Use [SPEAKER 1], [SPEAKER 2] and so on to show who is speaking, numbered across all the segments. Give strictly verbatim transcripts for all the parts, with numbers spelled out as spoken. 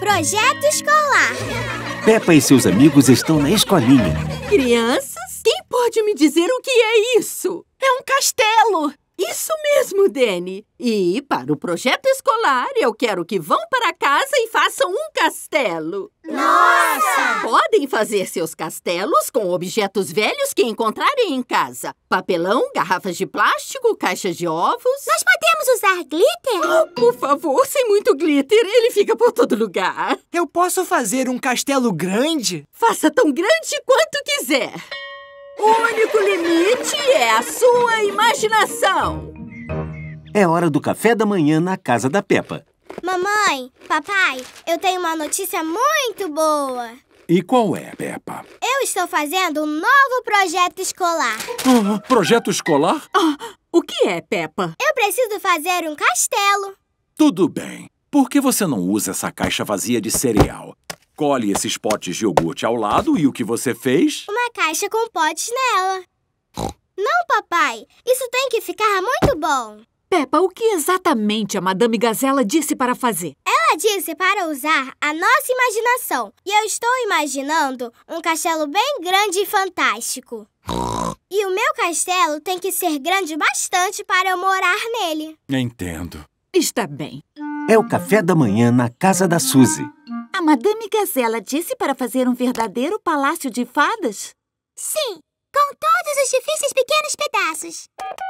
[SPEAKER 1] Projeto Escolar.
[SPEAKER 2] Peppa e seus amigos estão na escolinha.
[SPEAKER 3] Crianças, quem pode me dizer o que é isso?
[SPEAKER 4] É um castelo!
[SPEAKER 3] Isso mesmo, Dani. E para o projeto escolar, eu quero que vão para casa e façam um castelo.
[SPEAKER 1] Nossa!
[SPEAKER 3] Podem fazer seus castelos com objetos velhos que encontrarem em casa. Papelão, garrafas de plástico, caixas de ovos.
[SPEAKER 1] Nós podemos usar glitter?
[SPEAKER 3] Oh, por favor, sem muito glitter. Ele fica por todo lugar.
[SPEAKER 4] Eu posso fazer um castelo grande?
[SPEAKER 3] Faça tão grande quanto quiser. O único limite é a sua imaginação.
[SPEAKER 2] É hora do café da manhã na casa da Peppa.
[SPEAKER 1] Mamãe, papai, eu tenho uma notícia muito boa.
[SPEAKER 5] E qual é, Peppa?
[SPEAKER 1] Eu estou fazendo um novo projeto escolar.
[SPEAKER 5] Ah, projeto escolar?
[SPEAKER 3] Ah, o que é, Peppa?
[SPEAKER 1] Eu preciso fazer um castelo.
[SPEAKER 5] Tudo bem. Por que você não usa essa caixa vazia de cereal? Colhe esses potes de iogurte ao lado e o que você fez?
[SPEAKER 1] Uma caixa com potes nela. Não, papai. Isso tem que ficar muito bom.
[SPEAKER 6] Peppa, o que exatamente a Madame Gazela disse para fazer?
[SPEAKER 1] Ela disse para usar a nossa imaginação. E eu estou imaginando um castelo bem grande e fantástico. E o meu castelo tem que ser grande bastante para eu morar nele.
[SPEAKER 5] Entendo.
[SPEAKER 6] Está bem.
[SPEAKER 2] É o café da manhã na casa da Suzy.
[SPEAKER 6] A Madame Gazela disse para fazer um verdadeiro palácio de fadas?
[SPEAKER 1] Sim, com todos os difíceis pequenos pedaços.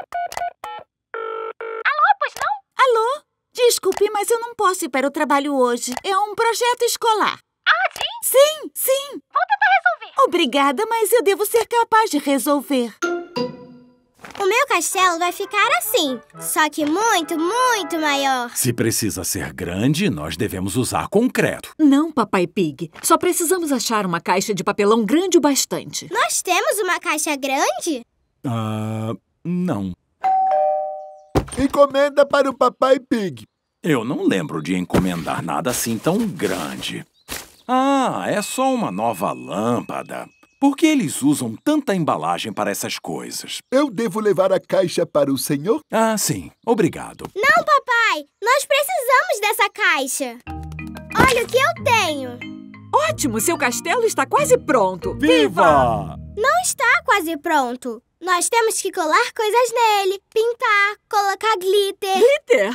[SPEAKER 1] Alô, pois não?
[SPEAKER 6] Alô? Desculpe, mas eu não posso ir para o trabalho hoje. É um projeto escolar.
[SPEAKER 1] Ah, sim?
[SPEAKER 6] Sim, sim.
[SPEAKER 1] Vou tentar resolver.
[SPEAKER 6] Obrigada, mas eu devo ser capaz de resolver.
[SPEAKER 1] O meu castelo vai ficar assim, só que muito, muito maior.
[SPEAKER 5] Se precisa ser grande, nós devemos usar concreto.
[SPEAKER 6] Não, Papai Pig. Só precisamos achar uma caixa de papelão grande o bastante.
[SPEAKER 1] Nós temos uma caixa grande?
[SPEAKER 5] Ah, não.
[SPEAKER 7] Encomenda para o Papai Pig.
[SPEAKER 5] Eu não lembro de encomendar nada assim tão grande. Ah, é só uma nova lâmpada. Por que eles usam tanta embalagem para essas coisas?
[SPEAKER 7] Eu devo levar a caixa para o senhor?
[SPEAKER 5] Ah, sim. Obrigado.
[SPEAKER 1] Não, papai! Nós precisamos dessa caixa. Olha o que eu tenho.
[SPEAKER 6] Ótimo! Seu castelo está quase pronto.
[SPEAKER 5] Viva!
[SPEAKER 1] Não está quase pronto. Nós temos que colar coisas nele, pintar, colocar glitter.
[SPEAKER 6] Glitter?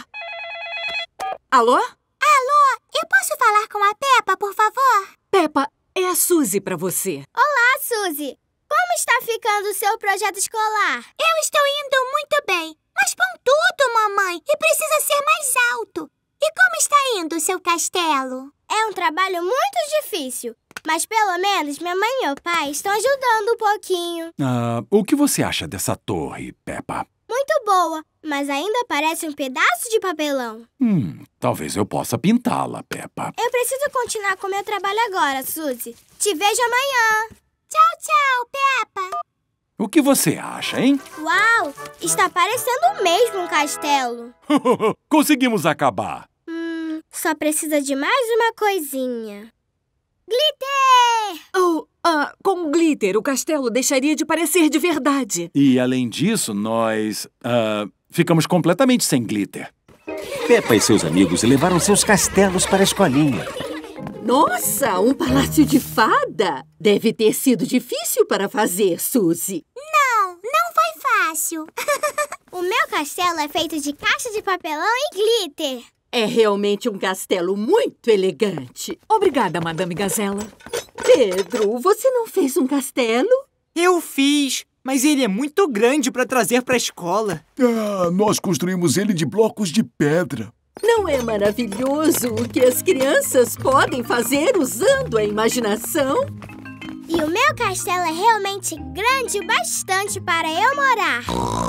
[SPEAKER 6] Alô?
[SPEAKER 1] Alô, eu posso falar com a Peppa, por favor?
[SPEAKER 6] Peppa, é a Suzy para você.
[SPEAKER 1] Olá, Suzy. Como está ficando o seu projeto escolar? Eu estou indo muito bem, mas pontudo, mamãe, e precisa ser mais alto. E como está indo o seu castelo? É um trabalho muito difícil, mas pelo menos minha mãe e meu pai estão ajudando um pouquinho.
[SPEAKER 5] Ah, o que você acha dessa torre, Peppa?
[SPEAKER 1] Muito boa, mas ainda parece um pedaço de papelão.
[SPEAKER 5] Hum, talvez eu possa pintá-la, Peppa.
[SPEAKER 1] Eu preciso continuar com meu trabalho agora, Suzy. Te vejo amanhã. Tchau, tchau, Peppa.
[SPEAKER 5] O que você acha, hein?
[SPEAKER 1] Uau, está parecendo mesmo um castelo.
[SPEAKER 5] Conseguimos acabar.
[SPEAKER 1] Hum, só precisa de mais uma coisinha. Glitter!
[SPEAKER 6] Oh, ah, com glitter, o castelo deixaria de parecer de verdade.
[SPEAKER 5] E, além disso, nós ah, ficamos completamente sem glitter.
[SPEAKER 2] Peppa e seus amigos levaram seus castelos para a escolinha.
[SPEAKER 3] Nossa, um palácio de fada! Deve ter sido difícil para fazer, Suzy.
[SPEAKER 1] Não, não foi fácil. O meu castelo é feito de caixa de papelão e glitter.
[SPEAKER 3] É realmente um castelo muito elegante.
[SPEAKER 6] Obrigada, Madame Gazela.
[SPEAKER 3] Pedro, você não fez um castelo?
[SPEAKER 4] Eu fiz, mas ele é muito grande para trazer para a escola.
[SPEAKER 7] Ah, nós construímos ele de blocos de pedra.
[SPEAKER 3] Não é maravilhoso o que as crianças podem fazer usando a imaginação?
[SPEAKER 1] E o meu castelo é realmente grande o bastante para eu morar.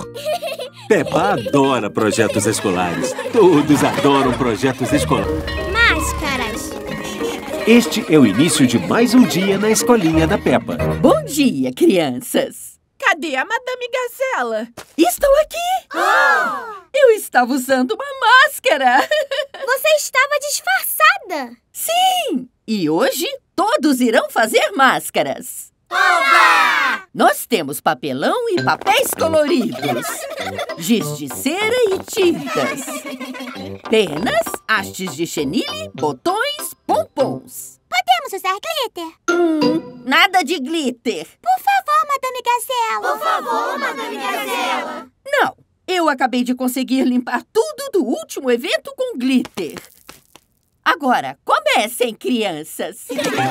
[SPEAKER 2] Peppa adora projetos escolares. Todos adoram projetos escolares.
[SPEAKER 1] Máscaras.
[SPEAKER 2] Este é o início de mais um dia na escolinha da Peppa.
[SPEAKER 3] Bom dia, crianças.
[SPEAKER 4] Cadê a Madame Gazela?
[SPEAKER 3] Estou aqui.
[SPEAKER 1] Oh!
[SPEAKER 3] Eu estava usando uma máscara.
[SPEAKER 1] Você estava disfarçada.
[SPEAKER 3] Sim. E hoje todos irão fazer máscaras.
[SPEAKER 1] Oba!
[SPEAKER 3] Nós temos papelão e papéis coloridos, giz de cera e tintas, penas, hastes de chenille, botões, pompons bons.
[SPEAKER 1] Podemos usar glitter?
[SPEAKER 3] Hum, nada de glitter.
[SPEAKER 1] Por favor, Madame Gazela.
[SPEAKER 8] Por favor, Madame Gazela.
[SPEAKER 3] Não, eu acabei de conseguir limpar tudo do último evento com glitter. Agora, comecem, crianças.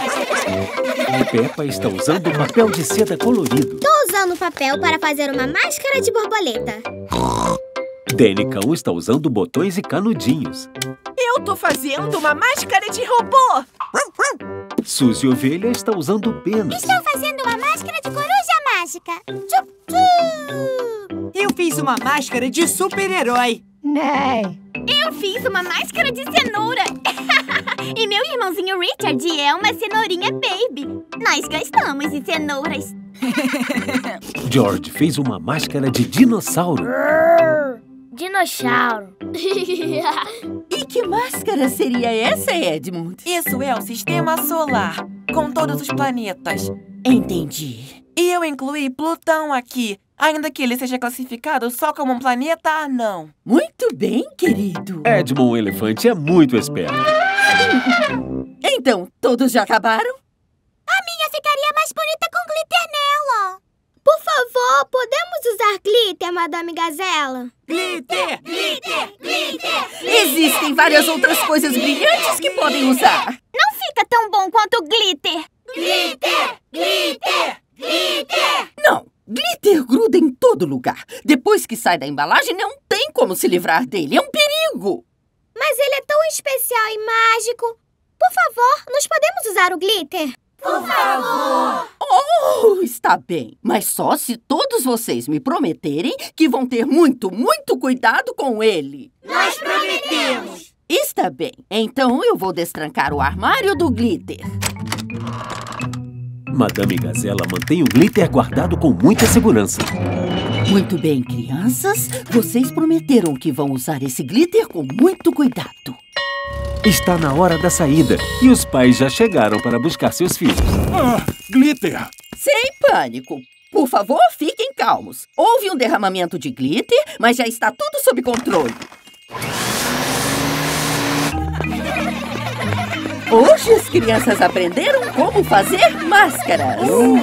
[SPEAKER 2] Peppa está usando papel de seda colorido.
[SPEAKER 1] Tô usando papel para fazer uma máscara de borboleta.
[SPEAKER 2] Danny Cão está usando botões e canudinhos.
[SPEAKER 9] Eu tô fazendo uma máscara de robô.
[SPEAKER 2] Suzy Ovelha está usando penas.
[SPEAKER 1] Estou fazendo uma máscara de coruja mágica. Tchup, tchup.
[SPEAKER 4] Eu fiz uma máscara de super-herói.
[SPEAKER 1] Não. Eu fiz uma máscara de cenoura. E meu irmãozinho Richard é uma cenourinha baby. Nós gostamos de cenouras.
[SPEAKER 2] George fez uma máscara de dinossauro.
[SPEAKER 1] Dinossauro.
[SPEAKER 3] E que máscara seria essa, Edmund?
[SPEAKER 9] Isso é o sistema solar, com todos os planetas.
[SPEAKER 3] Entendi.
[SPEAKER 9] E eu incluí Plutão aqui, ainda que ele seja classificado só como um planeta anão.
[SPEAKER 3] Muito bem, querido.
[SPEAKER 2] Edmund Elefante é muito esperto.
[SPEAKER 3] Então, todos já acabaram?
[SPEAKER 1] A minha ficaria mais bonita com glitter nela. Por favor, podemos usar glitter, Madame Gazela?
[SPEAKER 4] Glitter!
[SPEAKER 9] Glitter! Glitter!
[SPEAKER 3] Existem várias outras coisas brilhantes que podem usar.
[SPEAKER 1] Não fica tão bom quanto glitter.
[SPEAKER 9] Glitter! Glitter! Glitter!
[SPEAKER 3] Não, glitter gruda em todo lugar. Depois que sai da embalagem, não tem como se livrar dele. É um perigo.
[SPEAKER 1] Mas ele é tão especial e mágico. Por favor, nós podemos usar o glitter?
[SPEAKER 9] Por favor!
[SPEAKER 3] Oh, está bem. Mas só se todos vocês me prometerem que vão ter muito, muito cuidado com ele.
[SPEAKER 9] Nós prometemos!
[SPEAKER 3] Está bem. Então eu vou destrancar o armário do glitter.
[SPEAKER 2] Madame Gazela mantém o glitter guardado com muita segurança.
[SPEAKER 3] Muito bem, crianças. Vocês prometeram que vão usar esse glitter com muito cuidado.
[SPEAKER 2] Está na hora da saída e os pais já chegaram para buscar seus filhos.
[SPEAKER 5] Ah, glitter!
[SPEAKER 3] Sem pânico. Por favor, fiquem calmos. Houve um derramamento de glitter, mas já está tudo sob controle. Hoje as crianças aprenderam como fazer máscaras.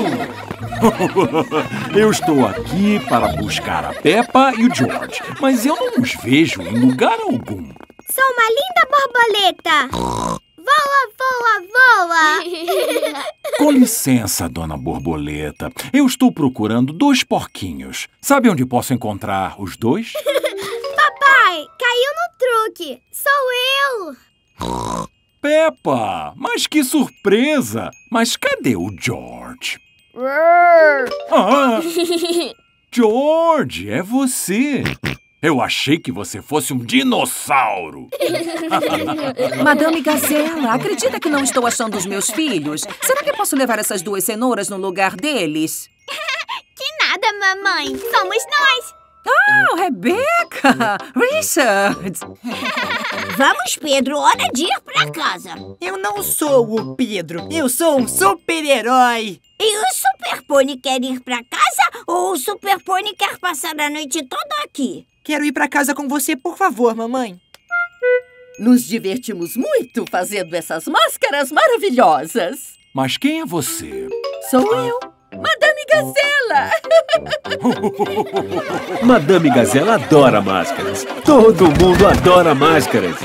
[SPEAKER 5] Eu estou aqui para buscar a Peppa e o George, mas eu não os vejo em lugar algum.
[SPEAKER 1] Sou uma linda borboleta. Voa, voa, voa.
[SPEAKER 5] Com licença, dona Borboleta. Eu estou procurando dois porquinhos. Sabe onde posso encontrar os dois?
[SPEAKER 1] Papai, caiu no truque. Sou eu.
[SPEAKER 5] Peppa, mas que surpresa! Mas cadê o George? Ah, George, é você. Eu achei que você fosse um dinossauro.
[SPEAKER 10] Madame Gazela, acredita que não estou achando os meus filhos? Será que posso levar essas duas cenouras no lugar deles?
[SPEAKER 1] Que nada, mamãe. Somos nós.
[SPEAKER 10] Ah, Rebecca! Richard!
[SPEAKER 8] Vamos, Pedro, hora de ir pra casa.
[SPEAKER 4] Eu não sou o Pedro, eu sou um super-herói.
[SPEAKER 8] E o Super Pony quer ir pra casa ou o Super Pony quer passar a noite toda aqui?
[SPEAKER 4] Quero ir pra casa com você, por favor, mamãe.
[SPEAKER 3] Nos divertimos muito fazendo essas máscaras maravilhosas.
[SPEAKER 5] Mas quem é você?
[SPEAKER 3] Sou eu, Madame Gazela.
[SPEAKER 2] Madame Gazela adora máscaras. Todo mundo adora máscaras.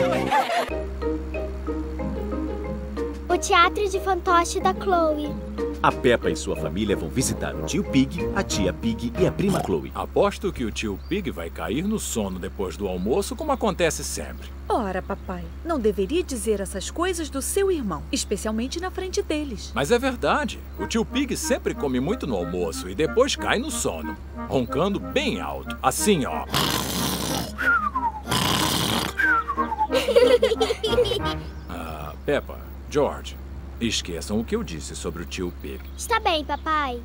[SPEAKER 1] O teatro de fantoche da Chloe.
[SPEAKER 11] A Peppa e sua família vão visitar o tio Pig, a tia Pig e a prima Chloe.
[SPEAKER 5] Aposto que o tio Pig vai cair no sono depois do almoço, como acontece sempre.
[SPEAKER 6] Ora, papai, não deveria dizer essas coisas do seu irmão, especialmente na frente deles.
[SPEAKER 5] Mas é verdade. O tio Pig sempre come muito no almoço e depois cai no sono, roncando bem alto, assim, ó. Ah, Peppa, George, esqueçam o que eu disse sobre o tio Pig.
[SPEAKER 1] Está bem, papai.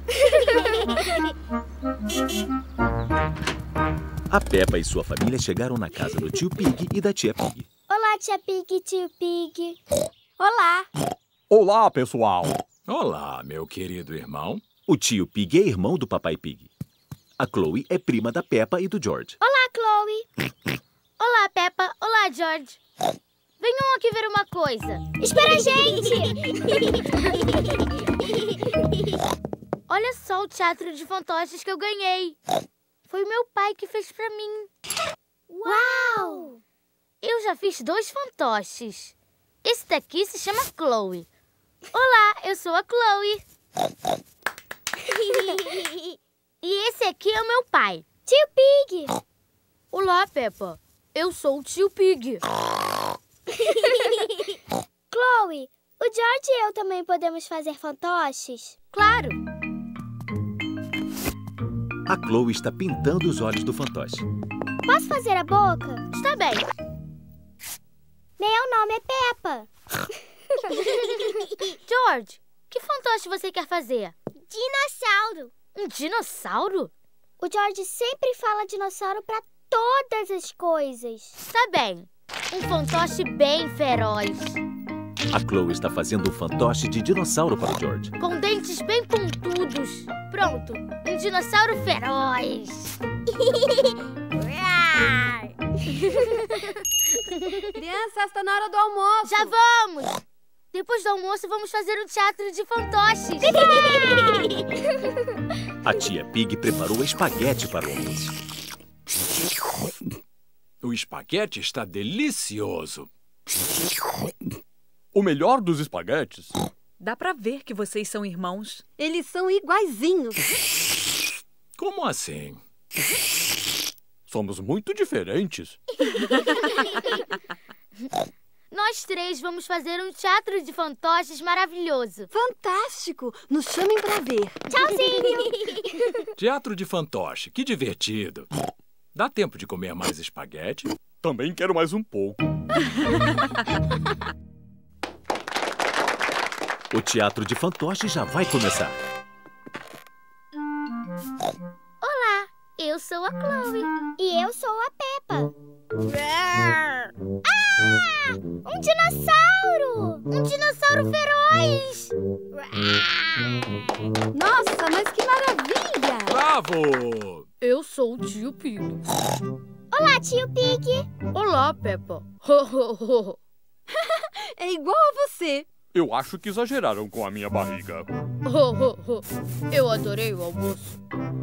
[SPEAKER 11] A Peppa e sua família chegaram na casa do tio Pig e da tia Pig.
[SPEAKER 1] Olá, tia Pig e tio Pig. Olá.
[SPEAKER 5] Olá, pessoal. Olá, meu querido irmão.
[SPEAKER 11] O tio Pig é irmão do papai Pig. A Chloe é prima da Peppa e do George.
[SPEAKER 1] Olá, Chloe. Olá, Peppa. Olá, George. venham aqui ver uma coisa. Espera a gente! Olha só o teatro de fantoches que eu ganhei. Foi meu pai que fez pra mim. Uau! Eu já fiz dois fantoches. Esse daqui se chama Chloe. Olá, eu sou a Chloe. E esse aqui é o meu pai, Tio Pig. Olá, Peppa. Eu sou o Tio Pig. Chloe, o George e eu também podemos fazer fantoches? Claro.
[SPEAKER 11] A Chloe está pintando os olhos do fantoche.
[SPEAKER 1] Posso fazer a boca? Está bem. Meu nome é Peppa. George, que fantoche você quer fazer? Dinossauro. Um dinossauro? O George sempre fala dinossauro para todas as coisas. Tá bem. Um fantoche bem feroz.
[SPEAKER 11] A Chloe está fazendo um fantoche de dinossauro para o George.
[SPEAKER 1] Com dentes bem pontudos. Pronto, um dinossauro feroz.
[SPEAKER 12] Crianças, está na hora do almoço.
[SPEAKER 1] Já vamos! Depois do almoço, vamos fazer um teatro de fantoches.
[SPEAKER 11] A tia Pig preparou espaguete para o almoço.
[SPEAKER 5] O espaguete está delicioso. O melhor dos espaguetes.
[SPEAKER 6] Dá pra ver que vocês são irmãos.
[SPEAKER 12] Eles são iguaizinhos.
[SPEAKER 5] Como assim? Somos muito diferentes.
[SPEAKER 1] Nós três vamos fazer um teatro de fantoches maravilhoso.
[SPEAKER 12] Fantástico! Nos chamem pra ver.
[SPEAKER 1] Tchauzinho!
[SPEAKER 5] Teatro de fantoche, que divertido. Dá tempo de comer mais espaguete? Também quero mais um pouco.
[SPEAKER 11] O teatro de fantoche já vai começar.
[SPEAKER 1] Olá, eu sou a Chloe. E eu sou a Peppa. Ah! Um dinossauro! Um dinossauro feroz!
[SPEAKER 12] Nossa, mas que maravilha!
[SPEAKER 5] Bravo!
[SPEAKER 6] Eu sou o Tio Pig.
[SPEAKER 1] Olá, Tio Pig.
[SPEAKER 6] Olá, Peppa.
[SPEAKER 12] É igual a você.
[SPEAKER 5] Eu acho que exageraram com a minha barriga.
[SPEAKER 6] Eu adorei o almoço.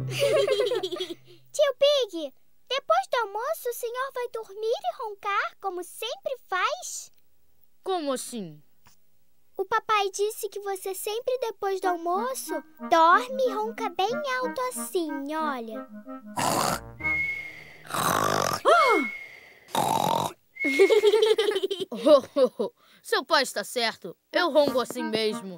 [SPEAKER 1] Tio Pig, depois do almoço o senhor vai dormir e roncar como sempre faz?
[SPEAKER 6] Como assim?
[SPEAKER 1] O papai disse que você sempre depois do almoço dorme e ronca bem alto assim, olha.
[SPEAKER 6] Seu pai está certo. Eu ronco assim mesmo.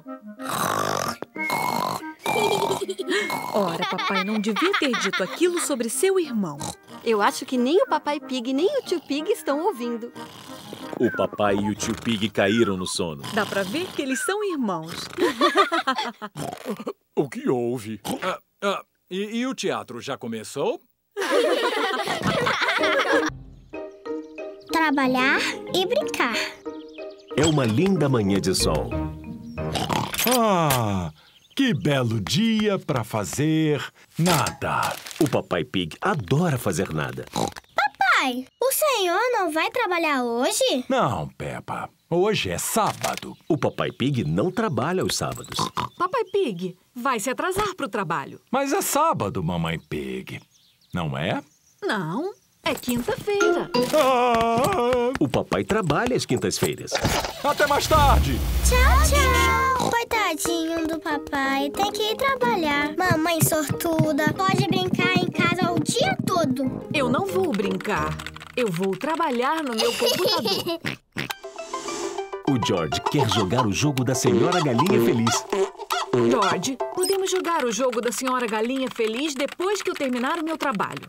[SPEAKER 6] Ora, papai não devia ter dito aquilo sobre seu irmão.
[SPEAKER 12] Eu acho que nem o Papai Pig nem o Tio Pig estão ouvindo.
[SPEAKER 11] O papai e o tio Pig caíram no sono.
[SPEAKER 6] Dá pra ver que eles são irmãos.
[SPEAKER 5] O que houve? Ah, ah, e, e o teatro já começou?
[SPEAKER 1] Trabalhar e brincar.
[SPEAKER 2] É uma linda manhã de sol.
[SPEAKER 5] Ah, que belo dia para fazer nada.
[SPEAKER 11] O Papai Pig adora fazer nada.
[SPEAKER 1] Papai, o senhor não vai trabalhar hoje?
[SPEAKER 5] Não, Peppa. Hoje é sábado.
[SPEAKER 11] O Papai Pig não trabalha aos sábados.
[SPEAKER 6] Papai Pig vai se atrasar pro trabalho.
[SPEAKER 5] Mas é sábado, Mamãe Pig. Não é?
[SPEAKER 6] Não, é quinta-feira.
[SPEAKER 5] Ah!
[SPEAKER 11] O papai trabalha às quintas-feiras.
[SPEAKER 5] Até mais tarde!
[SPEAKER 1] Tchau, tchau! Coitadinho do papai, tem que ir trabalhar. Mamãe sortuda, pode brincar em casa o dia todo.
[SPEAKER 6] Eu não vou brincar. Eu vou trabalhar no meu computador.
[SPEAKER 11] O George quer jogar o jogo da Senhora Galinha Feliz.
[SPEAKER 6] George, podemos jogar o jogo da Senhora Galinha Feliz depois que eu terminar o meu trabalho.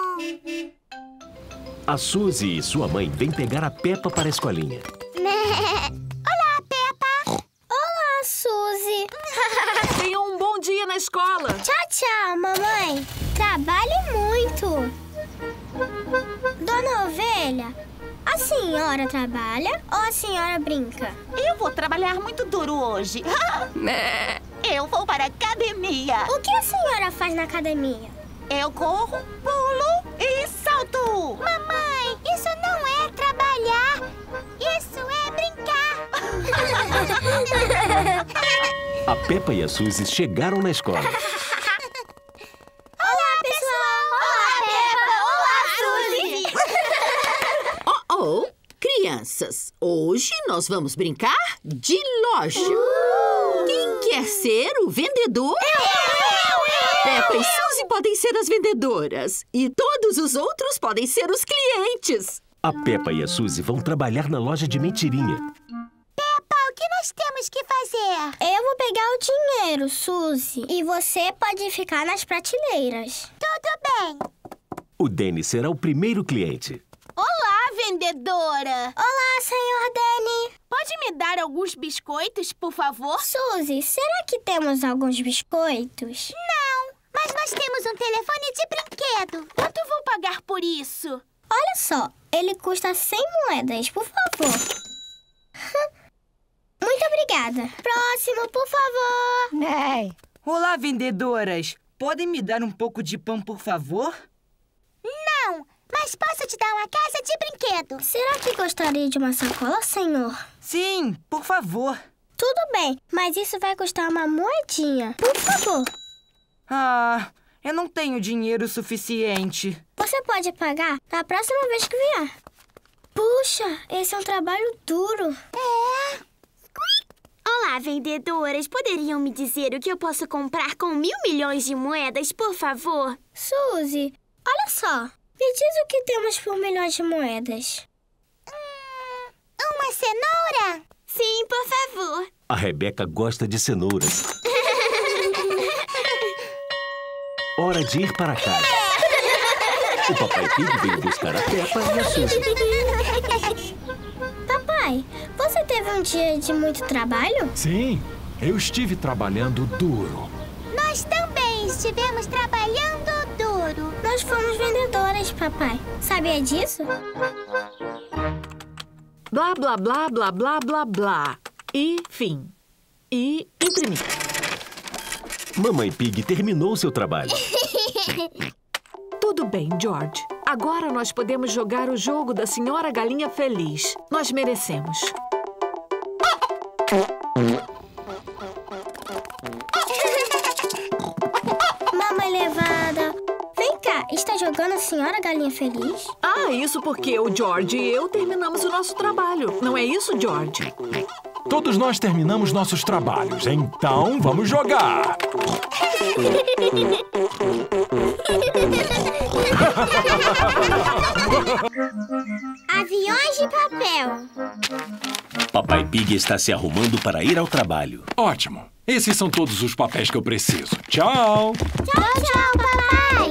[SPEAKER 11] A Suzy e sua mãe vêm pegar a Peppa para a escolinha.
[SPEAKER 1] Olá, Peppa! Olá, Suzy!
[SPEAKER 6] Tenham um bom dia na escola!
[SPEAKER 1] Tchau, tchau, mamãe! Trabalhe muito! Dona Ovelha, a senhora trabalha ou a senhora brinca?
[SPEAKER 8] Eu vou trabalhar muito duro hoje. Eu vou para a academia.
[SPEAKER 1] O que a senhora faz na academia?
[SPEAKER 8] Eu corro, pulo e salto.
[SPEAKER 1] Mamãe, isso não é trabalhar. Isso
[SPEAKER 2] A Peppa e a Suzy chegaram na escola.
[SPEAKER 1] Olá, pessoal! Olá, Peppa! Olá, Suzy!
[SPEAKER 13] Oh, oh! Crianças, hoje nós vamos brincar de loja. Uh! Quem quer ser o vendedor?
[SPEAKER 1] Eu, eu, eu, eu!
[SPEAKER 13] Peppa e Suzy podem ser as vendedoras. E todos os outros podem ser os clientes.
[SPEAKER 2] A Peppa e a Suzy vão trabalhar na loja de mentirinha.
[SPEAKER 1] Peppa, o que nós temos que fazer? Eu vou pegar o dinheiro, Suzy. E você pode ficar nas prateleiras. Tudo bem.
[SPEAKER 2] O Danny será o primeiro cliente.
[SPEAKER 1] Olá, vendedora! Olá, senhor Danny! Pode me dar alguns biscoitos, por favor? Suzy, será que temos alguns biscoitos? Não, mas nós temos um telefone de brinquedo. Quanto vou pagar por isso? Olha só, ele custa cem moedas, por favor. Muito obrigada. Próximo, por favor.
[SPEAKER 14] Ei.
[SPEAKER 4] Olá, vendedoras. Podem me dar um pouco de pão, por favor?
[SPEAKER 1] Não! Mas posso te dar uma casa de brinquedo. Será que gostaria de uma sacola, senhor?
[SPEAKER 4] Sim, por favor.
[SPEAKER 1] Tudo bem, mas isso vai custar uma moedinha. Por favor.
[SPEAKER 4] Ah, eu não tenho dinheiro suficiente.
[SPEAKER 1] Você pode pagar na próxima vez que vier. Puxa, esse é um trabalho duro. É. Olá, vendedoras. Poderiam me dizer o que eu posso comprar com mil milhões de moedas, por favor? Suzy, olha só. Me diz o que temos por milhões de moedas. Hum, uma cenoura? Sim, por favor.
[SPEAKER 2] A Rebeca gosta de cenouras. Hora de ir para casa. O Papai Pig veio buscar a Peppa e a Suzy.
[SPEAKER 1] Papai, você teve um dia de muito trabalho?
[SPEAKER 15] Sim, eu estive trabalhando duro.
[SPEAKER 1] Nós também estivemos trabalhando duro. Nós fomos vendedoras, papai. Sabia disso?
[SPEAKER 6] Blá, blá, blá, blá, blá, blá, blá. E fim. E imprimir.
[SPEAKER 2] Mamãe Pig terminou seu trabalho.
[SPEAKER 6] Tudo bem, George. Agora nós podemos jogar o jogo da Senhora Galinha Feliz. Nós merecemos.
[SPEAKER 1] Mamãe levada. Vem cá, está jogando a Senhora Galinha Feliz?
[SPEAKER 6] Ah, isso porque o George e eu terminamos o nosso trabalho. Não é isso, George?
[SPEAKER 15] Todos nós terminamos nossos trabalhos, então vamos jogar!
[SPEAKER 1] Aviões de papel.
[SPEAKER 2] Papai Pig está se arrumando para ir ao trabalho.
[SPEAKER 15] Ótimo! Esses são todos os papéis que eu preciso. Tchau!
[SPEAKER 1] Tchau, tchau, papai!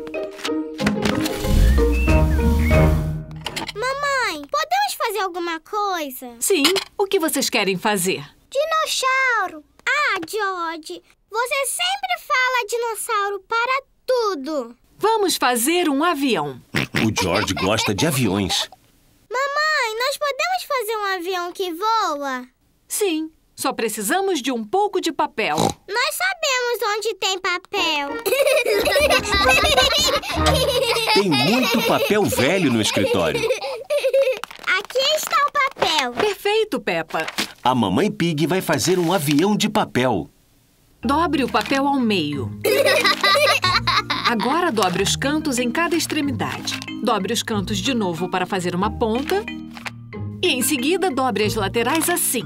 [SPEAKER 1] Mamãe, podemos fazer alguma coisa?
[SPEAKER 6] Sim. O que vocês querem fazer?
[SPEAKER 1] Dinossauro! Ah, George, você sempre fala dinossauro para tudo.
[SPEAKER 6] Vamos fazer um avião.
[SPEAKER 2] O George gosta de aviões.
[SPEAKER 1] Mamãe, nós podemos fazer um avião que voa?
[SPEAKER 6] Sim. Só precisamos de um pouco de papel.
[SPEAKER 1] Nós sabemos onde tem papel.
[SPEAKER 2] Tem muito papel velho no escritório.
[SPEAKER 1] Aqui está o papel.
[SPEAKER 6] Perfeito, Peppa.
[SPEAKER 2] A Mamãe Pig vai fazer um avião de papel.
[SPEAKER 6] Dobre o papel ao meio. Agora dobre os cantos em cada extremidade. Dobre os cantos de novo para fazer uma ponta. E em seguida dobre as laterais assim.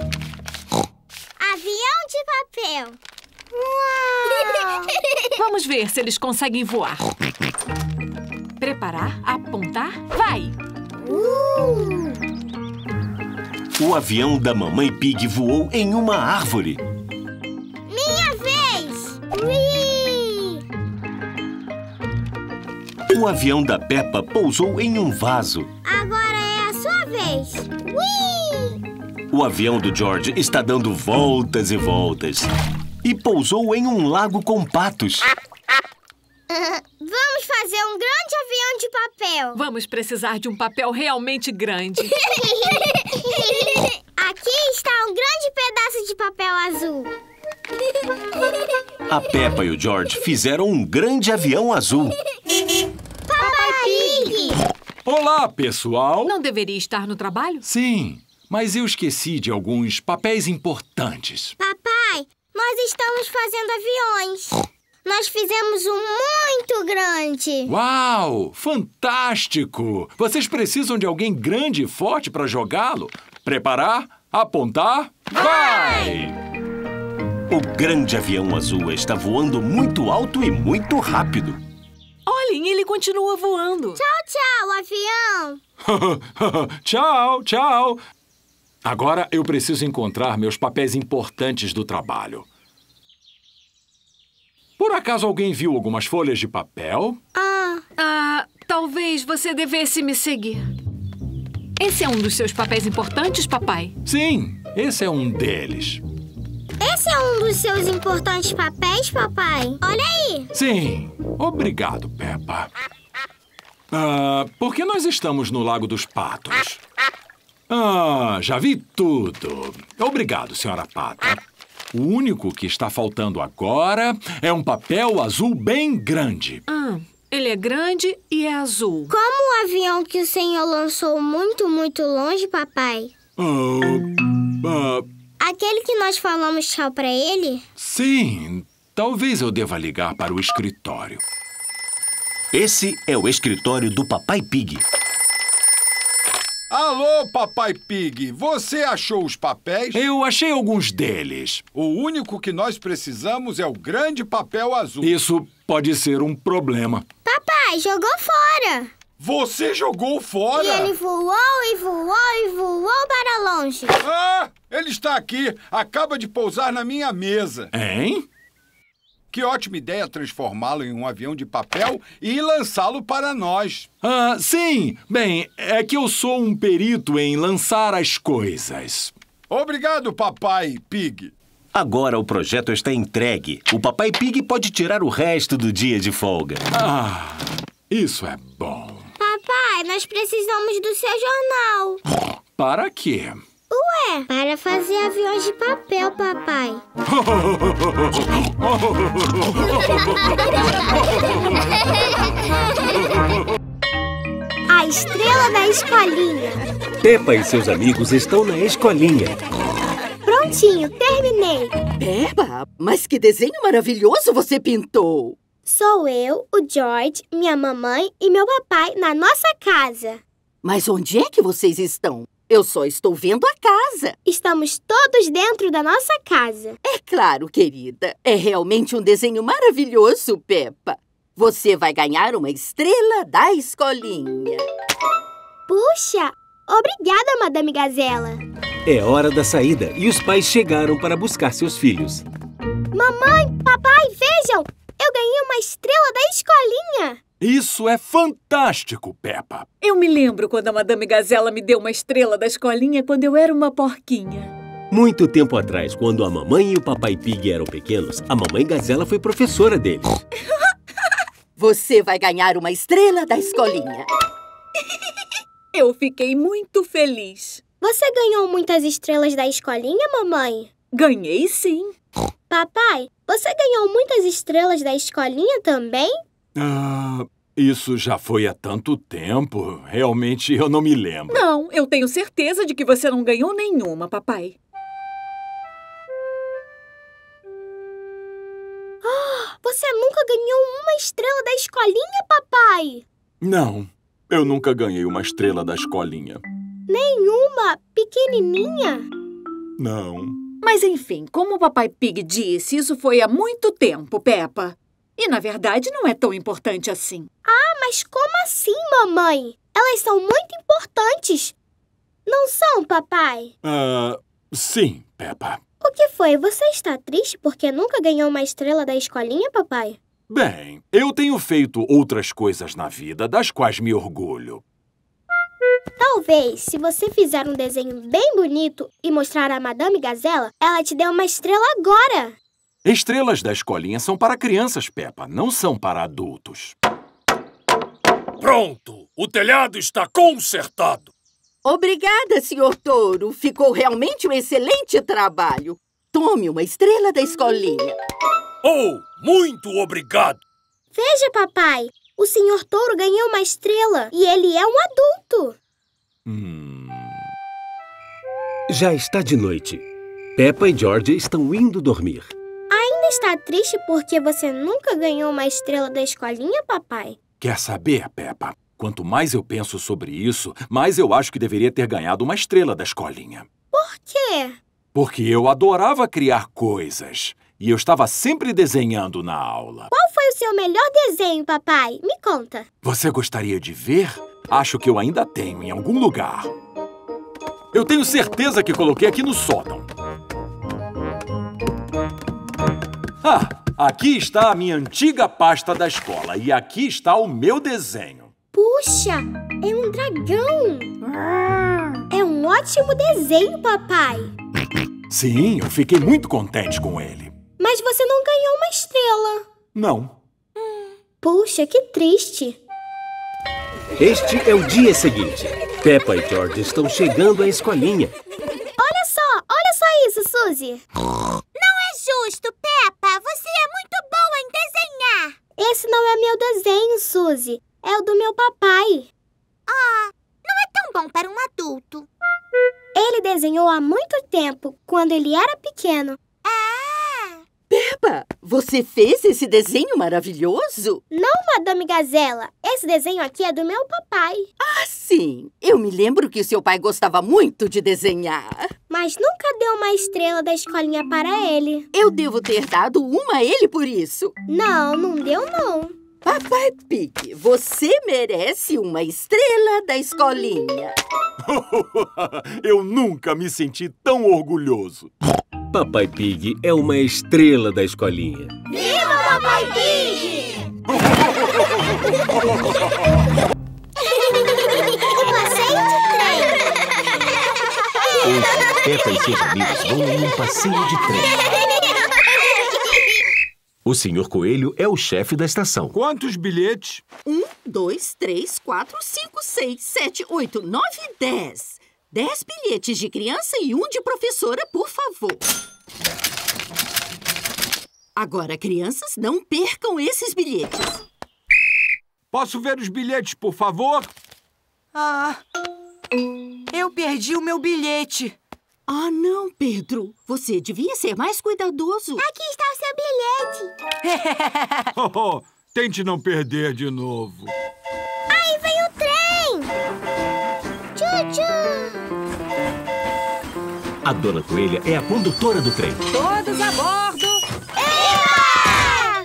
[SPEAKER 1] Avião de papel. Uau!
[SPEAKER 6] Vamos ver se eles conseguem voar. Preparar, apontar, vai!
[SPEAKER 1] Uh!
[SPEAKER 2] O avião da Mamãe Pig voou em uma árvore.
[SPEAKER 1] Minha vez! Ui!
[SPEAKER 2] O avião da Peppa pousou em um vaso.
[SPEAKER 1] Agora é a sua vez. Ui!
[SPEAKER 2] O avião do George está dando voltas e voltas. E pousou em um lago com patos.
[SPEAKER 1] Vamos fazer um grande avião de papel.
[SPEAKER 6] Vamos precisar de um papel realmente grande.
[SPEAKER 1] Aqui está um grande pedaço de papel azul.
[SPEAKER 2] A Peppa e o George fizeram um grande avião azul.
[SPEAKER 1] Papai Pig!
[SPEAKER 15] Olá, pessoal!
[SPEAKER 6] Não deveria estar no trabalho?
[SPEAKER 15] Sim, mas eu esqueci de alguns papéis importantes.
[SPEAKER 1] Papai, nós estamos fazendo aviões. Nós fizemos um muito grande.
[SPEAKER 15] Uau! Fantástico! Vocês precisam de alguém grande e forte para jogá-lo? Preparar, apontar, vai!
[SPEAKER 2] O grande avião azul está voando muito alto e muito rápido.
[SPEAKER 6] Olhem, ele continua voando.
[SPEAKER 1] Tchau, tchau, avião.
[SPEAKER 15] Tchau, tchau. Agora eu preciso encontrar meus papéis importantes do trabalho. Por acaso alguém viu algumas folhas de papel?
[SPEAKER 6] Ah, ah, talvez você devesse me seguir. Esse é um dos seus papéis importantes, papai?
[SPEAKER 15] Sim, esse é um deles.
[SPEAKER 1] Esse é um dos seus importantes papéis, papai? Olha aí.
[SPEAKER 15] Sim, obrigado, Peppa. Ah, por que nós estamos no Lago dos Patos? Ah, já vi tudo. Obrigado, senhora Pata. O único que está faltando agora é um papel azul bem grande.
[SPEAKER 6] Ah, ele é grande e é azul.
[SPEAKER 1] Como o avião que o senhor lançou muito, muito longe, papai?
[SPEAKER 15] Ah, ah,
[SPEAKER 1] Aquele que nós falamos tchau pra ele?
[SPEAKER 15] sim, talvez eu deva ligar para o escritório.
[SPEAKER 2] Esse é o escritório do Papai Pig.
[SPEAKER 14] Alô, Papai Pig, você achou os papéis?
[SPEAKER 15] Eu achei alguns deles.
[SPEAKER 14] O único que nós precisamos é o grande papel azul.
[SPEAKER 15] Isso pode ser um problema.
[SPEAKER 1] Papai, jogou fora.
[SPEAKER 14] Você jogou fora?
[SPEAKER 1] E ele voou e voou e voou para longe.
[SPEAKER 14] Ah, ele está aqui. Acaba de pousar na minha mesa.
[SPEAKER 15] Hein?
[SPEAKER 14] Que ótima ideia transformá-lo em um avião de papel e lançá-lo para nós.
[SPEAKER 15] Ah, sim. Bem, é que eu sou um perito em lançar as coisas.
[SPEAKER 14] Obrigado, Papai Pig.
[SPEAKER 2] Agora o projeto está entregue. O Papai Pig pode tirar o resto do dia de folga.
[SPEAKER 15] Ah, isso é bom.
[SPEAKER 1] Papai, nós precisamos do seu jornal.
[SPEAKER 15] Para quê?
[SPEAKER 1] Ué, para fazer aviões de papel, papai. A estrela da escolinha.
[SPEAKER 11] Peppa e seus amigos estão na escolinha.
[SPEAKER 1] Prontinho, terminei.
[SPEAKER 3] Peppa, mas que desenho maravilhoso você pintou.
[SPEAKER 1] Sou eu, o George, minha mamãe e meu papai na nossa casa.
[SPEAKER 3] Mas onde é que vocês estão? Eu só estou vendo a casa.
[SPEAKER 1] Estamos todos dentro da nossa casa.
[SPEAKER 3] É claro, querida. É realmente um desenho maravilhoso, Peppa. Você vai ganhar uma estrela da escolinha.
[SPEAKER 1] Puxa, obrigada, Madame Gazela.
[SPEAKER 11] É hora da saída e os pais chegaram para buscar seus filhos.
[SPEAKER 1] Mamãe, papai, vejam! Eu ganhei uma estrela da escolinha.
[SPEAKER 15] Isso é fantástico, Peppa.
[SPEAKER 10] Eu me lembro quando a Madame Gazela me deu uma estrela da escolinha quando eu era uma porquinha.
[SPEAKER 11] Muito tempo atrás, quando a mamãe e o Papai Pig eram pequenos, a mamãe Gazela foi professora deles.
[SPEAKER 3] Você vai ganhar uma estrela da escolinha.
[SPEAKER 10] Eu fiquei muito feliz.
[SPEAKER 1] Você ganhou muitas estrelas da escolinha, mamãe?
[SPEAKER 10] Ganhei, sim.
[SPEAKER 1] Papai, você ganhou muitas estrelas da escolinha também?
[SPEAKER 15] Ah, isso já foi há tanto tempo. Realmente eu não me lembro.
[SPEAKER 10] Não, eu tenho certeza de que você não ganhou nenhuma, papai.
[SPEAKER 1] Oh, você nunca ganhou uma estrela da escolinha, papai?
[SPEAKER 15] Não, eu nunca ganhei uma estrela da escolinha.
[SPEAKER 1] Nenhuma? Pequenininha?
[SPEAKER 15] Não.
[SPEAKER 10] Mas enfim, como o Papai Pig disse, isso foi há muito tempo, Peppa. E, na verdade, não é tão importante assim.
[SPEAKER 1] Ah, mas como assim, mamãe? Elas são muito importantes. Não são, papai?
[SPEAKER 15] Ah, sim, Peppa.
[SPEAKER 1] O que foi? Você está triste porque nunca ganhou uma estrela da escolinha, papai?
[SPEAKER 15] Bem, eu tenho feito outras coisas na vida das quais me orgulho.
[SPEAKER 1] Talvez, se você fizer um desenho bem bonito e mostrar a Madame Gazela, ela te dê uma estrela agora.
[SPEAKER 15] Estrelas da escolinha são para crianças, Peppa, não são para adultos.
[SPEAKER 16] Pronto! O telhado está consertado.
[SPEAKER 3] Obrigada, senhor Touro. Ficou realmente um excelente trabalho. Tome uma estrela da escolinha.
[SPEAKER 16] Oh, muito obrigado.
[SPEAKER 1] Veja, papai. O senhor Touro ganhou uma estrela e ele é um adulto.
[SPEAKER 15] Hum.
[SPEAKER 11] Já está de noite. Peppa e George estão indo dormir.
[SPEAKER 1] Ainda está triste porque você nunca ganhou uma estrela da escolinha, papai?
[SPEAKER 5] Quer saber, Peppa? Quanto mais eu penso sobre isso, mais eu acho que deveria ter ganhado uma estrela da escolinha.
[SPEAKER 1] Por quê?
[SPEAKER 5] Porque eu adorava criar coisas. E eu estava sempre desenhando na aula.
[SPEAKER 1] Qual foi o seu melhor desenho, papai? Me conta.
[SPEAKER 5] Você gostaria de ver? Acho que eu ainda tenho em algum lugar. Eu tenho certeza que coloquei aqui no sótão. Ah, aqui está a minha antiga pasta da escola. E aqui está o meu desenho.
[SPEAKER 1] Puxa, é um dragão. É um ótimo desenho, papai.
[SPEAKER 5] Sim, eu fiquei muito contente com ele.
[SPEAKER 1] Mas você não ganhou uma estrela.
[SPEAKER 5] Não.
[SPEAKER 1] Hum. Puxa, que triste.
[SPEAKER 11] Este é o dia seguinte. Peppa e George estão chegando à escolinha.
[SPEAKER 1] Olha só, olha só isso, Suzy.
[SPEAKER 8] Não é justo, Peppa. Você é muito boa em desenhar.
[SPEAKER 1] Esse não é meu desenho, Suzy. É o do meu papai.
[SPEAKER 8] Ah, não é tão bom para um adulto.
[SPEAKER 1] Ele desenhou há muito tempo, quando ele era pequeno.
[SPEAKER 13] Peppa, você fez esse desenho maravilhoso?
[SPEAKER 1] Não, Madame Gazela. Esse desenho aqui é do meu papai.
[SPEAKER 13] Ah, sim. Eu me lembro que seu pai gostava muito de desenhar.
[SPEAKER 1] Mas nunca deu uma estrela da escolinha para ele.
[SPEAKER 13] Eu devo ter dado uma a ele por isso.
[SPEAKER 1] Não, não deu não.
[SPEAKER 13] Papai Pig, você merece uma estrela da escolinha.
[SPEAKER 5] Eu nunca me senti tão orgulhoso.
[SPEAKER 11] Papai Pig é uma estrela da escolinha.
[SPEAKER 8] Viva Papai Pig!
[SPEAKER 1] O passeio de trem!
[SPEAKER 2] Hoje, Peppa e seus amigos vão em um passeio de trem. O senhor Coelho é o chefe da estação.
[SPEAKER 14] Quantos bilhetes?
[SPEAKER 13] Um, dois, três, quatro, cinco, seis, sete, oito, nove, dez. Dez bilhetes de criança e um de professora, por favor. Agora, crianças, não percam esses bilhetes.
[SPEAKER 14] Posso ver os bilhetes, por favor?
[SPEAKER 9] Ah, eu perdi o meu bilhete.
[SPEAKER 13] Ah, não, Pedro. Você devia ser mais cuidadoso.
[SPEAKER 1] Aqui está o seu bilhete.
[SPEAKER 14] Oh, oh, tente não perder de novo.
[SPEAKER 1] Aí vem o trem! Tchu-tchu!
[SPEAKER 2] A Dona Coelha é a condutora do trem.
[SPEAKER 10] Todos a bordo!
[SPEAKER 1] Eba!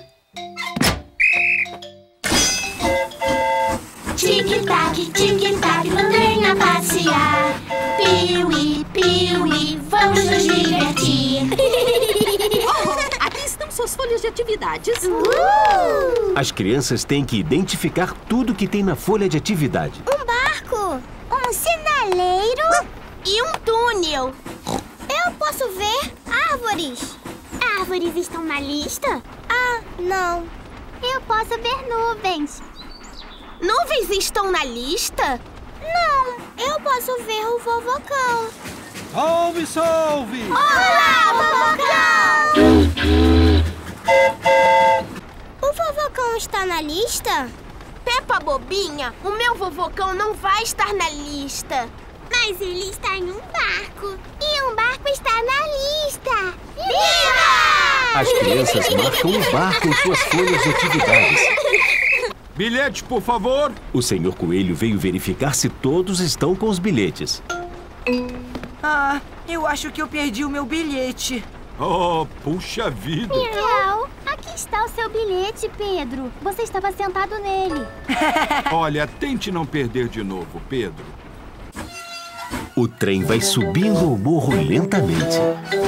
[SPEAKER 8] Tic-tac, tic-tac, no trem a passear. Piuí, piuí, vamos nos divertir.
[SPEAKER 13] Oh, aqui estão suas folhas de atividades.
[SPEAKER 1] Uh!
[SPEAKER 2] As crianças têm que identificar tudo que tem na folha de atividade.
[SPEAKER 1] Um barco,
[SPEAKER 8] um sinaleiro e um túnel.
[SPEAKER 1] Eu posso ver árvores.
[SPEAKER 8] Árvores estão na lista?
[SPEAKER 1] Ah, não.
[SPEAKER 8] Eu posso ver nuvens. Nuvens estão na lista?
[SPEAKER 1] Não, eu posso ver o vovocão.
[SPEAKER 14] Salve, salve!
[SPEAKER 1] Olá, vovocão! O vovocão está na lista?
[SPEAKER 8] Peppa bobinha, o meu vovocão não vai estar na lista.
[SPEAKER 1] Mas ele está em um barco. E um barco está na lista. Viva!
[SPEAKER 2] As crianças marcam o barco em suas folhas de atividades.
[SPEAKER 14] Bilhetes, por favor.
[SPEAKER 2] O senhor Coelho veio verificar se todos estão com os bilhetes.
[SPEAKER 9] Ah, eu acho que eu perdi o meu bilhete.
[SPEAKER 14] Oh, puxa vida.
[SPEAKER 1] Miau, aqui está o seu bilhete, Pedro. Você estava sentado nele.
[SPEAKER 14] Olha, tente não perder de novo, Pedro.
[SPEAKER 2] O trem vai subindo o morro lentamente.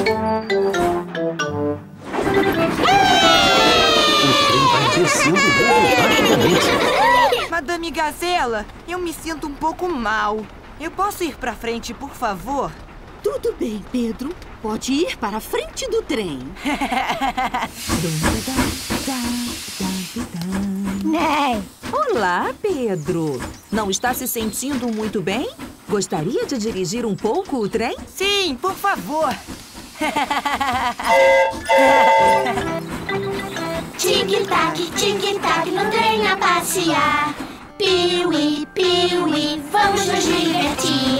[SPEAKER 2] O trem vai descendo o morro rapidamente.
[SPEAKER 9] Madame Gazela, eu me sinto um pouco mal. Eu posso ir pra frente, por favor?
[SPEAKER 13] Tudo bem, Pedro. Pode ir para a frente do trem.
[SPEAKER 10] Olá, Pedro. Não está se sentindo muito bem? Gostaria de dirigir um pouco o trem?
[SPEAKER 9] Sim, por favor.
[SPEAKER 8] Tic-tac, tic-tac, no trem a passear.
[SPEAKER 1] Piuí, piuí, vamos nos divertir.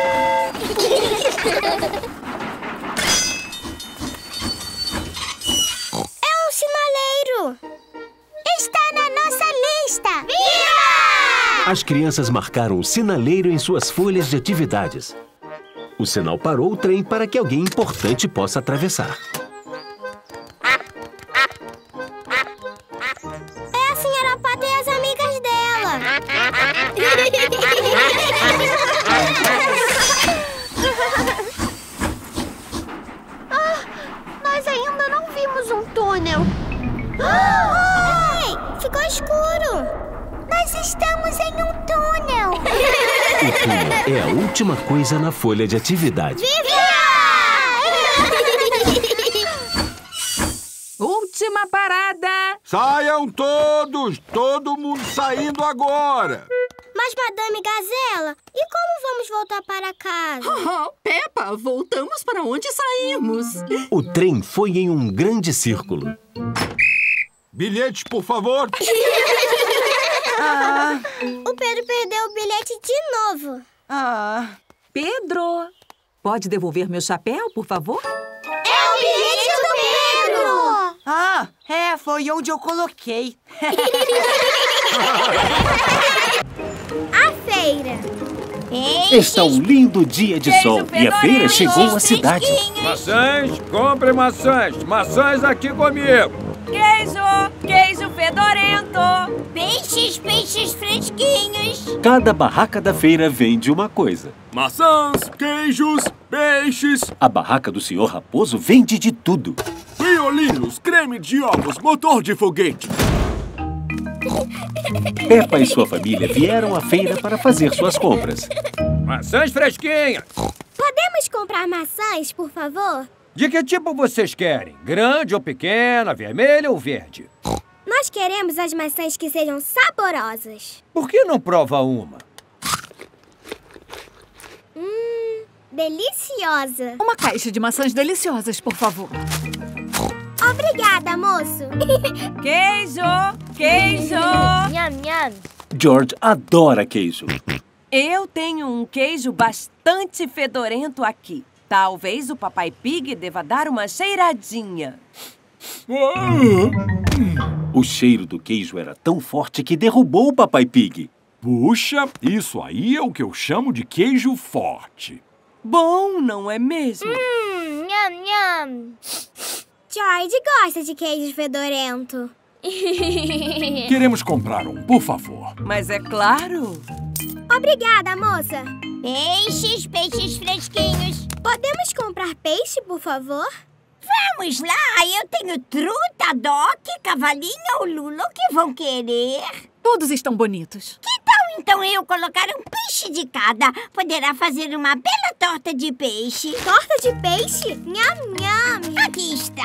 [SPEAKER 1] É um sinaleiro. Está na nossa lista. Viva!
[SPEAKER 11] As crianças marcaram um sinaleiro em suas folhas de atividades. O sinal parou o trem para que alguém importante possa atravessar.
[SPEAKER 1] É a senhora Pata e as amigas dela. Ah, nós ainda não vimos um túnel. Ei, ficou escuro. Nós estamos em um túnel.
[SPEAKER 11] O túnel é a última coisa na folha de atividade.
[SPEAKER 10] Última parada.
[SPEAKER 14] Saiam todos! Todo mundo saindo agora!
[SPEAKER 1] Mas, Madame Gazela, e como vamos voltar para casa?
[SPEAKER 13] Oh, Peppa, voltamos para onde saímos.
[SPEAKER 11] O trem foi em um grande círculo.
[SPEAKER 14] Bilhetes, por favor.
[SPEAKER 1] Ah. O Pedro perdeu o bilhete de novo.
[SPEAKER 10] Ah. Pedro, pode devolver meu chapéu, por favor?
[SPEAKER 1] É o bilhete do Pedro!
[SPEAKER 9] Ah, é, foi onde eu coloquei.
[SPEAKER 1] A feira.
[SPEAKER 11] Está um lindo dia de sol e a feira chegou à cidade.
[SPEAKER 16] Maçãs, compre maçãs. Maçãs aqui comigo.
[SPEAKER 10] Queijo, queijo fedorento.
[SPEAKER 8] Peixes, peixes fresquinhos.
[SPEAKER 11] Cada barraca da feira vende uma coisa.
[SPEAKER 7] Maçãs, queijos, peixes.
[SPEAKER 11] A barraca do senhor Raposo vende de tudo.
[SPEAKER 7] Violinos, creme de ovos, motor de foguete.
[SPEAKER 11] Peppa e sua família vieram à feira para fazer suas compras.
[SPEAKER 16] Maçãs fresquinhas.
[SPEAKER 1] Podemos comprar maçãs, por favor?
[SPEAKER 16] De que tipo vocês querem? Grande ou pequena, vermelha ou verde?
[SPEAKER 1] Nós queremos as maçãs que sejam saborosas.
[SPEAKER 16] Por que não prova uma?
[SPEAKER 1] Hum, deliciosa.
[SPEAKER 6] Uma caixa de maçãs deliciosas, por favor.
[SPEAKER 1] Obrigada, moço.
[SPEAKER 10] Queijo, queijo.
[SPEAKER 1] Nham, nham.
[SPEAKER 11] George adora queijo.
[SPEAKER 10] Eu tenho um queijo bastante fedorento aqui. Talvez o Papai Pig deva dar uma cheiradinha.
[SPEAKER 11] O cheiro do queijo era tão forte que derrubou o Papai Pig.
[SPEAKER 5] Puxa, isso aí é o que eu chamo de queijo forte.
[SPEAKER 10] Bom, não é mesmo?
[SPEAKER 1] Hum, nham, nham. George gosta de queijo fedorento.
[SPEAKER 5] Queremos comprar um, por favor.
[SPEAKER 10] Mas é claro.
[SPEAKER 1] Obrigada, moça.
[SPEAKER 8] Peixes, peixes fresquinhos.
[SPEAKER 1] Podemos comprar peixe, por favor?
[SPEAKER 8] Vamos lá, eu tenho truta, Doc, cavalinho ou Lulu, o que vão querer?
[SPEAKER 6] Todos estão bonitos.
[SPEAKER 8] Que tal então eu colocar um peixe de cada? Poderá fazer uma bela torta de peixe.
[SPEAKER 1] Torta de peixe? Nham, nham.
[SPEAKER 8] Aqui está.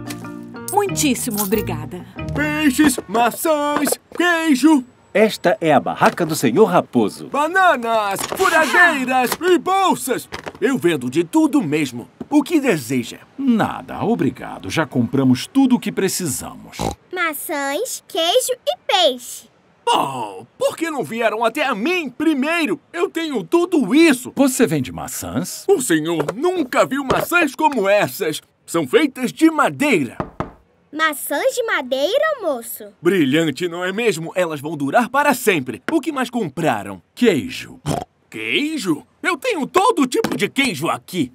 [SPEAKER 6] Muitíssimo obrigada.
[SPEAKER 7] Peixes, maçãs, queijo.
[SPEAKER 11] Esta é a barraca do senhor Raposo.
[SPEAKER 7] Bananas, furadeiras e bolsas. Eu vendo de tudo mesmo. O que deseja?
[SPEAKER 5] Nada, obrigado. Já compramos tudo o que precisamos.
[SPEAKER 1] Maçãs, queijo e peixe.
[SPEAKER 7] Oh, por que não vieram até a mim primeiro? Eu tenho tudo isso.
[SPEAKER 5] Você vende maçãs?
[SPEAKER 7] O senhor nunca viu maçãs como essas. São feitas de madeira.
[SPEAKER 1] Maçãs de madeira, moço?
[SPEAKER 7] Brilhante, não é mesmo? Elas vão durar para sempre. O que mais compraram?
[SPEAKER 5] Queijo.
[SPEAKER 7] Queijo? Eu tenho todo tipo de queijo aqui.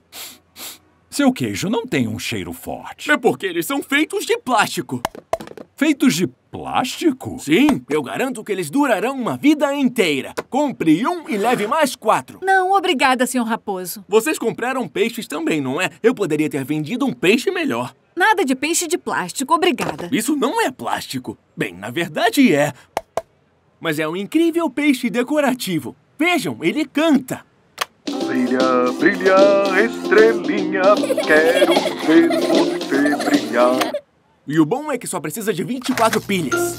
[SPEAKER 5] Seu queijo não tem um cheiro forte.
[SPEAKER 7] É porque eles são feitos de plástico.
[SPEAKER 5] Feitos de plástico?
[SPEAKER 7] Sim, eu garanto que eles durarão uma vida inteira. Compre um e leve mais quatro.
[SPEAKER 6] Não, obrigada, senhor Raposo.
[SPEAKER 7] Vocês compraram peixes também, não é? Eu poderia ter vendido um peixe melhor.
[SPEAKER 6] Nada de peixe de plástico, obrigada.
[SPEAKER 7] Isso não é plástico. Bem, na verdade é. Mas é um incrível peixe decorativo. Vejam, ele canta.
[SPEAKER 17] Brilha, brilha, estrelinha, quero ver você brilhar.
[SPEAKER 7] E o bom é que só precisa de vinte e quatro pilhas.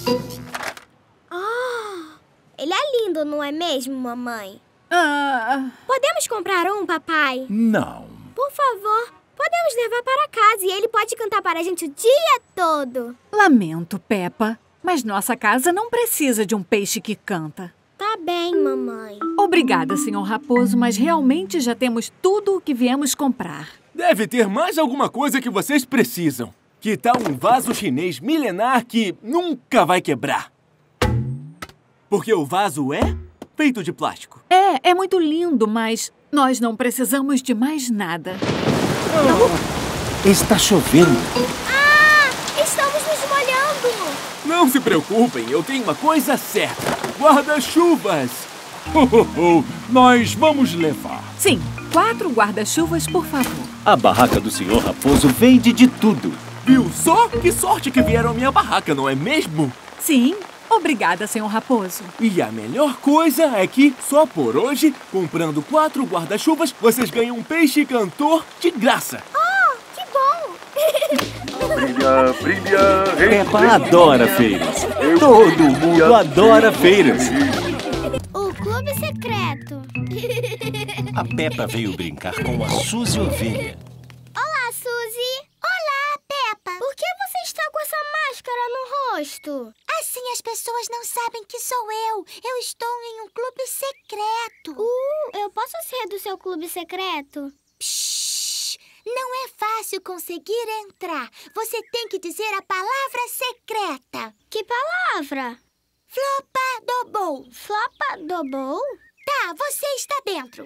[SPEAKER 1] Oh, ele é lindo, não é mesmo, mamãe?
[SPEAKER 6] Ah.
[SPEAKER 1] Podemos comprar um, papai?
[SPEAKER 5] Não.
[SPEAKER 1] Por favor, podemos levar para casa e ele pode cantar para a gente o dia todo.
[SPEAKER 6] Lamento, Peppa, mas nossa casa não precisa de um peixe que canta.
[SPEAKER 1] Está bem, mamãe.
[SPEAKER 6] Obrigada, senhor Raposo, mas realmente já temos tudo o que viemos comprar.
[SPEAKER 7] Deve ter mais alguma coisa que vocês precisam. Que tal um vaso chinês milenar que nunca vai quebrar? Porque o vaso é feito de plástico.
[SPEAKER 6] É, é muito lindo, mas nós não precisamos de mais nada.
[SPEAKER 7] Oh, está chovendo.
[SPEAKER 1] Ah, estamos nos molhando.
[SPEAKER 7] Não se preocupem, eu tenho uma coisa certa. Guarda-chuvas.
[SPEAKER 5] Oh, oh, oh, nós vamos levar.
[SPEAKER 6] Sim, quatro guarda-chuvas, por favor.
[SPEAKER 11] A barraca do senhor Raposo vende de tudo.
[SPEAKER 7] Viu só? Que sorte que vieram à minha barraca, não é mesmo?
[SPEAKER 6] Sim. Obrigada, senhor Raposo.
[SPEAKER 7] E a melhor coisa é que, só por hoje, comprando quatro guarda-chuvas, vocês ganham um peixe cantor de graça.
[SPEAKER 1] Oh, que bom!
[SPEAKER 17] Brilha, brilha,
[SPEAKER 11] Peppa adora feiras. Todo mundo adora feiras.
[SPEAKER 1] O clube secreto.
[SPEAKER 11] A Peppa veio brincar com a Suzy Ovelha.
[SPEAKER 1] Olá, Suzy. Olá, Peppa. Por que você está com essa máscara no rosto? Assim as pessoas não sabem que sou eu. Eu estou em um clube secreto. Uh, eu posso ser do seu clube secreto? Psh, não é fácil conseguir entrar. Você tem que dizer a palavra secreta. Que palavra? Flopa-dobou. Flopa-dobou? Tá, você está dentro.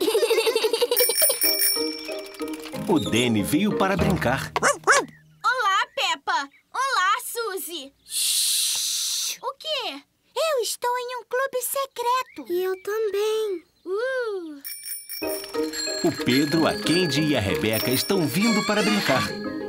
[SPEAKER 11] O Danny veio para brincar.
[SPEAKER 1] Olá, Peppa. Olá, Suzy. Shhh. O quê? Eu estou em um clube secreto. E eu também. Uh.
[SPEAKER 11] O Pedro, a Candy e a Rebeca estão vindo para brincar.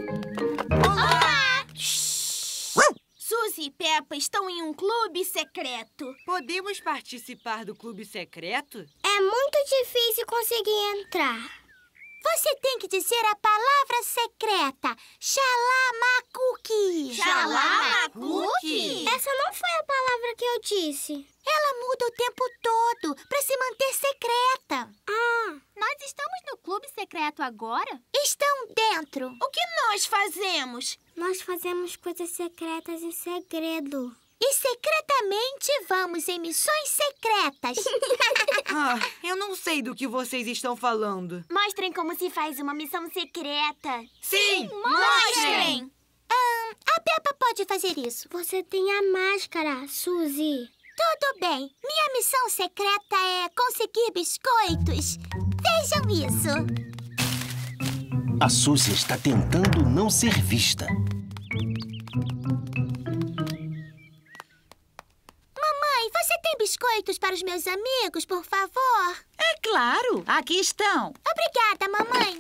[SPEAKER 1] Olá! Suzy e Peppa estão em um clube secreto.
[SPEAKER 9] Podemos participar do clube secreto?
[SPEAKER 1] É muito difícil conseguir entrar. Você tem que dizer a palavra secreta. Xalamacuque. Xalamacuque? Essa não foi a palavra que eu disse. Ela muda o tempo todo para se manter secreta. Ah, nós estamos no clube secreto agora? Estão dentro. O que nós fazemos? Nós fazemos coisas secretas em segredo. E secretamente vamos em missões secretas.
[SPEAKER 9] Ah, eu não sei do que vocês estão falando.
[SPEAKER 1] Mostrem como se faz uma missão secreta.
[SPEAKER 9] Sim,
[SPEAKER 1] mostrem! Ah, a Peppa pode fazer isso. Você tem a máscara, Suzy. Tudo bem. Minha missão secreta é conseguir biscoitos. Vejam isso.
[SPEAKER 11] A Suzy está tentando não ser vista.
[SPEAKER 1] Mamãe, você tem biscoitos para os meus amigos, por favor?
[SPEAKER 18] É claro, aqui estão.
[SPEAKER 1] Obrigada, mamãe.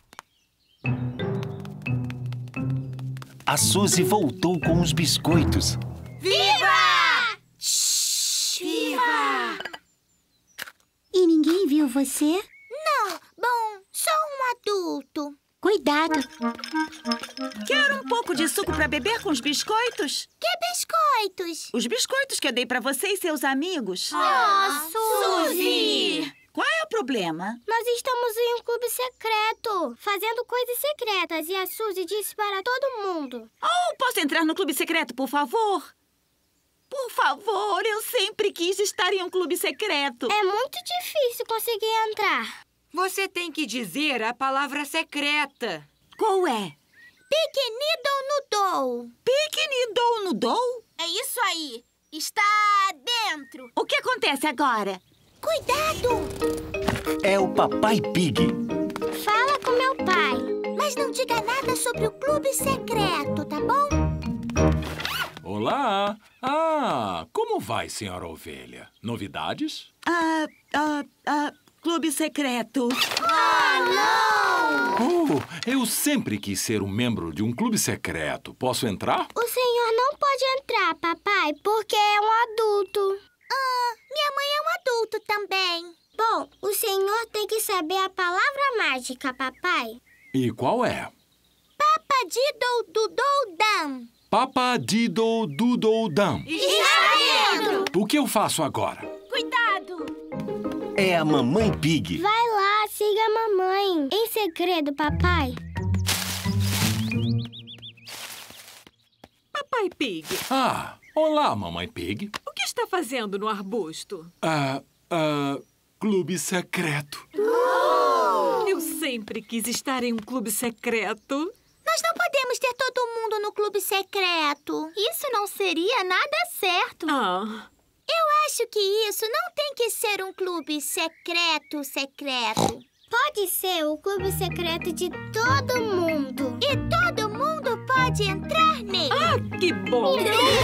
[SPEAKER 11] A Suzy voltou com os biscoitos.
[SPEAKER 1] Viva! Shhh, viva!
[SPEAKER 8] E ninguém viu você?
[SPEAKER 1] Não, bom, só um adulto.
[SPEAKER 8] Cuidado.
[SPEAKER 18] Quer um pouco de suco para beber com os biscoitos?
[SPEAKER 1] Que biscoitos?
[SPEAKER 18] Os biscoitos que eu dei para você e seus amigos.
[SPEAKER 1] Oh, Suzy!
[SPEAKER 18] Qual é o problema?
[SPEAKER 1] Nós estamos em um clube secreto, fazendo coisas secretas, e a Suzy disse para todo mundo.
[SPEAKER 18] Oh, posso entrar no clube secreto, por favor? Por favor, eu sempre quis estar em um clube secreto.
[SPEAKER 1] É muito difícil conseguir entrar.
[SPEAKER 9] Você tem que dizer a palavra secreta.
[SPEAKER 18] Qual é?
[SPEAKER 1] Piquenidou-nudou.
[SPEAKER 18] Piquenidou-nudou?
[SPEAKER 1] É isso aí. Está dentro.
[SPEAKER 18] O que acontece agora?
[SPEAKER 1] Cuidado!
[SPEAKER 11] É o Papai Pig.
[SPEAKER 1] Fala com meu pai, mas não diga nada sobre o clube secreto, tá bom?
[SPEAKER 5] Olá! Ah, como vai, senhora ovelha? Novidades?
[SPEAKER 18] Ah, ah, ah, clube secreto.
[SPEAKER 1] Ah, não!
[SPEAKER 5] Oh, eu sempre quis ser um membro de um clube secreto. Posso entrar?
[SPEAKER 1] O senhor não pode entrar, papai, porque é um adulto. Ah, minha mãe é um adulto também. Bom, o senhor tem que saber a palavra mágica, papai.
[SPEAKER 5] E qual é?
[SPEAKER 1] Papadidou-dudou-dam.
[SPEAKER 5] Papadidou-dudou-dam.
[SPEAKER 1] Está dentro!
[SPEAKER 5] O que eu faço agora?
[SPEAKER 1] Cuidado!
[SPEAKER 11] É a Mamãe Pig.
[SPEAKER 1] Vai lá, siga a mamãe. Em segredo, papai.
[SPEAKER 6] Papai Pig.
[SPEAKER 5] Ah, olá, Mamãe Pig.
[SPEAKER 6] O que está fazendo no arbusto?
[SPEAKER 5] Ah,
[SPEAKER 15] Ah, clube secreto.
[SPEAKER 6] Eu sempre quis estar em um clube secreto.
[SPEAKER 1] Nós não podemos ter todo mundo no clube secreto. Isso não seria nada certo.
[SPEAKER 6] Ah.
[SPEAKER 1] Eu acho que isso não tem que ser um clube secreto, secreto. Pode ser o clube secreto de todo mundo. E todo mundo pode entrar nele.
[SPEAKER 6] Ah, que bom!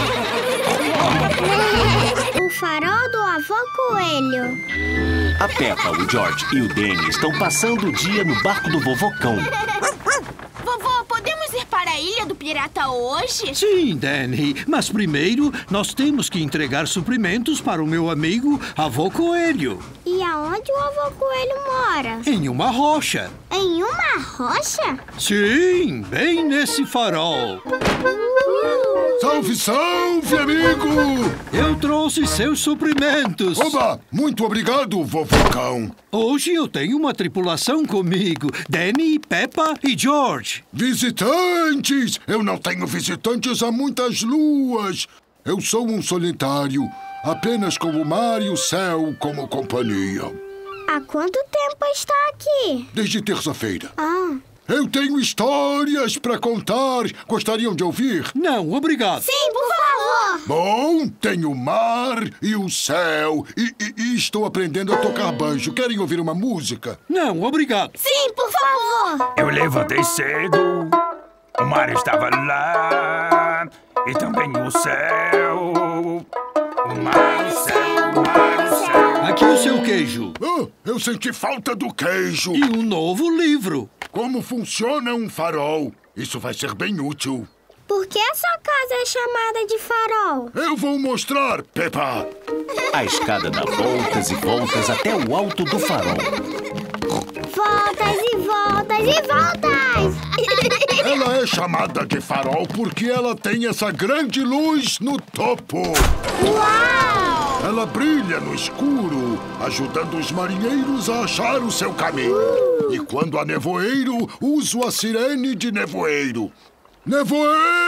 [SPEAKER 1] O farol do avô Coelho.
[SPEAKER 2] A Peppa, o George e o Danny estão passando o dia no barco do Vovô Cão.
[SPEAKER 1] Vovô, podemos ir para a Ilha do Pirata hoje?
[SPEAKER 19] Sim, Danny. Mas primeiro, nós temos que entregar suprimentos para o meu amigo Avô Coelho.
[SPEAKER 1] E aonde o avô Coelho mora?
[SPEAKER 19] Em uma rocha.
[SPEAKER 1] Em uma rocha?
[SPEAKER 19] Sim, bem nesse farol.
[SPEAKER 20] Salve, salve, amigo!
[SPEAKER 19] Eu trouxe seus suprimentos.
[SPEAKER 20] Oba! Muito obrigado, Vovô Cão.
[SPEAKER 19] Hoje eu tenho uma tripulação comigo. Danny, Peppa e George.
[SPEAKER 20] Visitantes! Eu não tenho visitantes há muitas luas. Eu sou um solitário, apenas com o mar e o céu como companhia.
[SPEAKER 1] Há quanto tempo está aqui?
[SPEAKER 20] Desde terça-feira.
[SPEAKER 1] Ah...
[SPEAKER 20] Eu tenho histórias para contar. Gostariam de ouvir?
[SPEAKER 19] Não, obrigado.
[SPEAKER 1] Sim, por favor.
[SPEAKER 20] Bom, tenho o mar e o céu. E, e, e estou aprendendo a tocar banjo. Querem ouvir uma música?
[SPEAKER 19] Não, obrigado.
[SPEAKER 1] Sim, por favor.
[SPEAKER 21] Eu levantei cedo. O mar estava lá. E também o céu. O mar, o céu, o mar, o céu.
[SPEAKER 19] Aqui o seu queijo.
[SPEAKER 20] Oh, eu senti falta do queijo.
[SPEAKER 19] E um novo livro.
[SPEAKER 20] Como funciona um farol? Isso vai ser bem útil.
[SPEAKER 1] Por que a sua casa é chamada de farol?
[SPEAKER 20] Eu vou mostrar, Peppa.
[SPEAKER 2] A escada dá voltas e voltas até o alto do farol.
[SPEAKER 1] Voltas e voltas e voltas!
[SPEAKER 20] Ela é chamada de farol porque ela tem essa grande luz no topo.
[SPEAKER 1] Uau!
[SPEAKER 20] Ela brilha no escuro, ajudando os marinheiros a achar o seu caminho. E quando há nevoeiro, uso a sirene de nevoeiro. Nevoeiro!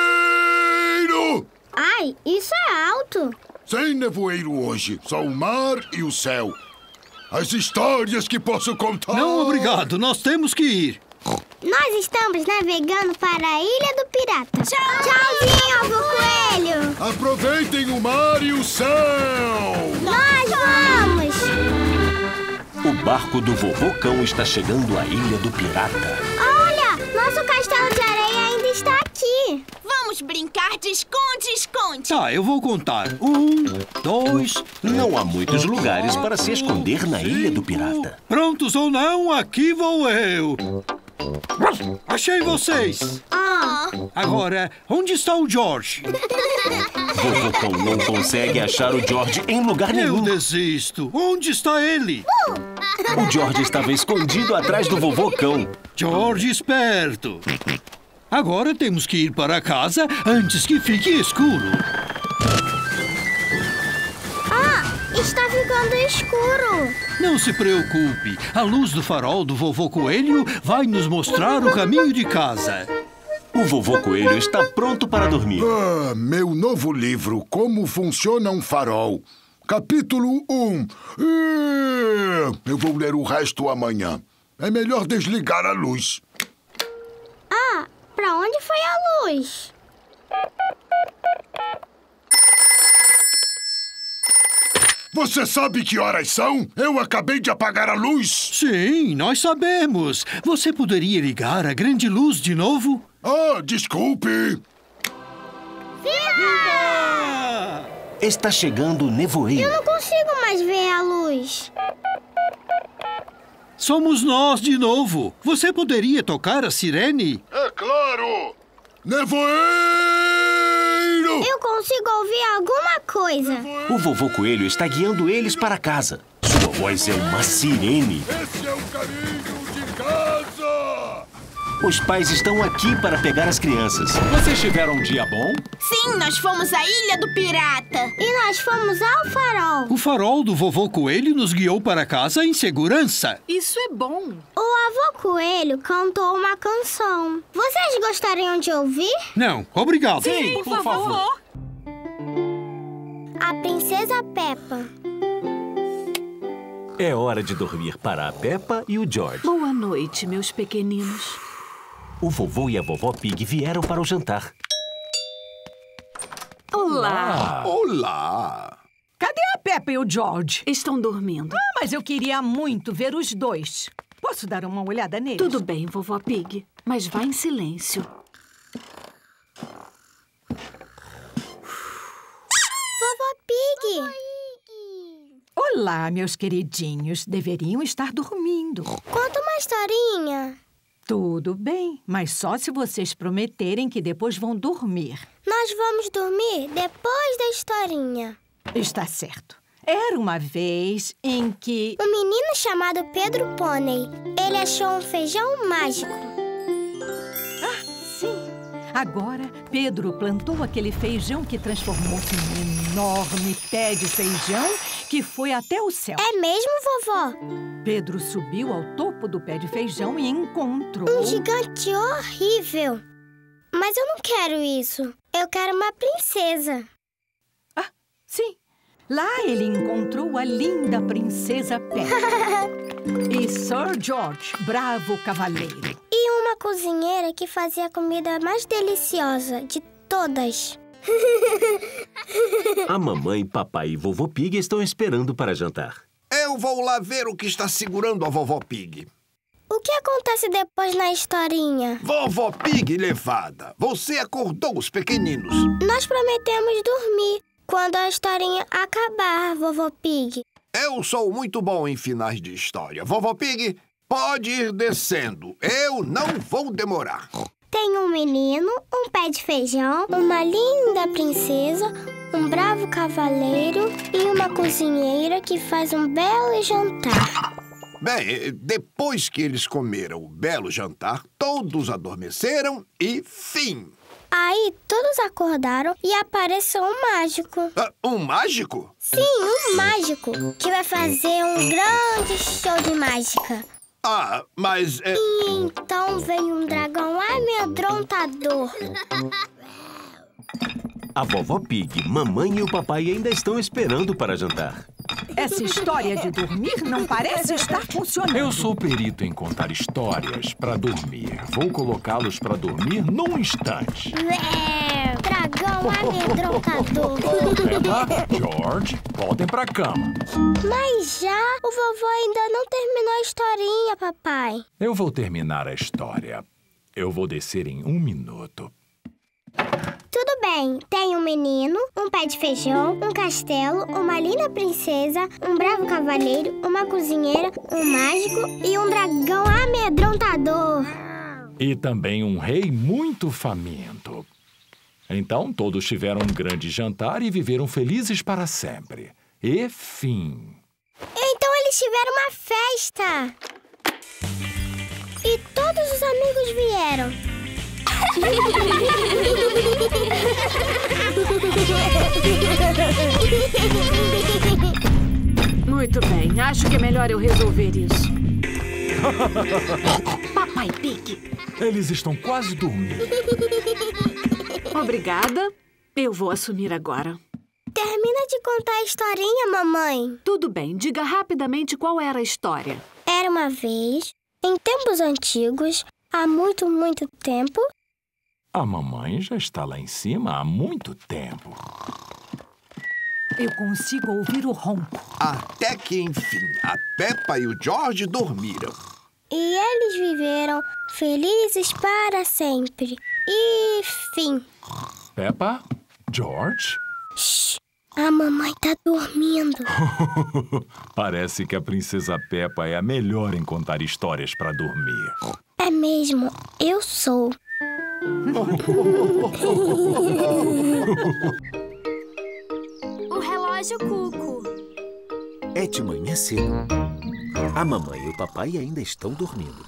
[SPEAKER 1] Ai, isso é alto.
[SPEAKER 20] Sem nevoeiro hoje, só o mar e o céu. As histórias que posso contar...
[SPEAKER 19] Não, obrigado. Nós temos que ir.
[SPEAKER 1] Nós estamos navegando para a Ilha do Pirata. Tchau! Tchauzinho, avô Coelho!
[SPEAKER 20] Aproveitem o mar e o céu!
[SPEAKER 1] Nós vamos!
[SPEAKER 2] O barco do Vovô Cão está chegando à Ilha do Pirata.
[SPEAKER 1] Olha! Nosso castelo de areia ainda está aqui. Vamos brincar de esconde-esconde.
[SPEAKER 19] Tá, eu vou contar. Um, dois...
[SPEAKER 2] Não há muitos lugares para se esconder na Ilha do Pirata.
[SPEAKER 19] Prontos ou não, aqui vou eu. Achei vocês.
[SPEAKER 1] Ah.
[SPEAKER 19] Agora, onde está o George?
[SPEAKER 2] Vovô Cão não consegue achar o George em lugar nenhum.
[SPEAKER 19] Eu desisto. Onde está ele?
[SPEAKER 2] O George estava escondido atrás do Vovô Cão.
[SPEAKER 19] George esperto. Agora temos que ir para casa antes que fique escuro.
[SPEAKER 1] Ah, está ficando escuro.
[SPEAKER 19] Não se preocupe. A luz do farol do Vovô Coelho vai nos mostrar o caminho de casa.
[SPEAKER 2] O Vovô Coelho está pronto para dormir.
[SPEAKER 20] Ah, meu novo livro, Como Funciona um Farol. Capítulo um. Eu vou ler o resto amanhã. É melhor desligar a luz.
[SPEAKER 1] Ah, pra onde foi a luz?
[SPEAKER 20] Você sabe que horas são? Eu acabei de apagar a luz.
[SPEAKER 19] Sim, nós sabemos. Você poderia ligar a grande luz de novo?
[SPEAKER 20] Ah, desculpe.
[SPEAKER 1] Viva!
[SPEAKER 2] Está chegando o nevoeiro.
[SPEAKER 1] Eu não consigo mais ver a luz.
[SPEAKER 19] Somos nós de novo. Você poderia tocar a sirene?
[SPEAKER 20] É claro! Nevoeiro!
[SPEAKER 1] Eu consigo ouvir alguma coisa.
[SPEAKER 2] O Vovô Coelho está guiando eles para casa. Sua voz é uma sirene.
[SPEAKER 20] Esse é o caminho de casa!
[SPEAKER 2] Os pais estão aqui para pegar as crianças.
[SPEAKER 5] Vocês tiveram um dia bom?
[SPEAKER 1] Sim, nós fomos à Ilha do Pirata. E nós fomos ao farol.
[SPEAKER 19] O farol do Vovô Coelho nos guiou para casa em segurança.
[SPEAKER 6] Isso é bom.
[SPEAKER 1] O avô Coelho cantou uma canção. Vocês gostariam de ouvir?
[SPEAKER 19] Não, obrigado.
[SPEAKER 6] Sim, por, por favor. favor.
[SPEAKER 1] A Princesa Peppa.
[SPEAKER 11] É hora de dormir para a Peppa e o George.
[SPEAKER 6] Boa noite, meus pequeninos.
[SPEAKER 11] O vovô e a vovó Pig vieram para o jantar.
[SPEAKER 6] Olá!
[SPEAKER 14] Olá!
[SPEAKER 12] Cadê a Peppa e o George?
[SPEAKER 6] Estão dormindo.
[SPEAKER 12] Ah, mas eu queria muito ver os dois. Posso dar uma olhada neles?
[SPEAKER 6] Tudo bem, vovó Pig, mas vá em silêncio.
[SPEAKER 1] Vovó Pig!
[SPEAKER 12] Olá, meus queridinhos. Deveriam estar dormindo.
[SPEAKER 1] Conta uma historinha.
[SPEAKER 12] Tudo bem, mas só se vocês prometerem que depois vão dormir.
[SPEAKER 1] Nós vamos dormir depois da historinha.
[SPEAKER 12] Está certo. Era uma vez em que...
[SPEAKER 1] Um menino chamado Pedro Pônei. Ele achou um feijão mágico.
[SPEAKER 12] Ah, sim. Agora, Pedro plantou aquele feijão que transformou-se num enorme pé de feijão que foi até o céu.
[SPEAKER 1] É mesmo, vovó?
[SPEAKER 12] Pedro subiu ao topo do pé de feijão e encontrou...
[SPEAKER 1] Um gigante horrível. Mas eu não quero isso. Eu quero uma princesa.
[SPEAKER 12] Ah, sim. Lá ele encontrou a linda princesa Peppa. E Sir George, bravo cavaleiro.
[SPEAKER 1] E uma cozinheira que fazia a comida mais deliciosa de todas.
[SPEAKER 11] A mamãe, papai e vovô Pig estão esperando para jantar.
[SPEAKER 22] Eu vou lá ver o que está segurando a vovó Pig.
[SPEAKER 1] O que acontece depois na historinha?
[SPEAKER 22] Vovó Pig levada, você acordou os pequeninos.
[SPEAKER 1] Nós prometemos dormir quando a historinha acabar, vovó Pig.
[SPEAKER 22] Eu sou muito bom em finais de história. Vovó Pig, pode ir descendo. Eu não vou demorar.
[SPEAKER 1] Tem um menino, um pé de feijão, uma linda princesa, um bravo cavaleiro e uma cozinheira que faz um belo jantar.
[SPEAKER 22] Bem, depois que eles comeram o belo jantar, todos adormeceram e fim.
[SPEAKER 1] Aí todos acordaram e apareceu um mágico.
[SPEAKER 22] Ah, um mágico?
[SPEAKER 1] Sim, um mágico, que vai fazer um grande show de mágica.
[SPEAKER 22] Ah, mas... É...
[SPEAKER 1] E então veio um dragão amedrontador.
[SPEAKER 11] A vovó Pig, mamãe e o papai ainda estão esperando para jantar.
[SPEAKER 12] Essa história de dormir não parece estar funcionando.
[SPEAKER 5] Eu sou perito em contar histórias para dormir. Vou colocá-los para dormir num instante.
[SPEAKER 1] É, dragão amedrontador.
[SPEAKER 5] Peppa, George, voltem para a cama.
[SPEAKER 1] Mas já o vovô ainda não terminou a historinha, papai.
[SPEAKER 5] Eu vou terminar a história. Eu vou descer em um minuto.
[SPEAKER 1] Tudo bem, tem um menino, um pé de feijão, um castelo, uma linda princesa, um bravo cavaleiro, uma cozinheira, um mágico e um dragão amedrontador.
[SPEAKER 5] E também um rei muito faminto. Então todos tiveram um grande jantar e viveram felizes para sempre. E fim.
[SPEAKER 1] Então eles tiveram uma festa. E todos os amigos vieram.
[SPEAKER 6] Muito bem, acho que é melhor eu resolver isso.
[SPEAKER 13] Papai Pig.
[SPEAKER 5] Eles estão quase dormindo.
[SPEAKER 6] Obrigada. Eu vou assumir agora.
[SPEAKER 1] Termina de contar a historinha, mamãe.
[SPEAKER 6] Tudo bem, diga rapidamente qual era a história.
[SPEAKER 1] Era uma vez, em tempos antigos, há muito, muito tempo...
[SPEAKER 5] A mamãe já está lá em cima há muito tempo.
[SPEAKER 12] Eu consigo ouvir o ronco.
[SPEAKER 22] Até que, enfim, a Peppa e o George dormiram.
[SPEAKER 1] E eles viveram felizes para sempre. E fim.
[SPEAKER 5] Peppa? George?
[SPEAKER 1] Shhh! A mamãe tá dormindo.
[SPEAKER 5] Parece que a princesa Peppa é a melhor em contar histórias para dormir.
[SPEAKER 1] É mesmo, eu sou.
[SPEAKER 23] O relógio Cuco.
[SPEAKER 11] É de manhã cedo. A mamãe e o papai ainda estão dormindo.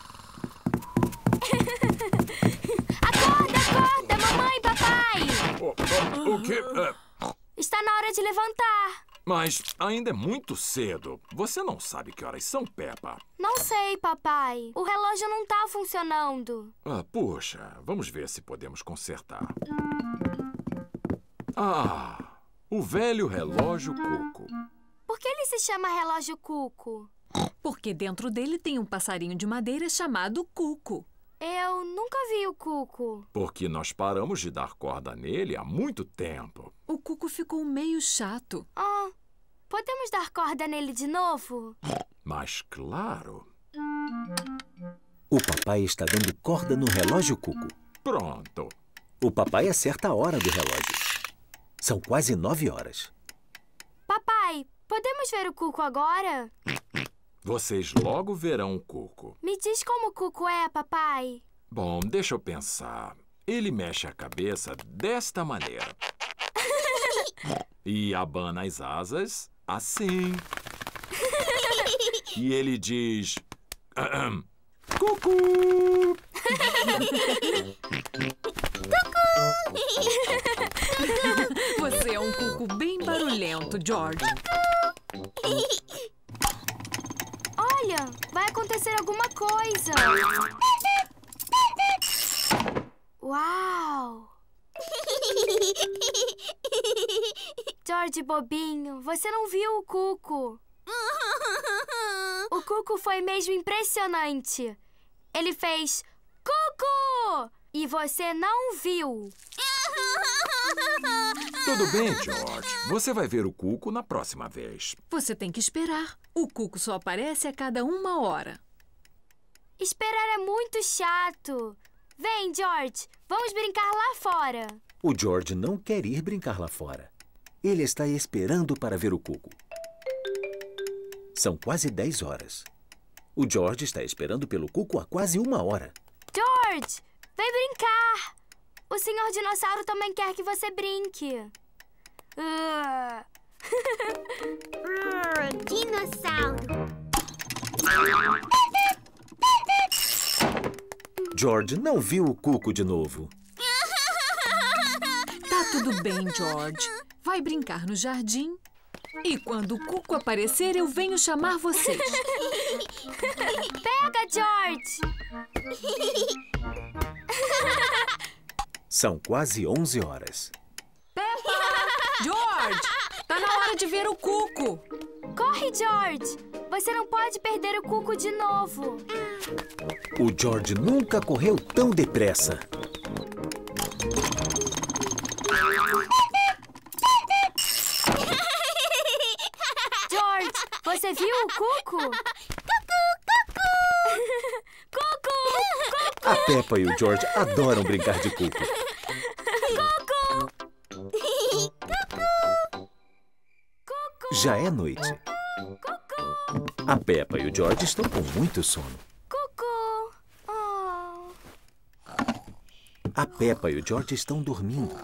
[SPEAKER 23] Acorda, acorda, mamãe, papai!
[SPEAKER 5] O, o, o quê?
[SPEAKER 23] Está na hora de levantar.
[SPEAKER 5] Mas ainda é muito cedo. Você não sabe que horas são, Peppa?
[SPEAKER 23] Não sei, papai. O relógio não tá funcionando.
[SPEAKER 5] Ah, puxa, vamos ver se podemos consertar. Ah, o velho relógio Cuco.
[SPEAKER 23] Por Por que ele se chama relógio Cuco?
[SPEAKER 6] Porque dentro dele tem um passarinho de madeira chamado Cuco.
[SPEAKER 23] Eu nunca vi o Cuco.
[SPEAKER 5] Porque nós paramos de dar corda nele há muito tempo.
[SPEAKER 6] O Cuco ficou meio chato.
[SPEAKER 23] Ah, podemos dar corda nele de novo?
[SPEAKER 5] Mas claro.
[SPEAKER 11] O papai está dando corda no relógio Cuco.
[SPEAKER 5] Pronto.
[SPEAKER 11] O papai acerta a hora do relógio. São quase nove horas.
[SPEAKER 23] Papai, podemos ver o Cuco agora?
[SPEAKER 5] Vocês logo verão o Cuco.
[SPEAKER 23] Me diz como o Cuco é, papai.
[SPEAKER 5] Bom, deixa eu pensar. Ele mexe a cabeça desta maneira. E abana as asas assim. E ele diz... Cucu!
[SPEAKER 6] Você é um Cuco bem barulhento, George.
[SPEAKER 23] Olha, vai acontecer alguma coisa. Uau! George bobinho, você não viu o Cuco. O Cuco foi mesmo impressionante. Ele fez Cuco! E você não viu.
[SPEAKER 5] Tudo bem, George. Você vai ver o Cuco na próxima vez.
[SPEAKER 6] Você tem que esperar. O Cuco só aparece a cada uma hora.
[SPEAKER 23] Esperar é muito chato. Vem, George. Vamos brincar lá fora.
[SPEAKER 11] O George não quer ir brincar lá fora. Ele está esperando para ver o Cuco. São quase dez horas. O George está esperando pelo Cuco há quase uma hora.
[SPEAKER 23] George, vem brincar. O senhor dinossauro também quer que você brinque. Uh.
[SPEAKER 1] Dinossauro.
[SPEAKER 11] George não viu o Cuco de novo.
[SPEAKER 6] Tá tudo bem, George. Vai brincar no jardim. E quando o Cuco aparecer, eu venho chamar vocês.
[SPEAKER 23] Pega, George!
[SPEAKER 11] São quase onze horas.
[SPEAKER 6] Peppa! George! Tá na hora de ver o Cuco.
[SPEAKER 23] Corre, George! Você não pode perder o Cuco de novo.
[SPEAKER 11] O George nunca correu tão depressa.
[SPEAKER 23] George, você viu o Cuco? Cucu, cucu! Cucu, cucu!
[SPEAKER 11] A Peppa e o George adoram brincar de Cuco.
[SPEAKER 23] Cucu! Cucu!
[SPEAKER 11] Já é noite.
[SPEAKER 23] Cucu!
[SPEAKER 11] A Peppa e o George estão com muito sono.
[SPEAKER 23] Cucu! Oh.
[SPEAKER 11] A Peppa e o George estão dormindo.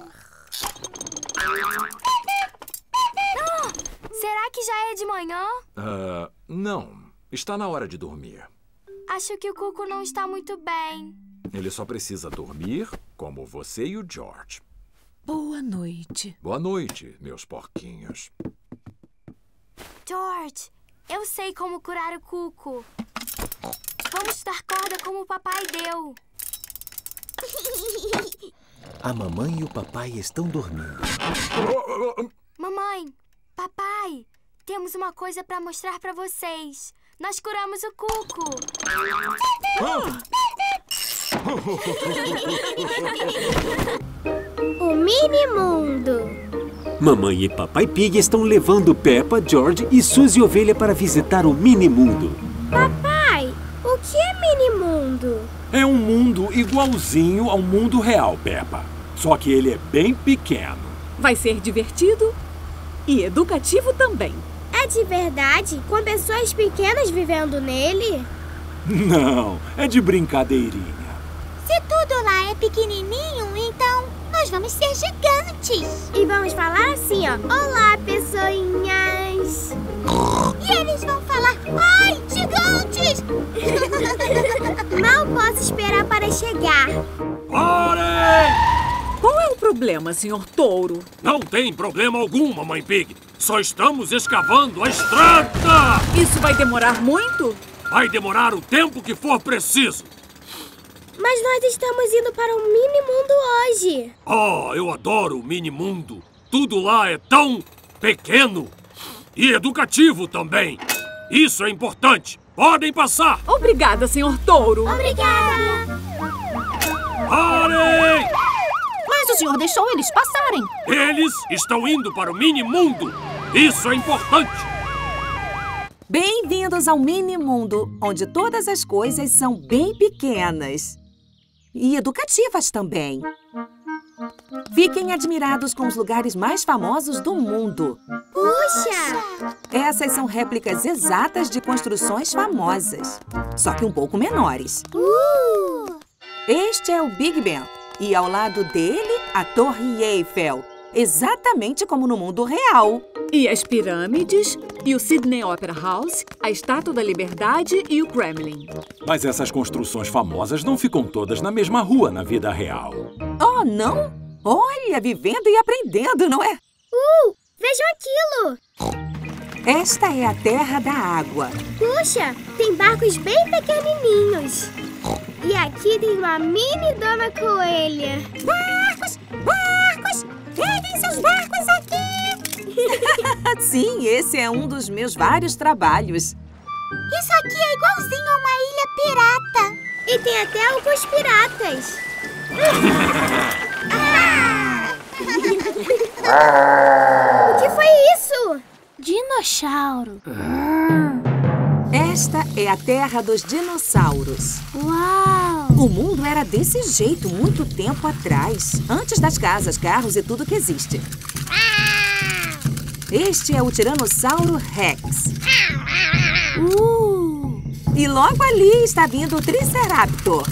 [SPEAKER 23] Será que já é de manhã?
[SPEAKER 5] Uh, não. Está na hora de dormir.
[SPEAKER 23] Acho que o Cuco não está muito bem.
[SPEAKER 5] Ele só precisa dormir como você e o George.
[SPEAKER 6] Boa noite.
[SPEAKER 5] Boa noite, meus porquinhos.
[SPEAKER 23] George, eu sei como curar o Cuco. Vamos dar corda como o papai deu.
[SPEAKER 11] A mamãe e o papai estão dormindo.
[SPEAKER 23] Mamãe, papai, temos uma coisa para mostrar para vocês. Nós curamos o Cuco.
[SPEAKER 1] O Mini Mundo.
[SPEAKER 11] Mamãe e Papai Pig estão levando Peppa, George e Suzy Ovelha para visitar o Mini Mundo.
[SPEAKER 1] Papai, o que é Mini Mundo?
[SPEAKER 15] É um mundo igualzinho ao mundo real, Peppa. Só que ele é bem pequeno.
[SPEAKER 6] Vai ser divertido e educativo também.
[SPEAKER 1] É de verdade? Com pessoas pequenas vivendo nele?
[SPEAKER 15] Não, é de brincadeirinha.
[SPEAKER 1] Se tudo lá é pequenininho, então nós vamos ser gigantes. E vamos falar assim, ó. Olá, pessoinhas. E eles vão falar, ai, gigantes! Mal posso esperar para chegar.
[SPEAKER 15] Parem!
[SPEAKER 6] Qual é o problema, senhor Touro?
[SPEAKER 15] Não tem problema algum, Mamãe Pig. Só estamos escavando a estrada!
[SPEAKER 6] Isso vai demorar muito?
[SPEAKER 15] Vai demorar o tempo que for preciso.
[SPEAKER 1] Mas nós estamos indo para o Mini Mundo hoje.
[SPEAKER 15] Oh, eu adoro o Mini Mundo. Tudo lá é tão pequeno.
[SPEAKER 3] E educativo também. Isso é importante. Podem passar.
[SPEAKER 6] Obrigada, senhor Touro.
[SPEAKER 1] Obrigada.
[SPEAKER 3] Parem!
[SPEAKER 4] Mas o senhor deixou eles passarem.
[SPEAKER 3] Eles estão indo para o mini-mundo. Isso é importante.
[SPEAKER 10] Bem-vindos ao Mini-mundo, onde todas as coisas são bem pequenas. E educativas também. Fiquem admirados com os lugares mais famosos do mundo.
[SPEAKER 1] Puxa!
[SPEAKER 10] Essas são réplicas exatas de construções famosas, só que um pouco menores.
[SPEAKER 1] Uh!
[SPEAKER 10] Este é o Big Ben e ao lado dele a Torre Eiffel, exatamente como no mundo real.
[SPEAKER 6] E as pirâmides, e o Sydney Opera House, a Estátua da Liberdade e o Kremlin.
[SPEAKER 5] Mas essas construções famosas não ficam todas na mesma rua na vida real.
[SPEAKER 10] Oh, não? Olha, vivendo e aprendendo, não é?
[SPEAKER 1] Uh, vejam aquilo!
[SPEAKER 10] Esta é a Terra da Água.
[SPEAKER 1] Puxa, tem barcos bem pequenininhos. E aqui tem uma mini Dona Coelha.
[SPEAKER 8] Barcos! Barcos! Peguem seus barcos aqui!
[SPEAKER 10] Sim, esse é um dos meus vários trabalhos.
[SPEAKER 1] Isso aqui é igualzinho a uma ilha pirata. E tem até alguns piratas. Ah! O que foi isso?
[SPEAKER 23] Dinossauro.
[SPEAKER 10] Esta é a terra dos dinossauros.
[SPEAKER 23] Uau!
[SPEAKER 10] O mundo era desse jeito muito tempo atrás, antes das casas, carros e tudo que existe. Este é o Tiranossauro Rex.
[SPEAKER 23] Uh!
[SPEAKER 10] E logo ali está vindo o Triceraptor.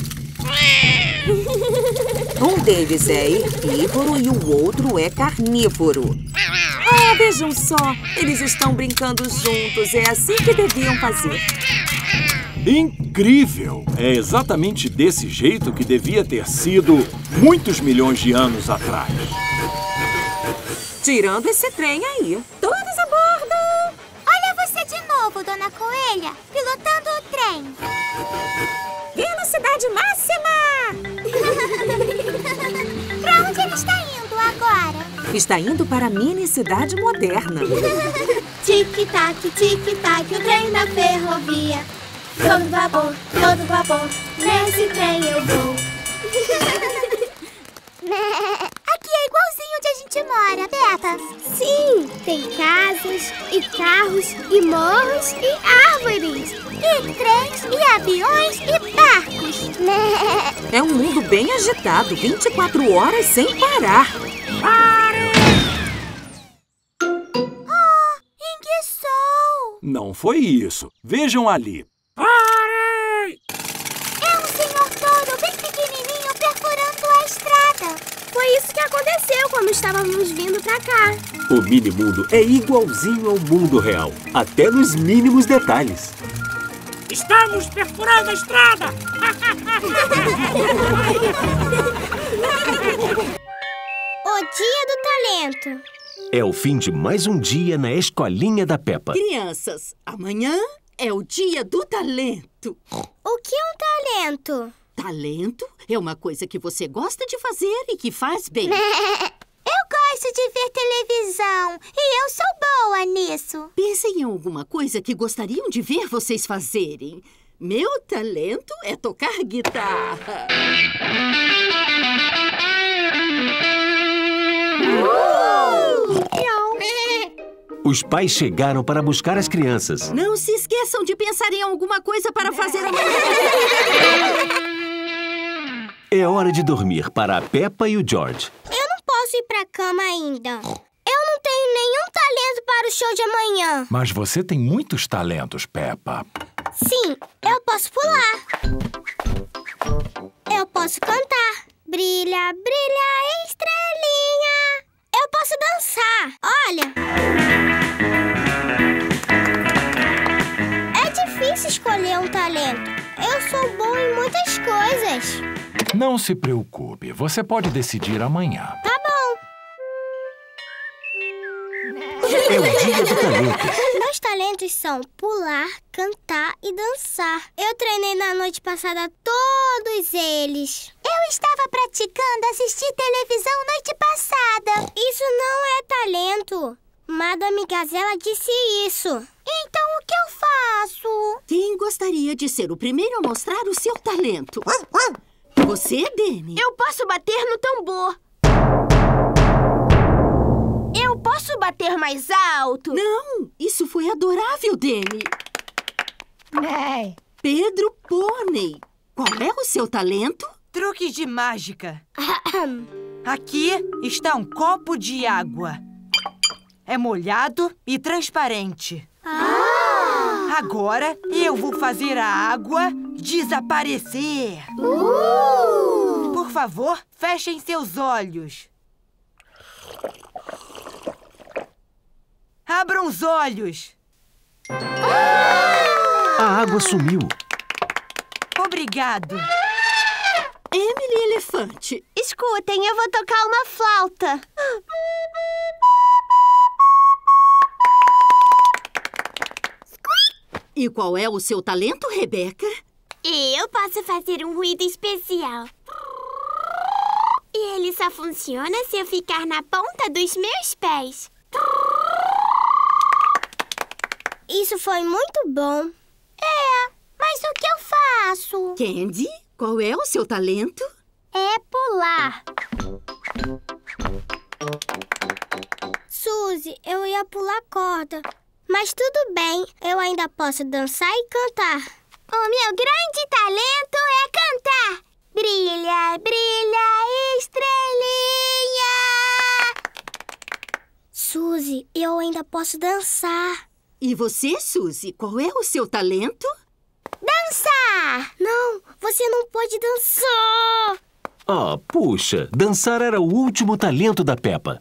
[SPEAKER 10] Um deles é herbívoro e o outro é carnívoro. Ah, vejam só, eles estão brincando juntos. É assim que deviam fazer.
[SPEAKER 5] Incrível! É exatamente desse jeito que devia ter sido muitos milhões de anos atrás.
[SPEAKER 10] Tirando esse trem aí. Todos a bordo!
[SPEAKER 1] Olha você de novo, Dona Coelha, pilotando o trem.
[SPEAKER 8] Velocidade máxima!
[SPEAKER 1] Pra onde ele está indo agora?
[SPEAKER 10] Está indo para a mini cidade moderna.
[SPEAKER 1] Tic-tac, tic-tac, o trem da ferrovia. Todo vapor, todo vapor, nesse trem eu vou. Aqui é igualzinho onde a gente mora, Peppa. Sim, tem casas, e carros, e morros, e árvores. E trens, e aviões, e barcos.
[SPEAKER 10] É um mundo bem agitado, vinte e quatro horas sem parar.
[SPEAKER 1] Pare! Oh, enguiçou!
[SPEAKER 5] Não foi isso. Vejam ali.
[SPEAKER 1] Pare! É um senhor touro bem pequenininho perfurando a estrada. Foi isso que aconteceu quando estávamos vindo pra cá.
[SPEAKER 11] O mini-mundo é igualzinho ao mundo real, até nos mínimos detalhes.
[SPEAKER 3] Estamos perfurando a estrada!
[SPEAKER 1] O Dia do Talento.
[SPEAKER 11] É o fim de mais um dia na escolinha da Peppa.
[SPEAKER 13] Crianças, amanhã é o Dia do Talento.
[SPEAKER 1] O que é um talento?
[SPEAKER 13] Talento é uma coisa que você gosta de fazer e que faz bem.
[SPEAKER 1] Eu gosto de ver televisão e eu sou boa nisso.
[SPEAKER 13] Pensem em alguma coisa que gostariam de ver vocês fazerem. Meu talento é tocar guitarra.
[SPEAKER 1] Uh!
[SPEAKER 11] Os pais chegaram para buscar as crianças.
[SPEAKER 13] Não se esqueçam de pensar em alguma coisa para fazer amanhã.
[SPEAKER 11] É hora de dormir para a Peppa e o George.
[SPEAKER 1] Eu não posso ir pra cama ainda. Eu não tenho nenhum talento para o show de amanhã.
[SPEAKER 15] Mas você tem muitos talentos, Peppa.
[SPEAKER 1] Sim, eu posso pular. Eu posso cantar. Brilha, brilha, estrelinha. Eu posso dançar. Olha. É difícil escolher um talento. Eu sou bom em muitas coisas.
[SPEAKER 15] Não se preocupe, você pode decidir amanhã.
[SPEAKER 1] Tá bom.
[SPEAKER 11] É o Dia do Talento.
[SPEAKER 1] Meus talentos são pular, cantar e dançar. Eu treinei na noite passada todos eles. Eu estava praticando assistir televisão noite passada. Isso não é talento. Madame Gazela disse isso. Então o que eu faço?
[SPEAKER 13] Quem gostaria de ser o primeiro a mostrar o seu talento? Você, Danny?
[SPEAKER 1] Eu posso bater no tambor. Eu posso bater mais alto?
[SPEAKER 13] Não, isso foi adorável, Danny. É. Pedro Pônei, qual é o seu talento?
[SPEAKER 9] Truques de mágica. Aqui está um copo de água. É molhado e transparente.
[SPEAKER 1] Ah!
[SPEAKER 9] Agora eu vou fazer a água desaparecer.
[SPEAKER 1] Uh!
[SPEAKER 9] Por favor, fechem seus olhos. Abram os olhos.
[SPEAKER 11] A água sumiu.
[SPEAKER 9] Obrigado.
[SPEAKER 13] Emily Elefante.
[SPEAKER 1] Escutem, eu vou tocar uma flauta.
[SPEAKER 13] E qual é o seu talento, Rebeca?
[SPEAKER 1] Eu posso fazer um ruído especial. E ele só funciona se eu ficar na ponta dos meus pés. Isso foi muito bom. É, mas o que eu faço?
[SPEAKER 13] Candy, qual é o seu talento?
[SPEAKER 1] É pular. Suzy, eu ia pular corda. Mas tudo bem, eu ainda posso dançar e cantar. O meu grande talento é cantar. Brilha, brilha, estrelinha. Suzy, eu ainda posso dançar.
[SPEAKER 13] E você, Suzy, qual é o seu talento?
[SPEAKER 1] Dançar! Não, você não pode dançar.
[SPEAKER 11] Ah, puxa, dançar era o último talento da Peppa.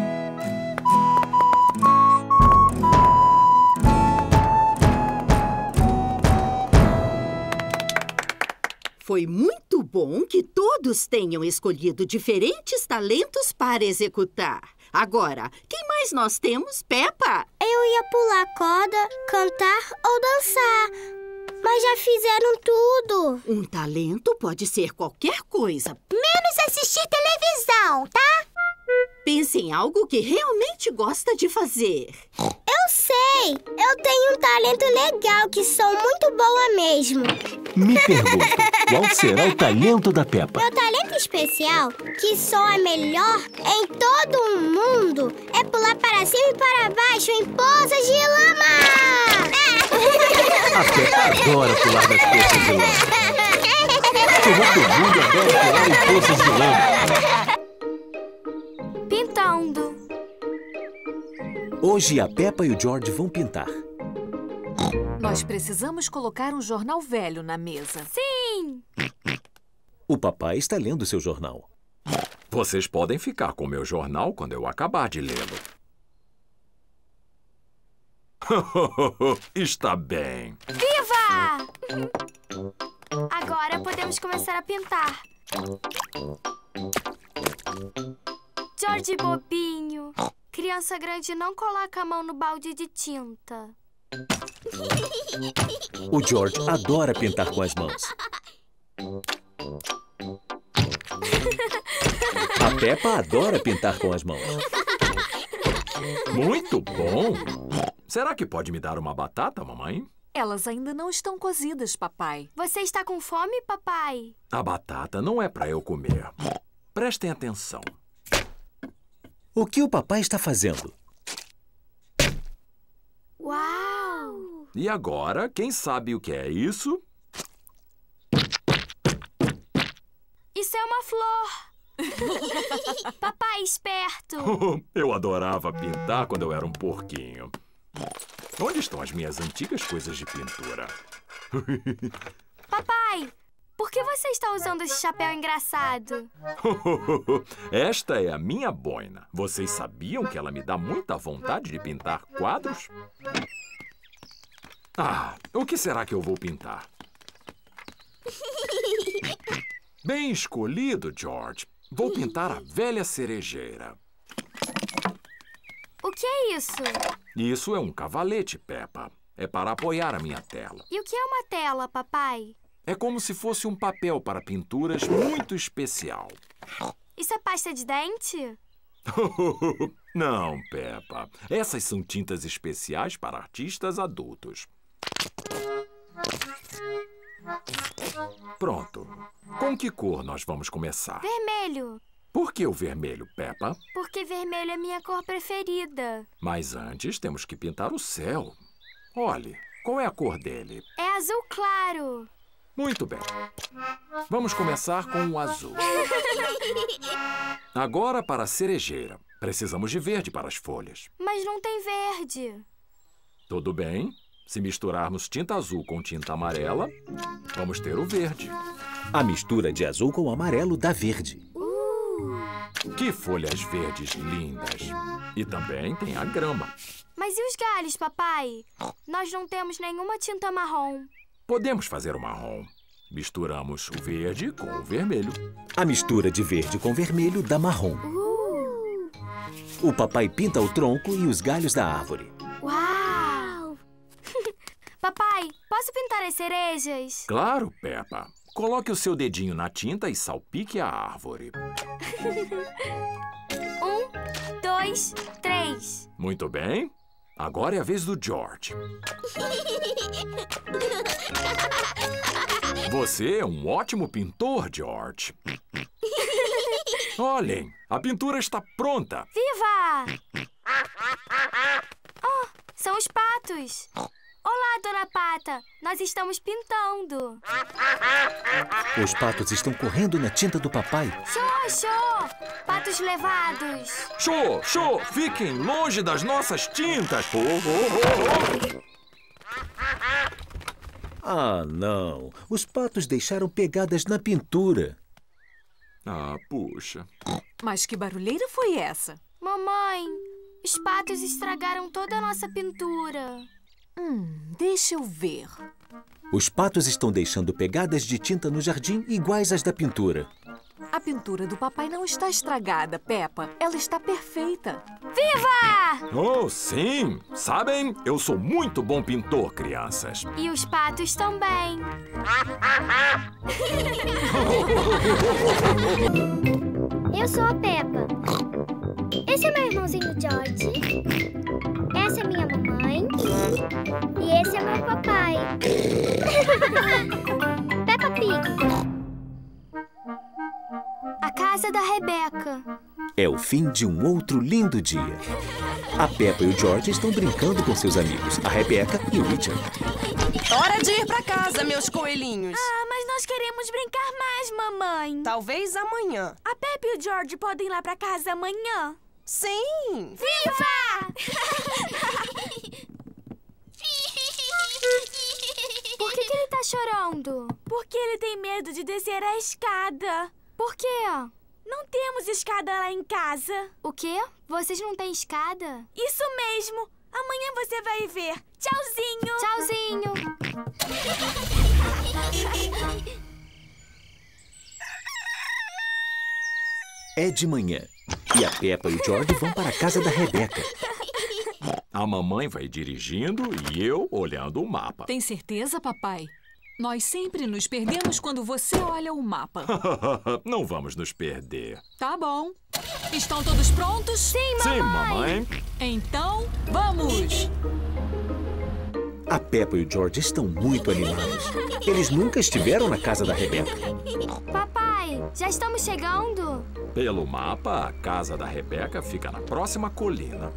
[SPEAKER 13] Foi muito bom que todos tenham escolhido diferentes talentos para executar. Agora, quem mais nós temos, Peppa?
[SPEAKER 1] Eu ia pular corda, cantar ou dançar. Mas já fizeram tudo.
[SPEAKER 13] Um talento pode ser qualquer coisa.
[SPEAKER 1] Menos assistir televisão, tá?
[SPEAKER 13] Pense em algo que realmente gosta de fazer.
[SPEAKER 1] Eu sei! Eu tenho um talento legal que sou muito boa mesmo.
[SPEAKER 11] Me pergunto, qual será o talento da Peppa?
[SPEAKER 1] Meu talento especial, que sou a melhor em todo o mundo, é pular para cima e para baixo em poças de lama!
[SPEAKER 11] A Peppa adora pular nas poças de lama. Todo mundo adora pular em poças de lama.
[SPEAKER 23] Pintando.
[SPEAKER 11] Hoje a Peppa e o George vão pintar.
[SPEAKER 6] Nós precisamos colocar um jornal velho na mesa.
[SPEAKER 23] Sim!
[SPEAKER 11] O papai está lendo seu jornal.
[SPEAKER 5] Vocês podem ficar com o meu jornal quando eu acabar de lê-lo. Está bem.
[SPEAKER 23] Viva! Agora podemos começar a pintar. George bobinho. Criança grande não coloca a mão no balde de tinta.
[SPEAKER 11] O George adora pintar com as mãos. A Peppa adora pintar com as mãos.
[SPEAKER 5] Muito bom! Será que pode me dar uma batata, mamãe?
[SPEAKER 6] Elas ainda não estão cozidas, papai.
[SPEAKER 23] Você está com fome, papai?
[SPEAKER 5] A batata não é para eu comer. Prestem atenção.
[SPEAKER 11] O que o papai está fazendo?
[SPEAKER 23] Uau!
[SPEAKER 5] E agora, quem sabe o que é isso?
[SPEAKER 23] Isso é uma flor! Papai, esperto!
[SPEAKER 5] Eu adorava pintar quando eu era um porquinho. Onde estão as minhas antigas coisas de pintura?
[SPEAKER 23] Papai, por que você está usando esse chapéu engraçado?
[SPEAKER 5] Esta é a minha boina. Vocês sabiam que ela me dá muita vontade de pintar quadros? Ah, o que será que eu vou pintar? Bem escolhido, George. Vou pintar a velha cerejeira.
[SPEAKER 23] O que é isso?
[SPEAKER 5] Isso é um cavalete, Peppa. É para apoiar a minha tela.
[SPEAKER 23] E o que é uma tela, papai?
[SPEAKER 5] É como se fosse um papel para pinturas muito especial.
[SPEAKER 23] Isso é pasta de dente?
[SPEAKER 5] Não, Peppa. Essas são tintas especiais para artistas adultos. Pronto. Com que cor nós vamos começar?
[SPEAKER 23] Vermelho.
[SPEAKER 5] Por que o vermelho, Peppa?
[SPEAKER 23] Porque vermelho é minha cor preferida.
[SPEAKER 5] Mas antes temos que pintar o céu. Olhe, qual é a cor dele?
[SPEAKER 23] É azul claro.
[SPEAKER 5] Muito bem. Vamos começar com o azul. Agora para a cerejeira. Precisamos de verde para as folhas.
[SPEAKER 23] Mas não tem verde.
[SPEAKER 5] Tudo bem. Se misturarmos tinta azul com tinta amarela, vamos ter o verde.
[SPEAKER 11] A mistura de azul com amarelo dá verde.
[SPEAKER 23] Uh.
[SPEAKER 5] Que folhas verdes lindas! E também tem a grama.
[SPEAKER 23] Mas e os galhos, papai? Nós não temos nenhuma tinta marrom.
[SPEAKER 5] Podemos fazer o marrom. Misturamos o verde com o vermelho.
[SPEAKER 11] A mistura de verde com vermelho dá marrom.
[SPEAKER 23] Uh.
[SPEAKER 11] O papai pinta o tronco e os galhos da árvore.
[SPEAKER 23] Uau! Papai, posso pintar as cerejas?
[SPEAKER 5] Claro, Peppa. Coloque o seu dedinho na tinta e salpique a árvore.
[SPEAKER 23] Um, dois, três.
[SPEAKER 5] Muito bem. Agora é a vez do George. Você é um ótimo pintor, George. Olhem, a pintura está pronta.
[SPEAKER 23] Viva! Oh, são os patos. Olá, Dona Pata. Nós estamos pintando.
[SPEAKER 11] Os patos estão correndo na tinta do papai.
[SPEAKER 23] Show, show! Patos levados.
[SPEAKER 5] Show, show! Fiquem longe das nossas tintas. Oh, oh, oh, oh.
[SPEAKER 11] Ah, não. Os patos deixaram pegadas na pintura.
[SPEAKER 5] Ah, puxa.
[SPEAKER 6] Mas que barulheira foi essa?
[SPEAKER 23] Mamãe, os patos estragaram toda a nossa pintura.
[SPEAKER 6] Hum, deixa eu ver.
[SPEAKER 11] Os patos estão deixando pegadas de tinta no jardim iguais às da pintura.
[SPEAKER 6] A pintura do papai não está estragada, Peppa. Ela está perfeita.
[SPEAKER 23] Viva!
[SPEAKER 5] Oh, sim! Sabem, eu sou muito bom pintor, crianças.
[SPEAKER 23] E os patos também.
[SPEAKER 1] Eu sou a Peppa. Esse é meu irmãozinho George. Essa é minha mamãe. E esse é meu papai. Peppa Pig.
[SPEAKER 23] A casa da Rebeca.
[SPEAKER 11] É o fim de um outro lindo dia. A Peppa e o George estão brincando com seus amigos, a Rebeca e o Richard.
[SPEAKER 4] Hora de ir pra casa, meus coelhinhos.
[SPEAKER 23] Ah, mas nós queremos brincar mais, mamãe.
[SPEAKER 4] Talvez amanhã.
[SPEAKER 23] A Peppa e o George podem ir lá pra casa amanhã?
[SPEAKER 4] Sim!
[SPEAKER 23] Viva! Por que, que ele tá chorando? Porque ele tem medo de descer a escada. Por quê? Não temos escada lá em casa. O quê? Vocês não têm escada? Isso mesmo! Amanhã você vai ver. Tchauzinho! Tchauzinho!
[SPEAKER 11] É de manhã e a Peppa e o George vão para a casa da Rebeca.
[SPEAKER 5] A mamãe vai dirigindo e eu olhando o mapa.
[SPEAKER 6] Tem certeza, papai? Nós sempre nos perdemos quando você olha o mapa.
[SPEAKER 5] Não vamos nos perder.
[SPEAKER 6] Tá bom. Estão todos prontos?
[SPEAKER 23] Sim, mamãe!
[SPEAKER 5] Sim, mamãe.
[SPEAKER 6] Então, vamos!
[SPEAKER 11] A Peppa e o George estão muito animados. Eles nunca estiveram na casa da Rebeca.
[SPEAKER 23] Papai, já estamos chegando?
[SPEAKER 5] Pelo mapa, a casa da Rebeca fica na próxima colina.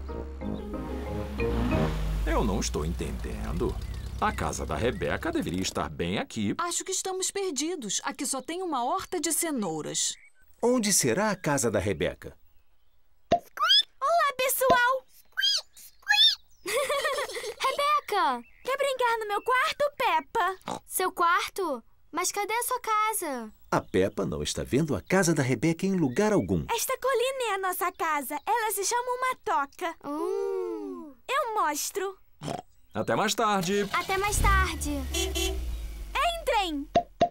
[SPEAKER 5] Eu não estou entendendo. A casa da Rebeca deveria estar bem aqui.
[SPEAKER 6] Acho que estamos perdidos. Aqui só tem uma horta de cenouras.
[SPEAKER 11] Onde será a casa da Rebeca?
[SPEAKER 23] Olá, pessoal! Rebeca, quer brincar no meu quarto, Peppa? Seu quarto? Mas cadê a sua casa?
[SPEAKER 11] A Peppa não está vendo a casa da Rebeca em lugar algum.
[SPEAKER 23] Esta colina é a nossa casa. Ela se chama uma toca. Uh. Eu mostro.
[SPEAKER 5] Até mais tarde.
[SPEAKER 23] Até mais tarde. Entrem!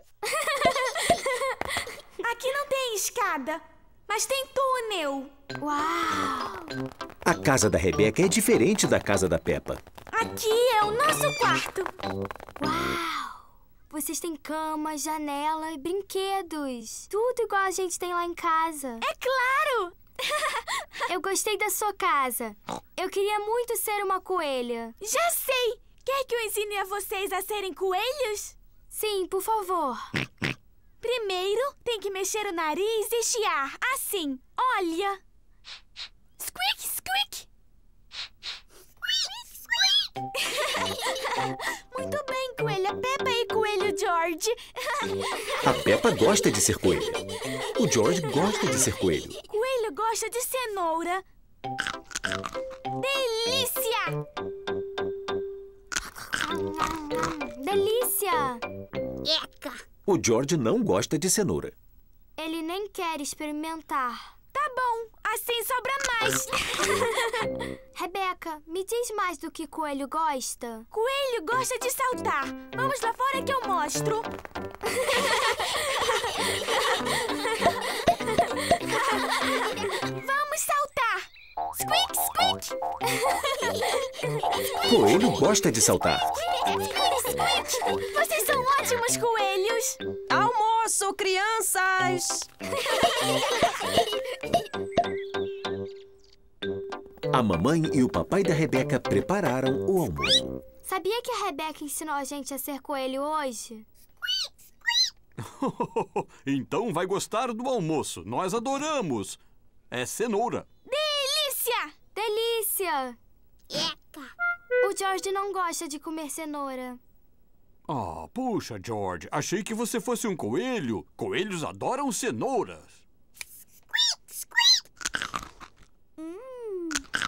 [SPEAKER 23] Aqui não tem escada, mas tem túnel. Uau!
[SPEAKER 11] A casa da Rebeca é diferente da casa da Peppa.
[SPEAKER 23] Aqui é o nosso quarto. Uau! Vocês têm cama, janela e brinquedos. Tudo igual a gente tem lá em casa. É claro! Eu gostei da sua casa. Eu queria muito ser uma coelha.
[SPEAKER 1] Já sei! Quer que eu ensine a vocês a serem coelhos?
[SPEAKER 23] Sim, por favor.
[SPEAKER 1] Primeiro, tem que mexer o nariz e chiar. Assim, olha. Squeak, squeak. Muito bem, coelha Peppa e coelho George.
[SPEAKER 11] A Peppa gosta de ser coelha. O George gosta de ser coelho.
[SPEAKER 1] Coelho gosta de cenoura. Delícia!
[SPEAKER 23] Delícia!
[SPEAKER 1] Eca!
[SPEAKER 11] O George não gosta de cenoura.
[SPEAKER 23] Ele nem quer experimentar.
[SPEAKER 1] Tá bom, assim sobra mais.
[SPEAKER 23] Rebeca, me diz mais do que coelho gosta.
[SPEAKER 1] Coelho gosta de saltar. Vamos lá fora que eu mostro. Vamos saltar. Squeak, squeak.
[SPEAKER 11] Coelho gosta de saltar.
[SPEAKER 1] Squeak, squeak. Vocês são ótimos coelhos.
[SPEAKER 4] Almoço, crianças!
[SPEAKER 11] A mamãe e o papai da Rebeca prepararam o almoço.
[SPEAKER 23] Sabia que a Rebeca ensinou a gente a ser coelho hoje?
[SPEAKER 7] Então vai gostar do almoço. Nós adoramos. É cenoura.
[SPEAKER 1] Delícia!
[SPEAKER 23] Delícia!
[SPEAKER 1] Eca!
[SPEAKER 23] O George não gosta de comer cenoura.
[SPEAKER 7] Ah, puxa, George. Achei que você fosse um coelho. Coelhos adoram cenouras.
[SPEAKER 1] Squeak, squeak.
[SPEAKER 23] Hum.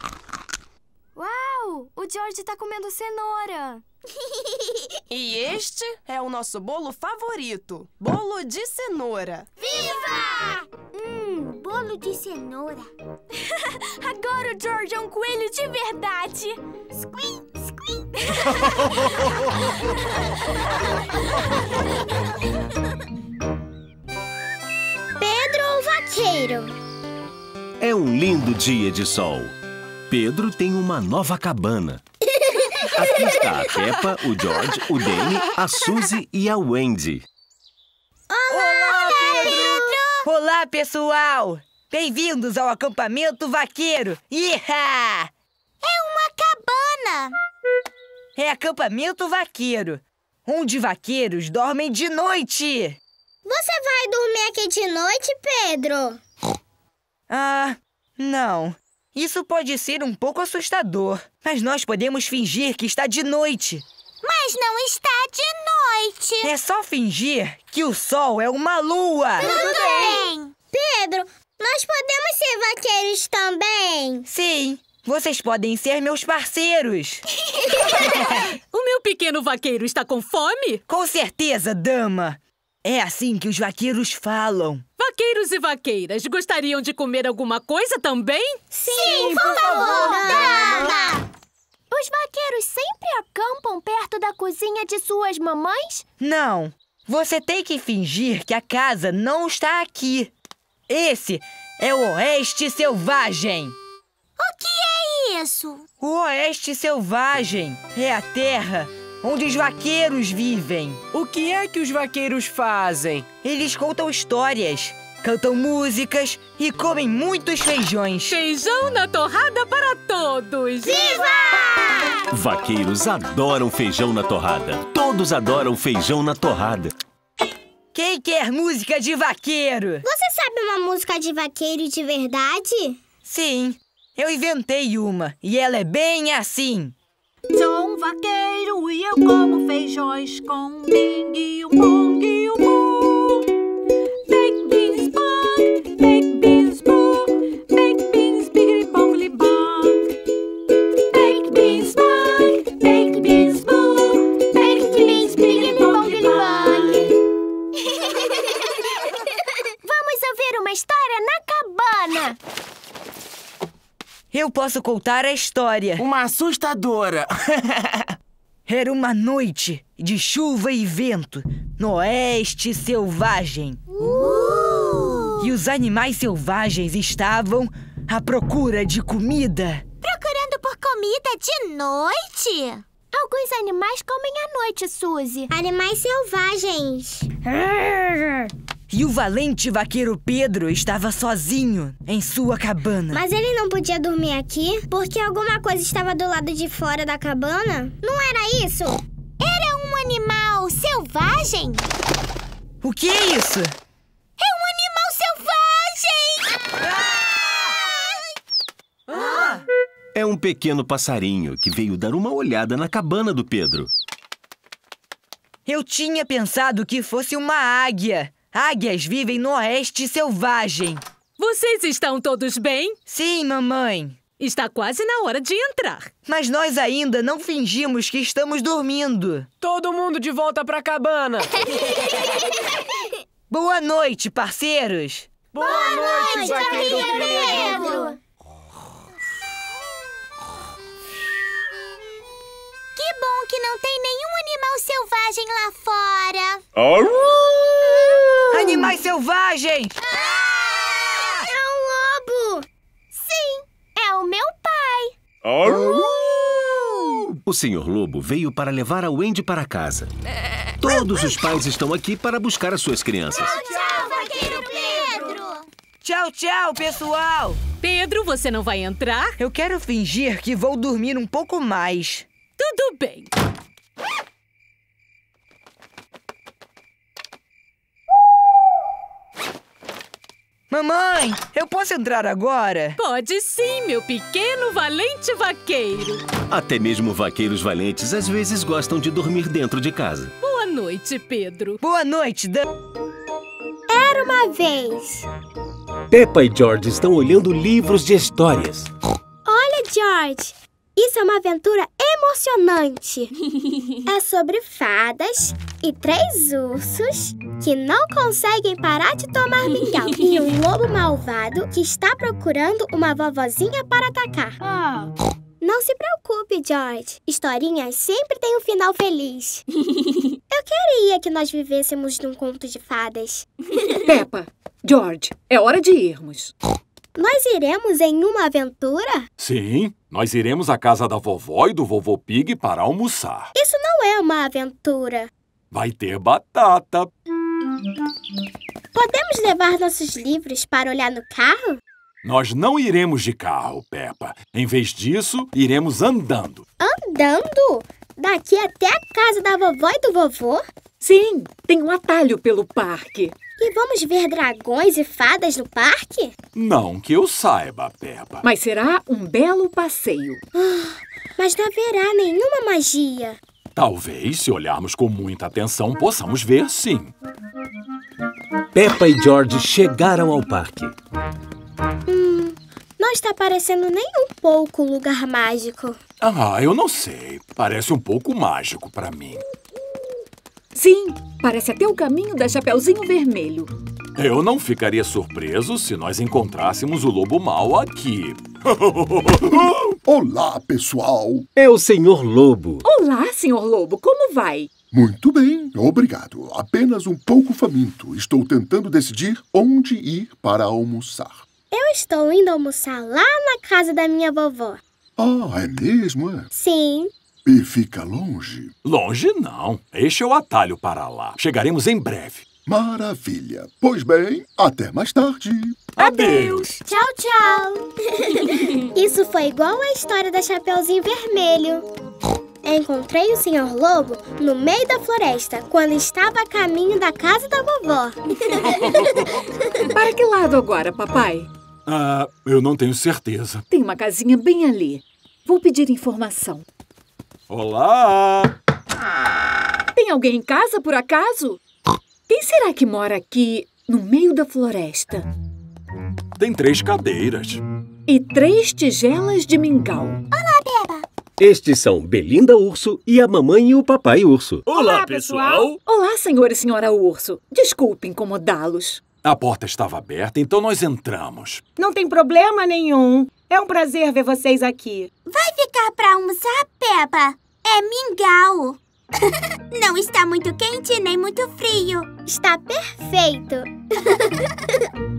[SPEAKER 23] Uau! O George tá comendo cenoura.
[SPEAKER 4] E este é o nosso bolo favorito. Bolo de cenoura.
[SPEAKER 1] Viva! Hum, bolo de cenoura. Agora o George é um coelho de verdade. Squeak, squeak.
[SPEAKER 23] Pedro ou vaqueiro?
[SPEAKER 11] É um lindo dia de sol. Pedro tem uma nova cabana. Aqui está a Peppa, o George, o Danny, a Suzy e a Wendy.
[SPEAKER 16] Olá, Pedro! Olá, pessoal! Bem-vindos ao acampamento vaqueiro! Iha!
[SPEAKER 1] É uma cabana!
[SPEAKER 16] É acampamento vaqueiro, onde vaqueiros dormem de noite!
[SPEAKER 23] Você vai dormir aqui de noite, Pedro?
[SPEAKER 16] Ah, não. Isso pode ser um pouco assustador, mas nós podemos fingir que está de noite.
[SPEAKER 1] Mas não está de noite.
[SPEAKER 16] É só fingir que o sol é uma lua.
[SPEAKER 1] Tudo bem.
[SPEAKER 23] Pedro, nós podemos ser vaqueiros também?
[SPEAKER 16] Sim, vocês podem ser meus parceiros.
[SPEAKER 6] O meu pequeno vaqueiro está com fome?
[SPEAKER 16] Com certeza, dama. É assim que os vaqueiros falam.
[SPEAKER 6] Vaqueiros e vaqueiras gostariam de comer alguma coisa também?
[SPEAKER 1] Sim, Sim por, por favor, dama! Os vaqueiros sempre acampam perto da cozinha de suas mamães?
[SPEAKER 16] Não. Você tem que fingir que a casa não está aqui. Esse é o Oeste Selvagem.
[SPEAKER 1] O que é isso?
[SPEAKER 16] O Oeste Selvagem é a terra onde os vaqueiros vivem.
[SPEAKER 17] O que é que os vaqueiros fazem?
[SPEAKER 16] Eles contam histórias, cantam músicas e comem muitos feijões.
[SPEAKER 6] Feijão na torrada para todos!
[SPEAKER 1] Viva!
[SPEAKER 11] Vaqueiros adoram feijão na torrada. Todos adoram feijão na torrada.
[SPEAKER 16] Quem quer música de vaqueiro?
[SPEAKER 23] Você sabe uma música de vaqueiro de verdade?
[SPEAKER 16] Sim, eu inventei uma e ela é bem assim.
[SPEAKER 12] Sou um vaqueiro e eu como feijões com um bing e um bong e um bu. Baked beans bong, baked beans bu, baked beans big bongly bong. Baked beans bong, baked beans bu, baked beans big bongly bong.
[SPEAKER 1] Vamos ouvir uma história na cabana.
[SPEAKER 16] Eu posso contar a história.
[SPEAKER 17] Uma assustadora.
[SPEAKER 16] Era uma noite de chuva e vento no Oeste Selvagem.
[SPEAKER 1] Uh!
[SPEAKER 16] E os animais selvagens estavam à procura de comida.
[SPEAKER 1] Procurando por comida de noite? Alguns animais comem à noite, Suzy.
[SPEAKER 23] Animais selvagens.
[SPEAKER 16] E o valente vaqueiro Pedro estava sozinho em sua cabana.
[SPEAKER 1] Mas ele não podia dormir aqui porque alguma coisa estava do lado de fora da cabana? Não era isso? Era um animal selvagem.
[SPEAKER 16] O que é isso?
[SPEAKER 1] É um animal selvagem!
[SPEAKER 11] Ah! É um pequeno passarinho que veio dar uma olhada na cabana do Pedro.
[SPEAKER 16] Eu tinha pensado que fosse uma águia. Águias vivem no oeste selvagem.
[SPEAKER 6] Vocês estão todos bem?
[SPEAKER 16] Sim, mamãe.
[SPEAKER 6] Está quase na hora de entrar.
[SPEAKER 16] Mas nós ainda não fingimos que estamos dormindo.
[SPEAKER 17] Todo mundo de volta pra cabana.
[SPEAKER 16] Boa noite, parceiros.
[SPEAKER 1] Boa, Boa noite, noite vaqueiro Pedro. Pedro. Que bom que não tem nenhum animal selvagem lá fora.
[SPEAKER 16] Arru! Animais selvagens!
[SPEAKER 1] Ah! É um lobo! Sim, é o meu pai.
[SPEAKER 11] Arru! O senhor Lobo veio para levar a Wendy para casa. Todos os pais estão aqui para buscar as suas crianças.
[SPEAKER 1] Tchau, tchau, vaqueiro Pedro!
[SPEAKER 16] Tchau, tchau, pessoal!
[SPEAKER 6] Pedro, você não vai entrar?
[SPEAKER 16] Eu quero fingir que vou dormir um pouco mais.
[SPEAKER 6] Tudo bem.
[SPEAKER 16] Mamãe, eu posso entrar agora?
[SPEAKER 6] Pode sim, meu pequeno valente vaqueiro.
[SPEAKER 11] Até mesmo vaqueiros valentes às vezes gostam de dormir dentro de casa.
[SPEAKER 6] Boa noite, Pedro.
[SPEAKER 16] Boa noite, Dan.
[SPEAKER 1] Era uma vez.
[SPEAKER 2] Peppa e George estão olhando livros de histórias.
[SPEAKER 1] Olha, George. Isso é uma aventura emocionante. É sobre fadas e três ursos que não conseguem parar de tomar mingau. E um lobo malvado que está procurando uma vovozinha para atacar. Ah. Não se preocupe, George. Historinhas sempre têm um final feliz. Eu queria que nós vivêssemos num conto de fadas.
[SPEAKER 10] Peppa, George, é hora de irmos.
[SPEAKER 1] Nós iremos em uma aventura?
[SPEAKER 5] Sim, nós iremos à casa da vovó e do vovô Pig para almoçar.
[SPEAKER 1] Isso não é uma aventura.
[SPEAKER 5] Vai ter batata.
[SPEAKER 1] Podemos levar nossos livros para olhar no carro?
[SPEAKER 5] Nós não iremos de carro, Peppa. Em vez disso, iremos andando.
[SPEAKER 1] Andando? Daqui até a casa da vovó e do vovô?
[SPEAKER 10] Sim, tem um atalho pelo parque.
[SPEAKER 1] E vamos ver dragões e fadas no parque?
[SPEAKER 5] Não que eu saiba, Peppa.
[SPEAKER 10] Mas será um belo passeio.
[SPEAKER 1] Ah, mas não haverá nenhuma magia.
[SPEAKER 5] Talvez, se olharmos com muita atenção, possamos ver sim.
[SPEAKER 2] Peppa e George chegaram ao parque.
[SPEAKER 1] Hum, não está parecendo nem um pouco um lugar mágico.
[SPEAKER 5] Ah, eu não sei. Parece um pouco mágico para mim.
[SPEAKER 10] Sim, parece até o caminho da Chapeuzinho Vermelho.
[SPEAKER 5] Eu não ficaria surpreso se nós encontrássemos o lobo mau aqui.
[SPEAKER 18] Olá, pessoal.
[SPEAKER 2] É o senhor Lobo.
[SPEAKER 10] Olá, senhor Lobo. Como vai?
[SPEAKER 18] Muito bem, obrigado. Apenas um pouco faminto. Estou tentando decidir onde ir para almoçar.
[SPEAKER 1] Eu estou indo almoçar lá na casa da minha vovó.
[SPEAKER 18] Ah, é mesmo, é?
[SPEAKER 1] Sim.
[SPEAKER 18] E fica longe?
[SPEAKER 5] Longe não. Este é o atalho para lá. Chegaremos em breve.
[SPEAKER 18] Maravilha. Pois bem, até mais tarde.
[SPEAKER 5] Adeus.
[SPEAKER 1] Tchau, tchau. Isso foi igual à história da Chapeuzinho Vermelho. Encontrei o senhor Lobo no meio da floresta, quando estava a caminho da casa da vovó.
[SPEAKER 10] Para que lado agora, papai?
[SPEAKER 5] Ah, eu não tenho certeza.
[SPEAKER 10] Tem uma casinha bem ali. Vou pedir informação.
[SPEAKER 5] Olá!
[SPEAKER 10] Tem alguém em casa, por acaso? Quem será que mora aqui, no meio da floresta?
[SPEAKER 5] Tem três cadeiras.
[SPEAKER 10] E três tigelas de mingau.
[SPEAKER 1] Olá, Peppa!
[SPEAKER 2] Estes são Belinda Urso e a mamãe e o papai Urso.
[SPEAKER 3] Olá, pessoal!
[SPEAKER 10] Olá, senhor e senhora Urso. Desculpe incomodá-los.
[SPEAKER 5] A porta estava aberta, então nós entramos.
[SPEAKER 20] Não tem problema nenhum. É um prazer ver vocês aqui.
[SPEAKER 1] Vai ficar pra almoçar, Peppa? É mingau. Não está muito quente nem muito frio. Está perfeito.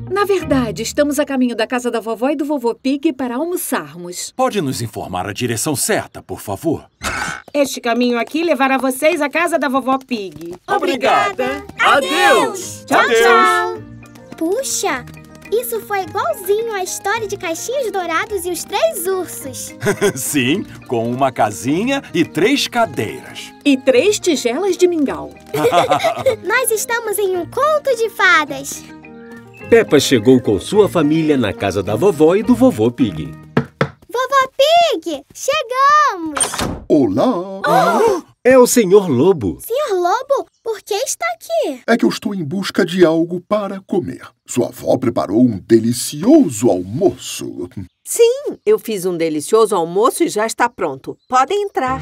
[SPEAKER 6] Na verdade, estamos a caminho da casa da vovó e do vovô Pig para almoçarmos.
[SPEAKER 5] Pode nos informar a direção certa, por favor?
[SPEAKER 20] Este caminho aqui levará vocês à casa da vovó Pig.
[SPEAKER 6] Obrigada.
[SPEAKER 20] Adeus.
[SPEAKER 1] Tchau,
[SPEAKER 20] Adeus.
[SPEAKER 1] tchau. Puxa, isso foi igualzinho à história de Caixinhos Dourados e os Três Ursos.
[SPEAKER 5] Sim, com uma casinha e três cadeiras.
[SPEAKER 6] E três tigelas de mingau.
[SPEAKER 1] Nós estamos em um conto de fadas.
[SPEAKER 11] Peppa chegou com sua família na casa da vovó e do vovô Pig.
[SPEAKER 1] Vovó Pig, chegamos!
[SPEAKER 18] Olá!
[SPEAKER 1] Oh!
[SPEAKER 11] É o senhor Lobo.
[SPEAKER 1] senhor Lobo, por que está aqui?
[SPEAKER 18] É que eu estou em busca de algo para comer. Sua avó preparou um delicioso almoço.
[SPEAKER 10] Sim, eu fiz um delicioso almoço e já está pronto. Podem entrar.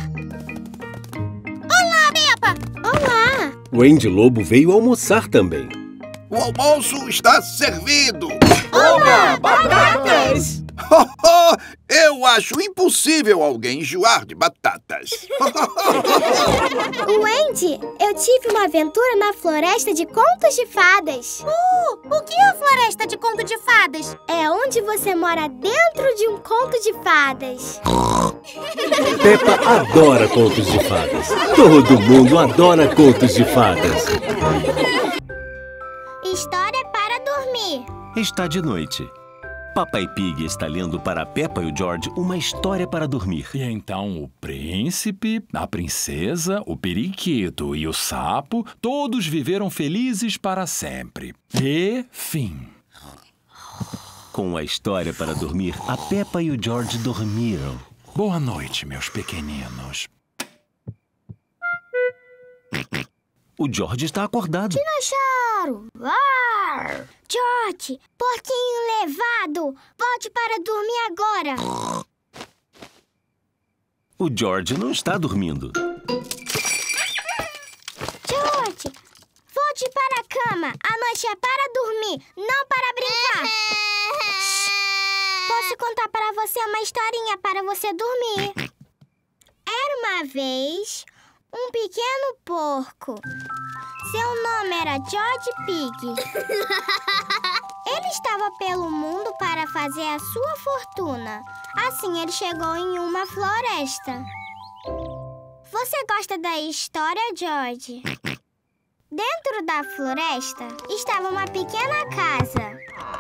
[SPEAKER 1] Olá, Peppa! Olá!
[SPEAKER 11] O Andy Lobo veio almoçar também.
[SPEAKER 22] O almoço está servido!
[SPEAKER 1] Oba! Batatas!
[SPEAKER 22] Eu acho impossível alguém enjoar de batatas.
[SPEAKER 1] Wendy, eu tive uma aventura na floresta de contos de fadas. Uh, o que é a floresta de contos de fadas? É onde você mora dentro de um conto de fadas.
[SPEAKER 11] Peppa adora contos de fadas. Todo mundo adora contos de fadas.
[SPEAKER 1] História para dormir.
[SPEAKER 11] Está de noite. Papai Pig está lendo para Peppa e o George uma história para dormir.
[SPEAKER 5] E então o príncipe, a princesa, o periquito e o sapo, todos viveram felizes para sempre. E fim.
[SPEAKER 11] Com a história para dormir, a Peppa e o George dormiram.
[SPEAKER 5] Boa noite, meus pequeninos.
[SPEAKER 11] O George está acordado.
[SPEAKER 1] Dinossauro! Uar! George, porquinho levado! Volte para dormir agora!
[SPEAKER 11] O George não está dormindo.
[SPEAKER 1] George, volte para a cama! A noite é para dormir, não para brincar! Posso contar para você uma historinha para você dormir. Era uma vez um pequeno porco. Seu nome era George Pig. Ele estava pelo mundo para fazer a sua fortuna. Assim, ele chegou em uma floresta. Você gosta da história, George? Dentro da floresta estava uma pequena casa.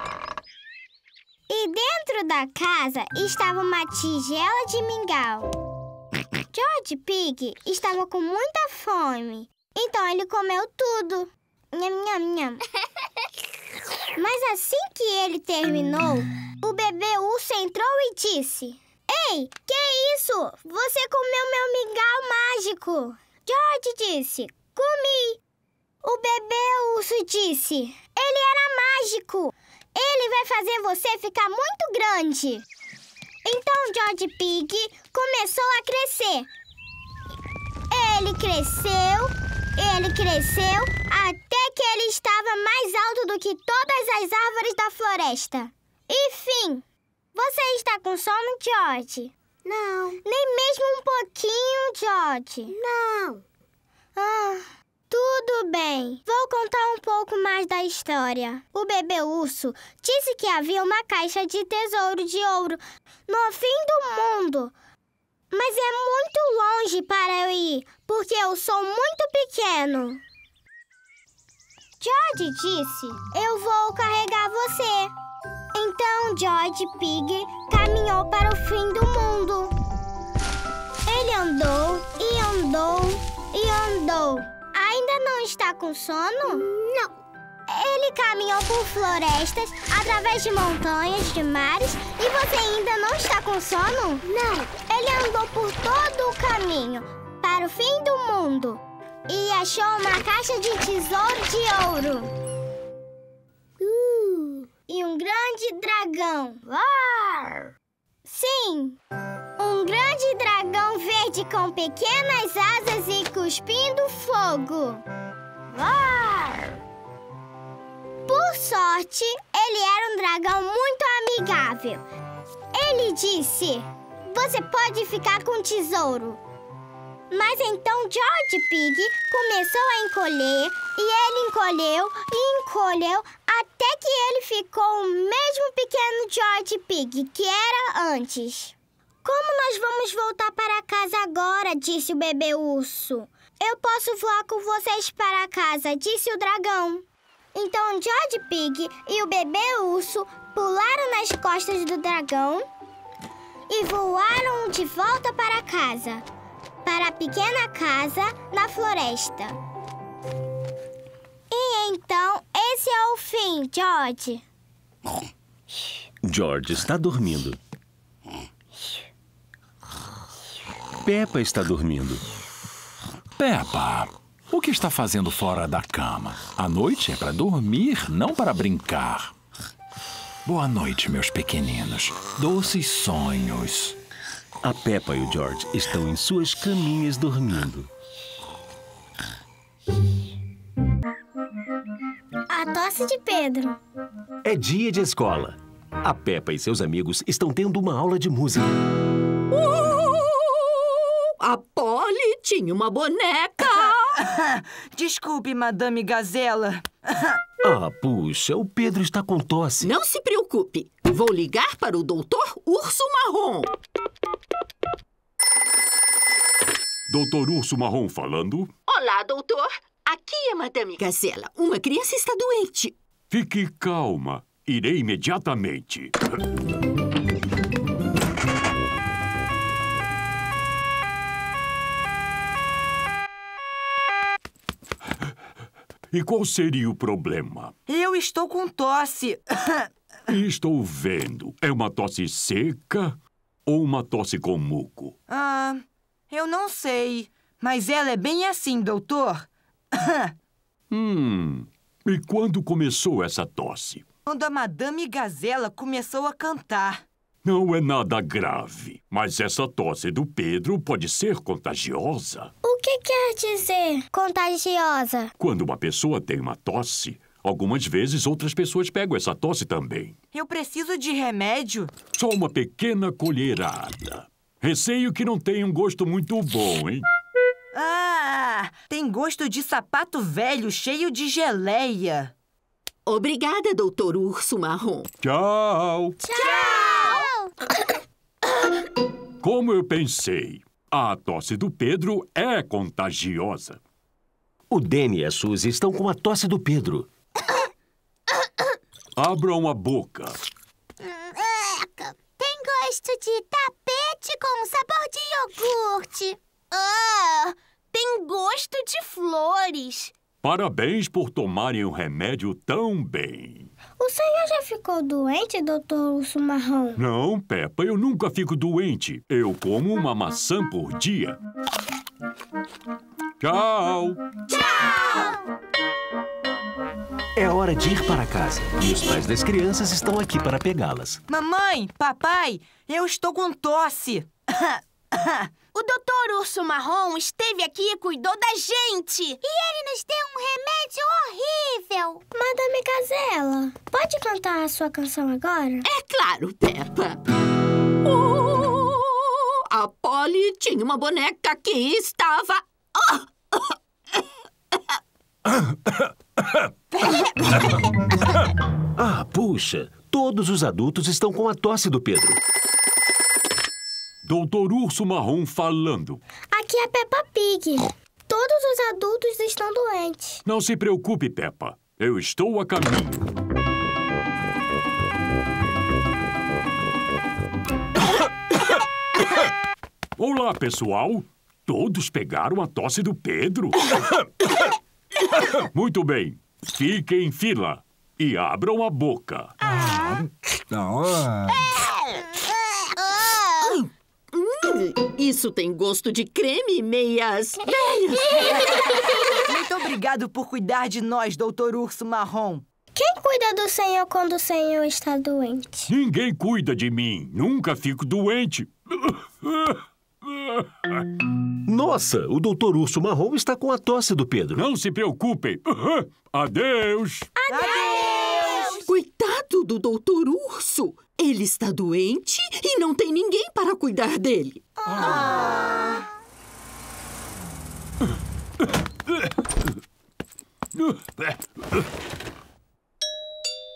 [SPEAKER 1] E dentro da casa estava uma tigela de mingau. George Pig estava com muita fome, então ele comeu tudo. Nham, nham, nham. Mas assim que ele terminou, o bebê urso entrou e disse: Ei, que é isso? Você comeu meu mingau mágico. George disse: Comi. O bebê urso disse: Ele era mágico. Ele vai fazer você ficar muito grande. Então George Pig começou a crescer. Ele cresceu, ele cresceu, até que ele estava mais alto do que todas as árvores da floresta. E fim. Você está com sono, George? Não. Nem mesmo um pouquinho, George? Não. Ah, tudo bem. Vou contar um pouco mais da história. O bebê urso disse que havia uma caixa de tesouro de ouro no fim do mundo. Mas é muito longe para eu ir, porque eu sou muito pequeno. George disse: Eu vou carregar você. Então George Pig caminhou para o fim do mundo. Ele andou e andou e andou. Ainda não está com sono? Não. Ele caminhou por florestas, através de montanhas, de mares, e você ainda não está com sono? Não. Ele andou por todo o caminho, para o fim do mundo, e achou uma caixa de tesouro de ouro. Uh, e um grande dragão. Uar! Sim, um grande dragão verde com pequenas asas e cuspindo fogo. Uar! Por sorte, ele era um dragão muito amigável. Ele disse: Você pode ficar com o tesouro. Mas então George Pig começou a encolher, e ele encolheu e encolheu até Até que ele ficou o mesmo pequeno George Pig que era antes. Como nós vamos voltar para casa agora? Disse o bebê urso. Eu posso voar com vocês para casa, disse o dragão. Então George Pig e o bebê urso pularam nas costas do dragão e voaram de volta para casa, para a pequena casa na floresta. E então, esse é o fim, George.
[SPEAKER 11] George está dormindo. Peppa está dormindo.
[SPEAKER 5] Peppa, o que está fazendo fora da cama? A noite é para dormir, não para brincar. Boa noite, meus pequeninos. Doces sonhos.
[SPEAKER 11] A Peppa e o George estão em suas caminhas dormindo.
[SPEAKER 1] A tosse de Pedro.
[SPEAKER 11] É dia de escola. A Peppa e seus amigos estão tendo uma aula de música.
[SPEAKER 13] A Polly tinha uma boneca.
[SPEAKER 9] Desculpe, Madame Gazela.
[SPEAKER 11] Ah, puxa, o Pedro está com tosse.
[SPEAKER 13] Não se preocupe. Vou ligar para o doutor Urso Marrom.
[SPEAKER 7] doutor Urso Marrom falando.
[SPEAKER 13] Olá, doutor. Aqui é Madame Gazela. Uma criança está doente.
[SPEAKER 7] Fique calma. Irei imediatamente. E qual seria o problema?
[SPEAKER 9] Eu estou com tosse.
[SPEAKER 7] Estou vendo. É uma tosse seca ou uma tosse com muco?
[SPEAKER 9] Ah, eu não sei. Mas ela é bem assim, doutor.
[SPEAKER 7] Hum. E quando começou essa tosse?
[SPEAKER 9] Quando a Madame Gazela começou a cantar.
[SPEAKER 7] Não é nada grave, mas essa tosse do Pedro pode ser contagiosa.
[SPEAKER 1] O que quer dizer contagiosa?
[SPEAKER 7] Quando uma pessoa tem uma tosse, algumas vezes outras pessoas pegam essa tosse também.
[SPEAKER 9] Eu preciso de remédio?
[SPEAKER 7] Só uma pequena colherada. Receio que não tenha um gosto muito bom, hein?
[SPEAKER 9] Ah, tem gosto de sapato velho cheio de geleia.
[SPEAKER 13] Obrigada, doutor Urso Marrom.
[SPEAKER 7] Tchau.
[SPEAKER 1] Tchau.
[SPEAKER 7] Como eu pensei, a tosse do Pedro é contagiosa.
[SPEAKER 11] O Danny e a Suzy estão com a tosse do Pedro.
[SPEAKER 7] Abram a boca.
[SPEAKER 1] Tem gosto de tapete com sabor de iogurte. Ah, tem gosto de flores.
[SPEAKER 7] Parabéns por tomarem o remédio tão bem.
[SPEAKER 1] O senhor já ficou doente, doutor Urso Marrom?
[SPEAKER 7] Não, Peppa, eu nunca fico doente. Eu como uma maçã por dia. Tchau.
[SPEAKER 1] Tchau.
[SPEAKER 11] É hora de ir para casa. E os pais das crianças estão aqui para pegá-las.
[SPEAKER 9] Mamãe, papai, eu estou com tosse.
[SPEAKER 1] O doutor Urso Marrom esteve aqui e cuidou da gente. E ele nos deu um remédio horrível. Madame Gazela, pode cantar a sua canção agora?
[SPEAKER 13] É claro, Peppa. Uh, a Polly tinha uma boneca que estava...
[SPEAKER 11] Ah, puxa, todos os adultos estão com a tosse do Pedro.
[SPEAKER 7] doutor Urso Marrom falando.
[SPEAKER 1] Aqui é Peppa Pig. Todos os adultos estão doentes.
[SPEAKER 7] Não se preocupe, Peppa. Eu estou a caminho. Olá, pessoal. Todos pegaram a tosse do Pedro? Muito bem. Fiquem em fila e abram a boca.
[SPEAKER 13] Ah. Ah. Isso tem gosto de creme e meias velhas.
[SPEAKER 9] Muito obrigado por cuidar de nós, doutor Urso Marrom.
[SPEAKER 1] Quem cuida do senhor quando o senhor está doente?
[SPEAKER 7] Ninguém cuida de mim. Nunca fico doente.
[SPEAKER 11] Nossa, o doutor Urso Marrom está com a tosse do Pedro.
[SPEAKER 7] Não se preocupem. Adeus.
[SPEAKER 1] Adeus.
[SPEAKER 13] Coitado do doutor Urso. Ele está doente e não tem ninguém para cuidar dele.
[SPEAKER 1] Ah.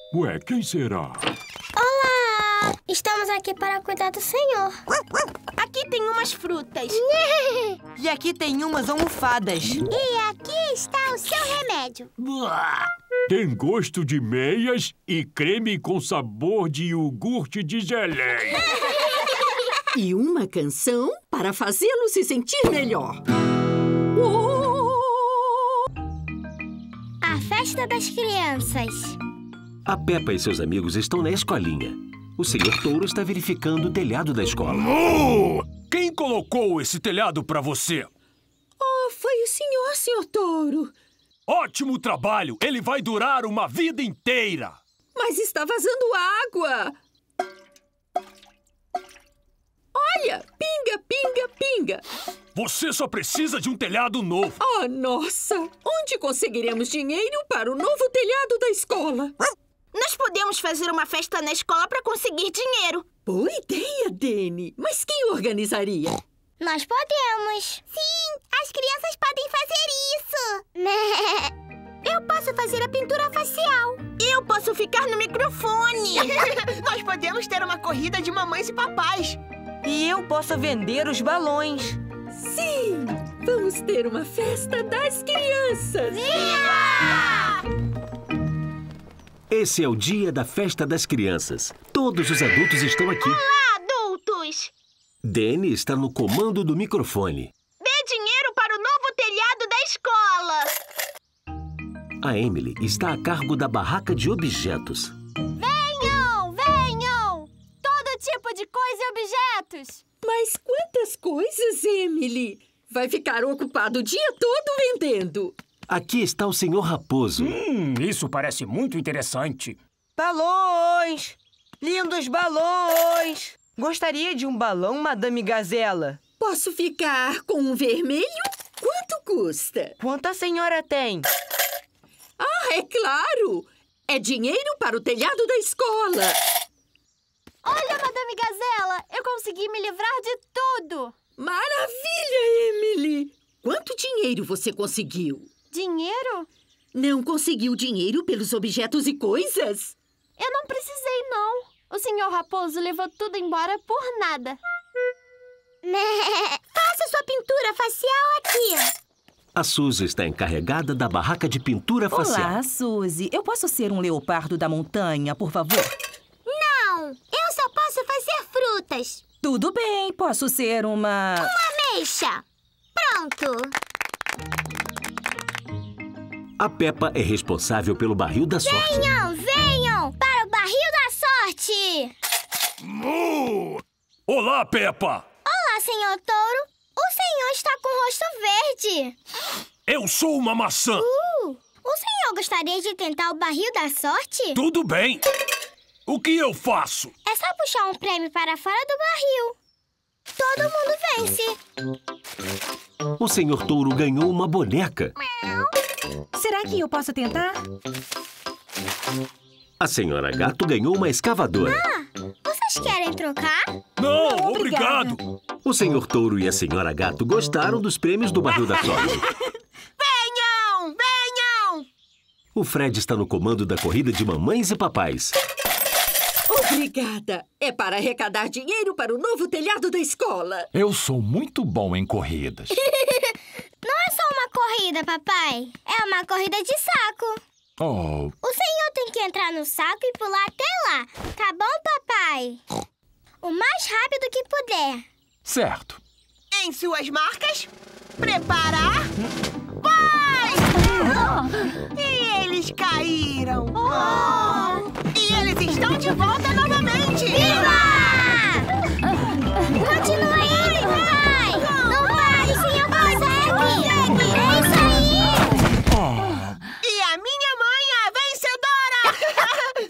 [SPEAKER 15] Ué, quem será?
[SPEAKER 1] Olá! Estamos aqui para cuidar do senhor.
[SPEAKER 14] Aqui tem umas frutas.
[SPEAKER 16] E aqui tem umas almofadas.
[SPEAKER 1] E aqui está o seu remédio.
[SPEAKER 3] Tem gosto de meias e creme com sabor de iogurte de geleia.
[SPEAKER 13] E uma canção para fazê-lo se sentir melhor.
[SPEAKER 1] A festa das crianças.
[SPEAKER 11] A Peppa e seus amigos estão na escolinha. O senhor Touro está verificando o telhado da escola.
[SPEAKER 3] Oh! Quem colocou esse telhado para você?
[SPEAKER 13] Oh, foi o senhor, senhor Touro.
[SPEAKER 3] Ótimo trabalho! Ele vai durar uma vida inteira!
[SPEAKER 13] Mas está vazando água! Olha! Pinga, pinga, pinga!
[SPEAKER 3] Você só precisa de um telhado novo.
[SPEAKER 13] Oh, nossa! Onde conseguiremos dinheiro para o novo telhado da escola?
[SPEAKER 14] Nós podemos fazer uma festa na escola para conseguir dinheiro.
[SPEAKER 13] Boa ideia, Dani! Mas quem organizaria?
[SPEAKER 1] Nós podemos.
[SPEAKER 14] Sim, as crianças podem fazer isso. Eu posso fazer a pintura facial. Eu posso ficar no microfone.
[SPEAKER 9] Nós podemos ter uma corrida de mamães e papais.
[SPEAKER 16] E eu posso vender os balões.
[SPEAKER 13] Sim! Vamos ter uma festa das crianças!
[SPEAKER 14] Viva!
[SPEAKER 11] Esse é o dia da festa das crianças. Todos os adultos estão aqui.
[SPEAKER 14] Olá, adultos!
[SPEAKER 11] Danny está no comando do microfone.
[SPEAKER 14] Dê dinheiro para o novo telhado da escola!
[SPEAKER 11] A Emily está a cargo da barraca de objetos.
[SPEAKER 23] Venham, venham! Todo tipo de coisa e objetos!
[SPEAKER 13] Mas quantas coisas, Emily! Vai ficar ocupado o dia todo vendendo.
[SPEAKER 11] Aqui está o senhor Raposo.
[SPEAKER 19] Hum, isso parece muito interessante.
[SPEAKER 16] Balões! Lindos balões! Gostaria de um balão, Madame Gazela?
[SPEAKER 13] Posso ficar com um vermelho? Quanto custa?
[SPEAKER 16] Quanto a senhora tem?
[SPEAKER 13] Ah, é claro! É dinheiro para o telhado da escola.
[SPEAKER 23] Olha, Madame Gazela, eu consegui me livrar de tudo.
[SPEAKER 13] Maravilha, Emily! Quanto dinheiro você conseguiu?
[SPEAKER 23] Dinheiro?
[SPEAKER 13] Não conseguiu dinheiro pelos objetos e coisas?
[SPEAKER 23] Eu não precisei, não. O senhor Raposo levou tudo embora por nada.
[SPEAKER 1] Faça sua pintura facial aqui.
[SPEAKER 11] A Suzy está encarregada da barraca de pintura facial.
[SPEAKER 10] Olá, Suzy. Eu posso ser um leopardo da montanha, por favor?
[SPEAKER 1] Não, eu só posso fazer frutas.
[SPEAKER 10] Tudo bem, posso ser uma...
[SPEAKER 1] Uma ameixa. Pronto.
[SPEAKER 11] A Peppa é responsável pelo barril da sorte.
[SPEAKER 1] Venham, venham para o barril da sorte.
[SPEAKER 3] Mu! Olá, Peppa.
[SPEAKER 1] Olá, senhor Touro. O senhor está com o rosto verde.
[SPEAKER 3] Eu sou uma maçã.
[SPEAKER 1] Uh, o senhor gostaria de tentar o barril da sorte?
[SPEAKER 3] Tudo bem. O que eu faço?
[SPEAKER 1] É só puxar um prêmio para fora do barril. Todo mundo vence.
[SPEAKER 11] O senhor Touro ganhou uma boneca.
[SPEAKER 10] Será que eu posso tentar?
[SPEAKER 11] A senhora Gato ganhou uma escavadora.
[SPEAKER 1] Ah, vocês querem trocar?
[SPEAKER 3] Não,
[SPEAKER 10] Não
[SPEAKER 3] obrigado.
[SPEAKER 10] obrigada.
[SPEAKER 11] O senhor Touro e a senhora Gato gostaram dos prêmios do barril da sorte.
[SPEAKER 14] Venham, venham!
[SPEAKER 11] O Fred está no comando da corrida de mamães e papais.
[SPEAKER 13] Obrigada. É para arrecadar dinheiro para o novo telhado da escola.
[SPEAKER 5] Eu sou muito bom em corridas.
[SPEAKER 1] Não é só uma corrida, papai. É uma corrida de saco.
[SPEAKER 5] Oh.
[SPEAKER 1] O senhor tem que entrar no saco e pular até lá. Tá bom, papai? O mais rápido que puder.
[SPEAKER 5] Certo.
[SPEAKER 9] Em suas marcas, preparar, vai! Oh. E eles caíram. Oh. E eles estão de volta novamente.
[SPEAKER 1] Viva! Continua aí, papai. Não pare, senhor consegue. É isso aí.
[SPEAKER 5] Oh.
[SPEAKER 9] E a minha mãe é a vencedora.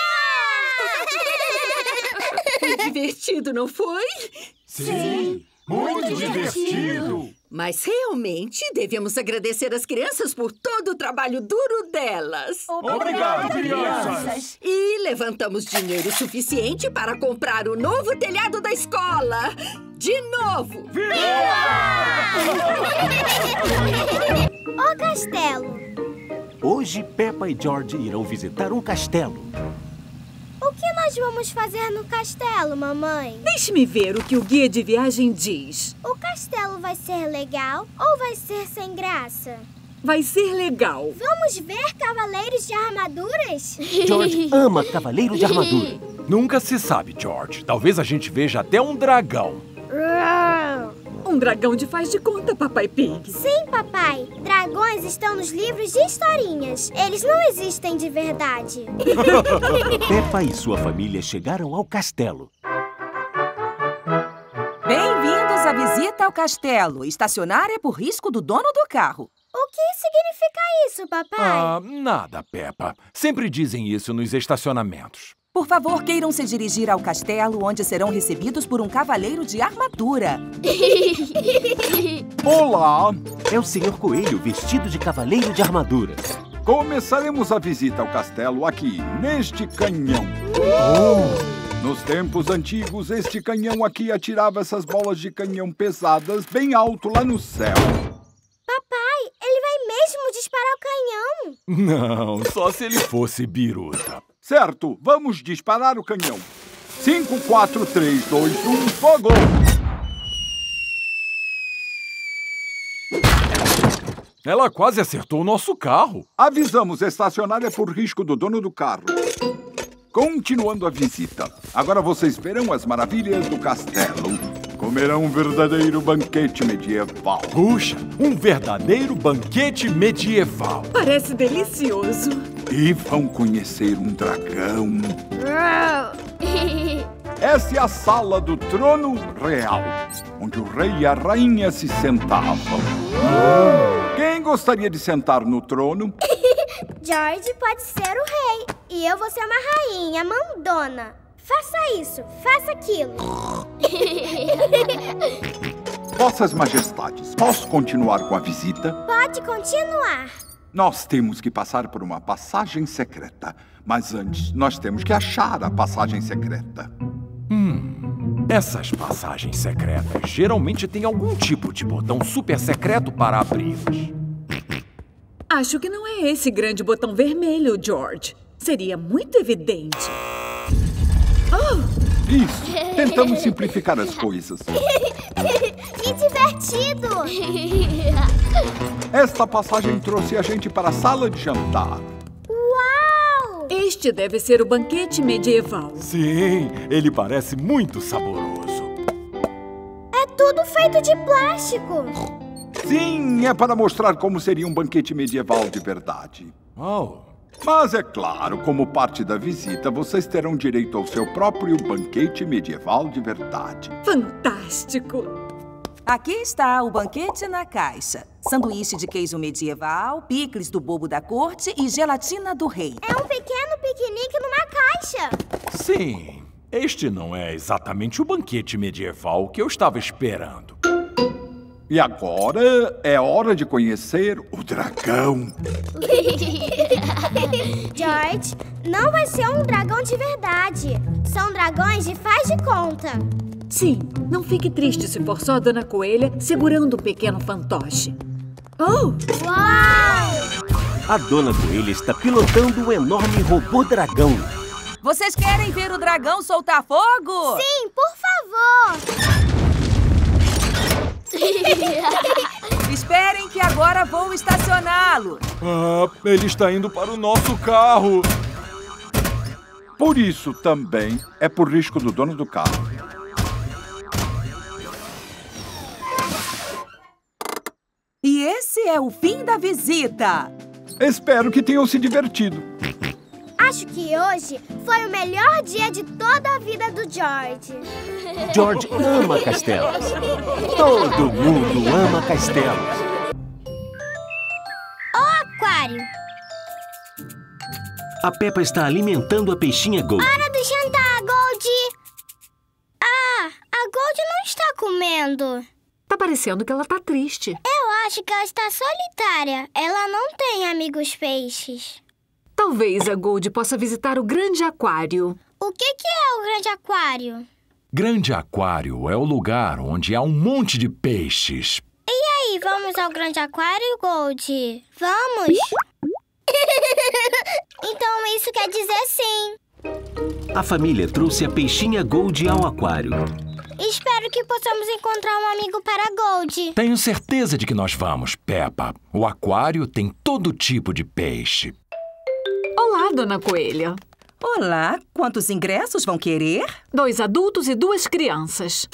[SPEAKER 1] Viva!
[SPEAKER 13] Foi divertido, não foi?
[SPEAKER 3] Sim, muito divertido.
[SPEAKER 13] Mas realmente devemos agradecer as crianças por todo o trabalho duro delas.
[SPEAKER 3] Obrigado, crianças.
[SPEAKER 13] E levantamos dinheiro suficiente para comprar o novo telhado da escola. De novo!
[SPEAKER 1] O castelo.
[SPEAKER 2] Hoje, Peppa e George irão visitar um castelo.
[SPEAKER 1] O que nós vamos fazer no castelo, mamãe?
[SPEAKER 10] Deixe-me ver o que o guia de viagem diz.
[SPEAKER 1] O castelo vai ser legal ou vai ser sem graça?
[SPEAKER 10] Vai ser legal.
[SPEAKER 1] Vamos ver cavaleiros de armaduras?
[SPEAKER 2] George ama cavaleiro de armadura.
[SPEAKER 5] Nunca se sabe, George. Talvez a gente veja até um dragão.
[SPEAKER 10] Um dragão de faz de conta, Papai Pig.
[SPEAKER 1] Sim, papai. Dragões estão nos livros de historinhas. Eles não existem de verdade.
[SPEAKER 2] Peppa e sua família chegaram ao castelo.
[SPEAKER 10] Bem-vindos à visita ao castelo. Estacionar é por risco do dono do carro.
[SPEAKER 1] O que significa isso, papai?
[SPEAKER 5] Ah, nada, Peppa. Sempre dizem isso nos estacionamentos.
[SPEAKER 10] Por favor, queiram se dirigir ao castelo, onde serão recebidos por um cavaleiro de armadura.
[SPEAKER 22] Olá!
[SPEAKER 2] É o senhor Coelho vestido de cavaleiro de armadura.
[SPEAKER 22] Começaremos a visita ao castelo aqui, neste canhão.
[SPEAKER 2] Oh.
[SPEAKER 22] Nos tempos antigos, este canhão aqui atirava essas bolas de canhão pesadas bem alto lá no céu.
[SPEAKER 1] Papai, ele vai mesmo disparar o canhão?
[SPEAKER 5] Não, só se ele fosse biruta.
[SPEAKER 22] Certo, vamos disparar o canhão. cinco, quatro, três, dois, um, fogo!
[SPEAKER 5] Ela quase acertou o nosso carro.
[SPEAKER 22] Avisamos, estacionar é por risco do dono do carro. Continuando a visita. Agora vocês verão as maravilhas do castelo. Comerão um verdadeiro banquete medieval.
[SPEAKER 5] Puxa, um verdadeiro banquete medieval.
[SPEAKER 10] Parece delicioso.
[SPEAKER 22] E vão conhecer um dragão. Essa é a sala do trono real, onde o rei e a rainha se sentavam. Quem gostaria de sentar no trono?
[SPEAKER 1] George pode ser o rei e eu vou ser uma rainha mandona. Faça isso, faça aquilo.
[SPEAKER 22] Vossas Majestades, posso continuar com a visita?
[SPEAKER 1] Pode continuar.
[SPEAKER 22] Nós temos que passar por uma passagem secreta. Mas antes, nós temos que achar a passagem secreta.
[SPEAKER 5] Hum, essas passagens secretas geralmente têm algum tipo de botão super secreto para abri-las.
[SPEAKER 10] Acho que não é esse grande botão vermelho, George. Seria muito evidente.
[SPEAKER 22] Oh! Isso! Tentamos simplificar as coisas.
[SPEAKER 1] Que divertido!
[SPEAKER 22] Esta passagem trouxe a gente para a sala de jantar.
[SPEAKER 1] Uau!
[SPEAKER 10] Este deve ser o banquete medieval.
[SPEAKER 5] Sim, ele parece muito saboroso.
[SPEAKER 1] É tudo feito de plástico.
[SPEAKER 22] Sim, é para mostrar como seria um banquete medieval de verdade.
[SPEAKER 5] Oh!
[SPEAKER 22] Mas é claro, como parte da visita, vocês terão direito ao seu próprio banquete medieval de verdade.
[SPEAKER 10] Fantástico! Aqui está o banquete na caixa. Sanduíche de queijo medieval, picles do bobo da corte e gelatina do rei.
[SPEAKER 1] É um pequeno piquenique numa caixa.
[SPEAKER 5] Sim, este não é exatamente o banquete medieval que eu estava esperando.
[SPEAKER 22] E agora é hora de conhecer o dragão.
[SPEAKER 1] George, não vai ser um dragão de verdade. São dragões de faz de conta.
[SPEAKER 10] Sim, não fique triste se for só a Dona Coelha segurando o pequeno fantoche. Oh!
[SPEAKER 1] Uau!
[SPEAKER 2] A Dona Coelha está pilotando um enorme robô dragão.
[SPEAKER 10] Vocês querem ver o dragão soltar fogo?
[SPEAKER 1] Sim, por favor!
[SPEAKER 10] Esperem que agora vou estacioná-lo.
[SPEAKER 5] Ah, ele está indo para o nosso carro.
[SPEAKER 22] Por isso também é por risco do dono do carro.
[SPEAKER 10] E esse é o fim da visita.
[SPEAKER 22] Espero que tenham se divertido.
[SPEAKER 1] Acho que hoje foi o melhor dia de toda a vida do George.
[SPEAKER 2] George ama castelos. Todo mundo ama castelos.
[SPEAKER 1] O aquário.
[SPEAKER 2] A Peppa está alimentando a peixinha Gold.
[SPEAKER 1] Hora do jantar, Gold. Ah, a Gold não está comendo.
[SPEAKER 6] Tá parecendo que ela tá triste.
[SPEAKER 1] Eu acho que ela está solitária. Ela não tem amigos peixes.
[SPEAKER 6] Talvez a Gold possa visitar o grande aquário.
[SPEAKER 1] O que, que é o grande aquário?
[SPEAKER 5] Grande aquário é o lugar onde há um monte de peixes.
[SPEAKER 1] E aí, vamos ao grande aquário, Gold? Vamos? Então isso quer dizer sim.
[SPEAKER 11] A família trouxe a peixinha Gold ao aquário.
[SPEAKER 1] Espero que possamos encontrar um amigo para Gold.
[SPEAKER 5] Tenho certeza de que nós vamos, Peppa. O aquário tem todo tipo de peixe.
[SPEAKER 6] Olá, Dona Coelha.
[SPEAKER 10] Olá, quantos ingressos vão querer?
[SPEAKER 6] Dois adultos e duas crianças.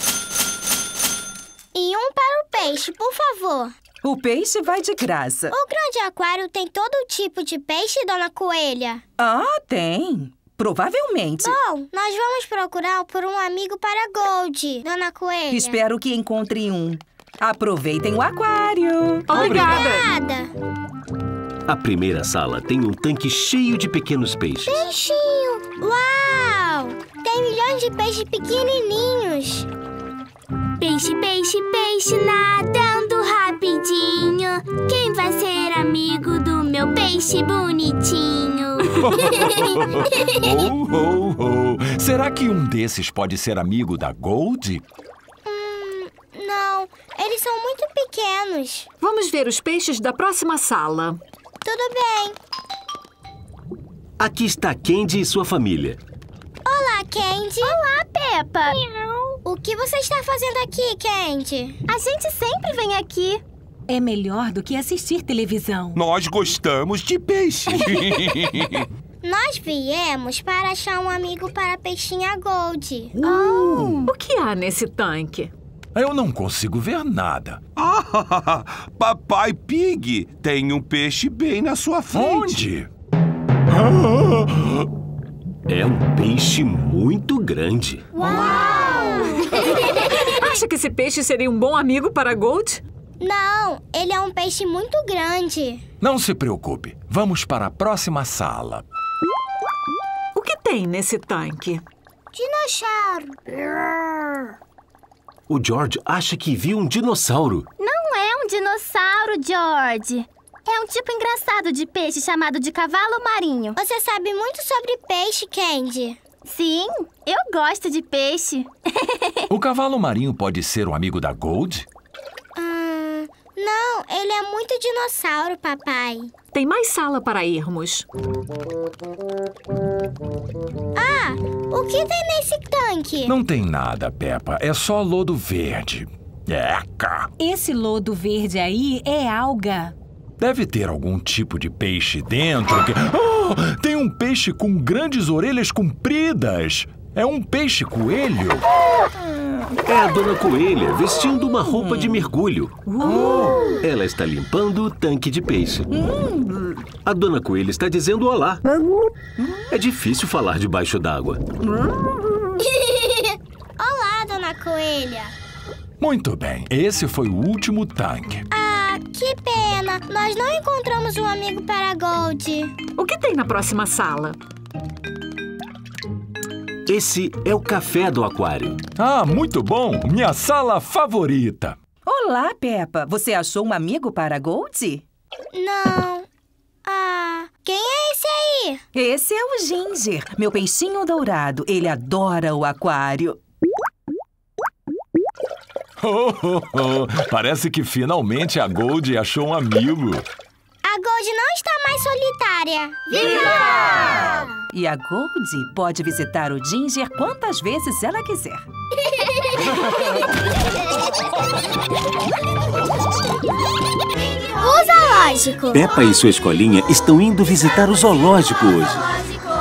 [SPEAKER 1] E um para o peixe, por favor.
[SPEAKER 10] O peixe vai de graça.
[SPEAKER 1] O grande aquário tem todo tipo de peixe, Dona Coelha?
[SPEAKER 10] Ah, tem. Provavelmente.
[SPEAKER 1] Bom, nós vamos procurar por um amigo para Gold, Dona Coelha.
[SPEAKER 10] Espero que encontre um. Aproveitem o aquário.
[SPEAKER 1] Obrigada.
[SPEAKER 11] A primeira sala tem um tanque cheio de pequenos peixes.
[SPEAKER 1] Peixinho! Uau! Tem milhões de peixes pequenininhos.
[SPEAKER 23] Peixe, peixe, peixe, nadando rapidinho. Quem vai ser amigo do meu peixe bonitinho?
[SPEAKER 5] Oh, oh, oh. Será que um desses pode ser amigo da Gold?
[SPEAKER 1] Hum, não, eles são muito pequenos.
[SPEAKER 6] Vamos ver os peixes da próxima sala.
[SPEAKER 1] Tudo bem.
[SPEAKER 11] Aqui está Candy e sua família.
[SPEAKER 1] Olá, Candy.
[SPEAKER 23] Olá, Peppa.
[SPEAKER 1] O que você está fazendo aqui, Candy?
[SPEAKER 23] A gente sempre vem aqui.
[SPEAKER 12] É melhor do que assistir televisão.
[SPEAKER 4] Nós gostamos de peixe.
[SPEAKER 1] Nós viemos para achar um amigo para a peixinha Gold.
[SPEAKER 6] Uh. Oh, o que há nesse tanque?
[SPEAKER 5] Eu não consigo ver nada.
[SPEAKER 4] Ah, Papai Pig tem um peixe bem na sua frente.
[SPEAKER 5] Onde?
[SPEAKER 11] É um peixe muito grande.
[SPEAKER 1] Uau!
[SPEAKER 6] Acha que esse peixe seria um bom amigo para Gold?
[SPEAKER 1] Não, ele é um peixe muito grande.
[SPEAKER 5] Não se preocupe. Vamos para a próxima sala.
[SPEAKER 6] O que tem nesse tanque?
[SPEAKER 1] Dinossauro.
[SPEAKER 11] O George acha que viu um dinossauro.
[SPEAKER 23] Não é um dinossauro, George. É um tipo engraçado de peixe chamado de cavalo marinho.
[SPEAKER 1] Você sabe muito sobre peixe, Candy.
[SPEAKER 23] Sim, eu gosto de peixe.
[SPEAKER 5] O cavalo marinho pode ser um amigo da Gold?
[SPEAKER 1] Hum, não, ele é muito dinossauro, papai.
[SPEAKER 6] Tem mais sala para irmos.
[SPEAKER 1] Ah, o que tem nesse tanque?
[SPEAKER 5] Não tem nada, Peppa. É só lodo verde. Eca!
[SPEAKER 12] Esse lodo verde aí é alga.
[SPEAKER 5] Deve ter algum tipo de peixe dentro que... Oh, tem um peixe com grandes orelhas compridas. É um peixe coelho?
[SPEAKER 11] É a Dona Coelha vestindo uma roupa de mergulho.
[SPEAKER 5] Oh.
[SPEAKER 11] Ela está limpando o tanque de peixe. A Dona Coelha está dizendo olá. É difícil falar debaixo d'água.
[SPEAKER 1] Olá, Dona Coelha.
[SPEAKER 5] Muito bem, esse foi o último tanque.
[SPEAKER 1] Ah, que pena. Nós não encontramos um amigo para Gold.
[SPEAKER 6] O que tem na próxima sala?
[SPEAKER 11] Esse é o café do aquário.
[SPEAKER 5] Ah, muito bom! Minha sala favorita.
[SPEAKER 10] Olá, Peppa. Você achou um amigo para Gold?
[SPEAKER 1] Não. Ah, quem é esse aí?
[SPEAKER 10] Esse é o Ginger, meu peixinho dourado. Ele adora o aquário.
[SPEAKER 5] Oh, oh, oh. Parece que finalmente a Gold achou um amigo.
[SPEAKER 1] A Gold não está mais solitária.
[SPEAKER 10] Viva! E a Gold pode visitar o Ginger quantas vezes ela quiser.
[SPEAKER 1] O zoológico.
[SPEAKER 11] Peppa e sua escolinha estão indo visitar o zoológico hoje.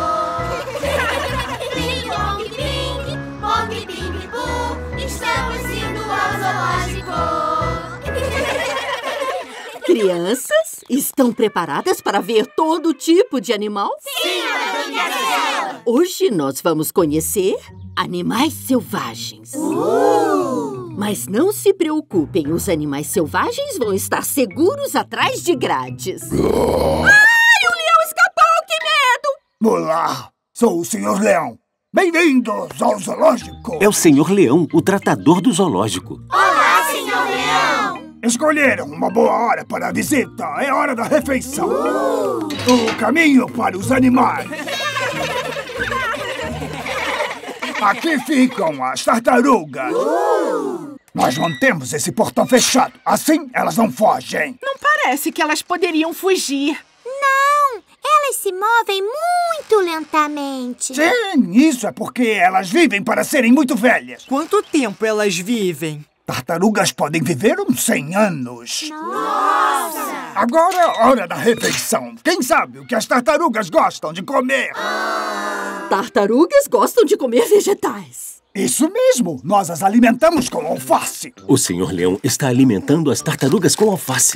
[SPEAKER 13] Crianças, estão preparadas para ver todo tipo de animal?
[SPEAKER 14] Sim, Madame.
[SPEAKER 13] Hoje nós vamos conhecer animais selvagens.
[SPEAKER 14] Uh!
[SPEAKER 13] Mas não se preocupem, os animais selvagens vão estar seguros atrás de grades.
[SPEAKER 14] Ai, o leão escapou, que medo!
[SPEAKER 8] Olá, sou o senhor Leão. Bem-vindos ao zoológico.
[SPEAKER 11] É o senhor Leão, o tratador do zoológico.
[SPEAKER 14] Olá, senhor Leão!
[SPEAKER 8] Escolheram uma boa hora para a visita. É hora da refeição.
[SPEAKER 14] Uh!
[SPEAKER 8] O caminho para os animais. Aqui ficam as tartarugas.
[SPEAKER 14] Uh!
[SPEAKER 8] Nós mantemos esse portão fechado. Assim, elas não fogem.
[SPEAKER 9] Não parece que elas poderiam fugir.
[SPEAKER 14] Não, elas se movem muito lentamente.
[SPEAKER 8] Sim, isso é porque elas vivem para serem muito velhas.
[SPEAKER 17] Quanto tempo elas vivem?
[SPEAKER 8] Tartarugas podem viver uns cem anos.
[SPEAKER 14] Nossa!
[SPEAKER 8] Agora é hora da refeição. Quem sabe o que as tartarugas gostam de comer?
[SPEAKER 13] Tartarugas gostam de comer vegetais.
[SPEAKER 8] Isso mesmo, nós as alimentamos com alface.
[SPEAKER 11] O senhor Leão está alimentando as tartarugas com alface.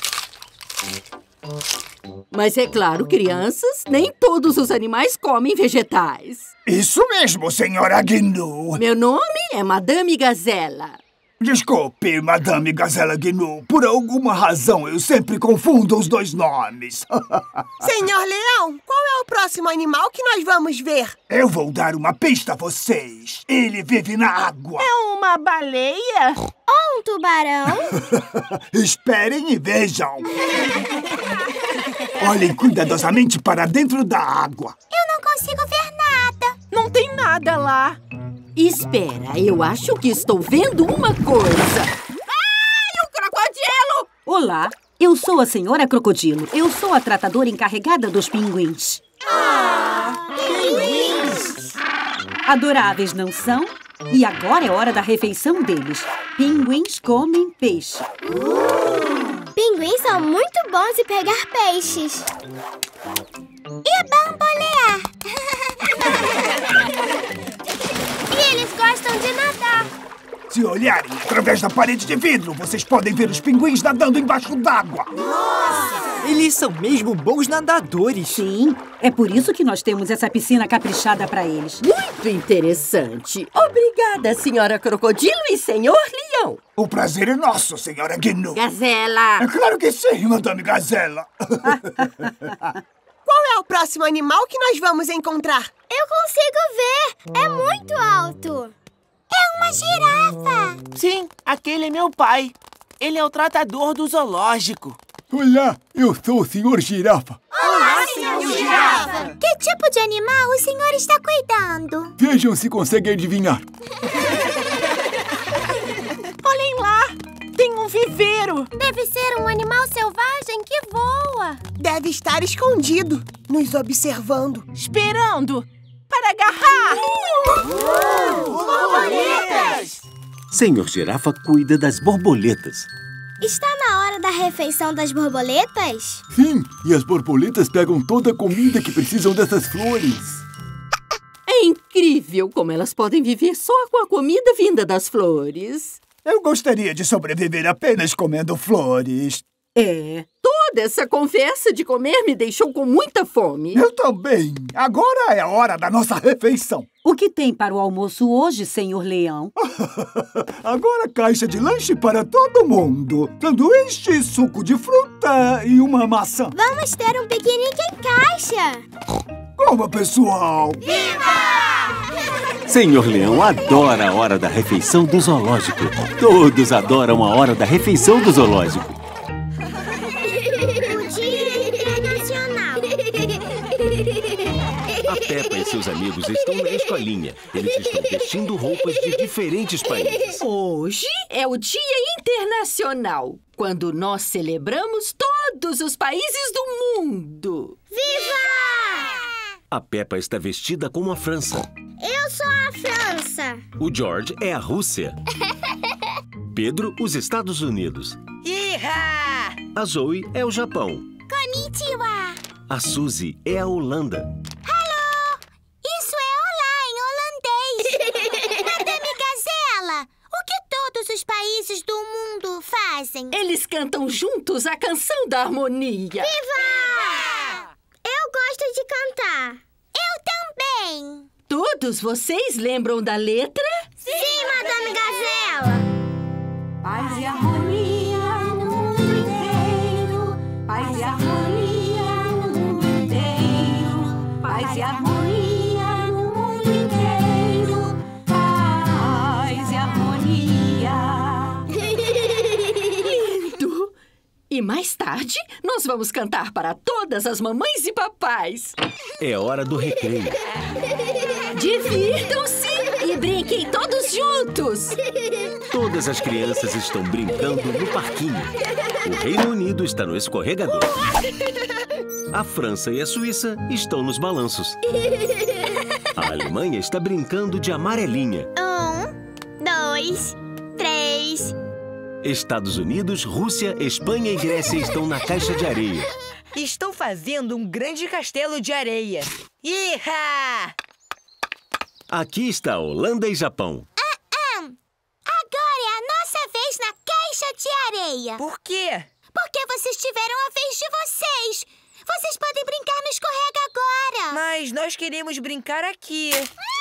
[SPEAKER 13] Mas é claro, crianças, nem todos os animais comem vegetais.
[SPEAKER 8] Isso mesmo, senhora Gnu.
[SPEAKER 13] Meu nome é Madame Gazela.
[SPEAKER 8] Desculpe, Madame Gazela Gnu. Por alguma razão, eu sempre confundo os dois nomes.
[SPEAKER 20] Senhor Leão, qual é o próximo animal que nós vamos ver?
[SPEAKER 8] Eu vou dar uma pista a vocês. Ele vive na água.
[SPEAKER 20] É uma baleia?
[SPEAKER 14] Ou um tubarão?
[SPEAKER 8] Esperem e vejam. Olhem cuidadosamente para dentro da água.
[SPEAKER 14] Eu não consigo ver nada.
[SPEAKER 20] Não tem nada lá.
[SPEAKER 13] Espera, eu acho que estou vendo uma coisa.
[SPEAKER 20] Ai, o crocodilo!
[SPEAKER 10] Olá, eu sou a senhora Crocodilo. Eu sou a tratadora encarregada dos pinguins.
[SPEAKER 20] Ah, pinguins!
[SPEAKER 10] Adoráveis, não são? E agora é hora da refeição deles. Pinguins comem peixe.
[SPEAKER 14] Uh! Pinguins são muito bons em pegar peixes. E bambolear. E eles gostam de nadar.
[SPEAKER 8] Se olharem através da parede de vidro, vocês podem ver os pinguins nadando embaixo d'água.
[SPEAKER 17] Nossa! Eles são mesmo bons nadadores.
[SPEAKER 10] Sim, é por isso que nós temos essa piscina caprichada para eles.
[SPEAKER 13] Muito interessante. Obrigada, senhora Crocodilo e senhor Leão.
[SPEAKER 8] O prazer é nosso, senhora Gnu.
[SPEAKER 13] Gazela.
[SPEAKER 8] É claro que sim, Madame Gazela.
[SPEAKER 20] Qual é o próximo animal que nós vamos encontrar?
[SPEAKER 14] Eu consigo ver. É muito alto. É uma girafa.
[SPEAKER 21] Sim, aquele é meu pai. Ele é o tratador do zoológico.
[SPEAKER 24] Olá, eu sou o senhor Girafa.
[SPEAKER 14] Olá, senhor Girafa. Que tipo de animal o senhor está cuidando?
[SPEAKER 24] Vejam se conseguem adivinhar.
[SPEAKER 20] Olhem lá, tem um viveiro.
[SPEAKER 14] Deve ser um animal selvagem que voa.
[SPEAKER 20] Deve estar escondido, nos observando. Esperando para agarrar. Uh!
[SPEAKER 11] Borboletas! Senhor Girafa cuida das borboletas.
[SPEAKER 14] Está na hora da refeição das borboletas?
[SPEAKER 24] Sim, e as borboletas pegam toda a comida que precisam dessas flores.
[SPEAKER 13] É incrível como elas podem viver só com a comida vinda das flores.
[SPEAKER 8] Eu gostaria de sobreviver apenas comendo flores.
[SPEAKER 13] É, toda essa conversa de comer me deixou com muita fome.
[SPEAKER 8] Eu também. Agora é a hora da nossa refeição.
[SPEAKER 10] O que tem para o almoço hoje, senhor Leão?
[SPEAKER 8] Agora caixa de lanche para todo mundo. Sanduíche, suco de fruta e uma maçã.
[SPEAKER 14] Vamos ter um piquenique em caixa.
[SPEAKER 8] Coma, pessoal.
[SPEAKER 14] Viva!
[SPEAKER 11] Senhor Leão adora a hora da refeição do zoológico. Todos adoram a hora da refeição do zoológico. A Peppa e seus amigos estão na escolinha. Eles estão vestindo roupas de diferentes países.
[SPEAKER 13] Hoje é o Dia Internacional, quando nós celebramos todos os países do mundo.
[SPEAKER 14] Viva!
[SPEAKER 11] A Peppa está vestida como a França.
[SPEAKER 14] Eu sou a França.
[SPEAKER 11] O George é a Rússia. Pedro, os Estados Unidos.
[SPEAKER 21] Iha!
[SPEAKER 11] A Zoe é o Japão.
[SPEAKER 14] Konnichiwa.
[SPEAKER 11] A Suzy é a Holanda.
[SPEAKER 14] Hello! Isso é olá em holandês. Madame Gazela, o que todos os países do mundo fazem?
[SPEAKER 13] Eles cantam juntos a canção da harmonia.
[SPEAKER 14] Viva! Viva! Eu gosto de cantar. Eu também.
[SPEAKER 13] Todos vocês lembram da letra?
[SPEAKER 14] Sim, Madame Gazela.
[SPEAKER 12] Paz e harmonia no mundo inteiro. Paz e harmonia no mundo inteiro. Paz e harmonia no mundo inteiro. Paz e harmonia.
[SPEAKER 13] Lindo! E mais tarde, nós vamos cantar para todas as mamães e papais.
[SPEAKER 11] É hora do recreio.
[SPEAKER 13] Divirtam-se e brinquem todos juntos.
[SPEAKER 11] Todas as crianças estão brincando no parquinho. O Reino Unido está no escorregador. A França e a Suíça estão nos balanços. A Alemanha está brincando de amarelinha.
[SPEAKER 1] Um, dois, três.
[SPEAKER 11] Estados Unidos, Rússia, Espanha e Grécia estão na caixa de areia.
[SPEAKER 16] Estão fazendo um grande castelo de areia. Iha!
[SPEAKER 11] Aqui está Holanda e Japão.
[SPEAKER 14] Agora é a nossa vez na caixa de areia.
[SPEAKER 16] Por quê?
[SPEAKER 14] Porque vocês tiveram a vez de vocês. Vocês podem brincar no escorrega agora.
[SPEAKER 16] Mas nós queremos brincar aqui.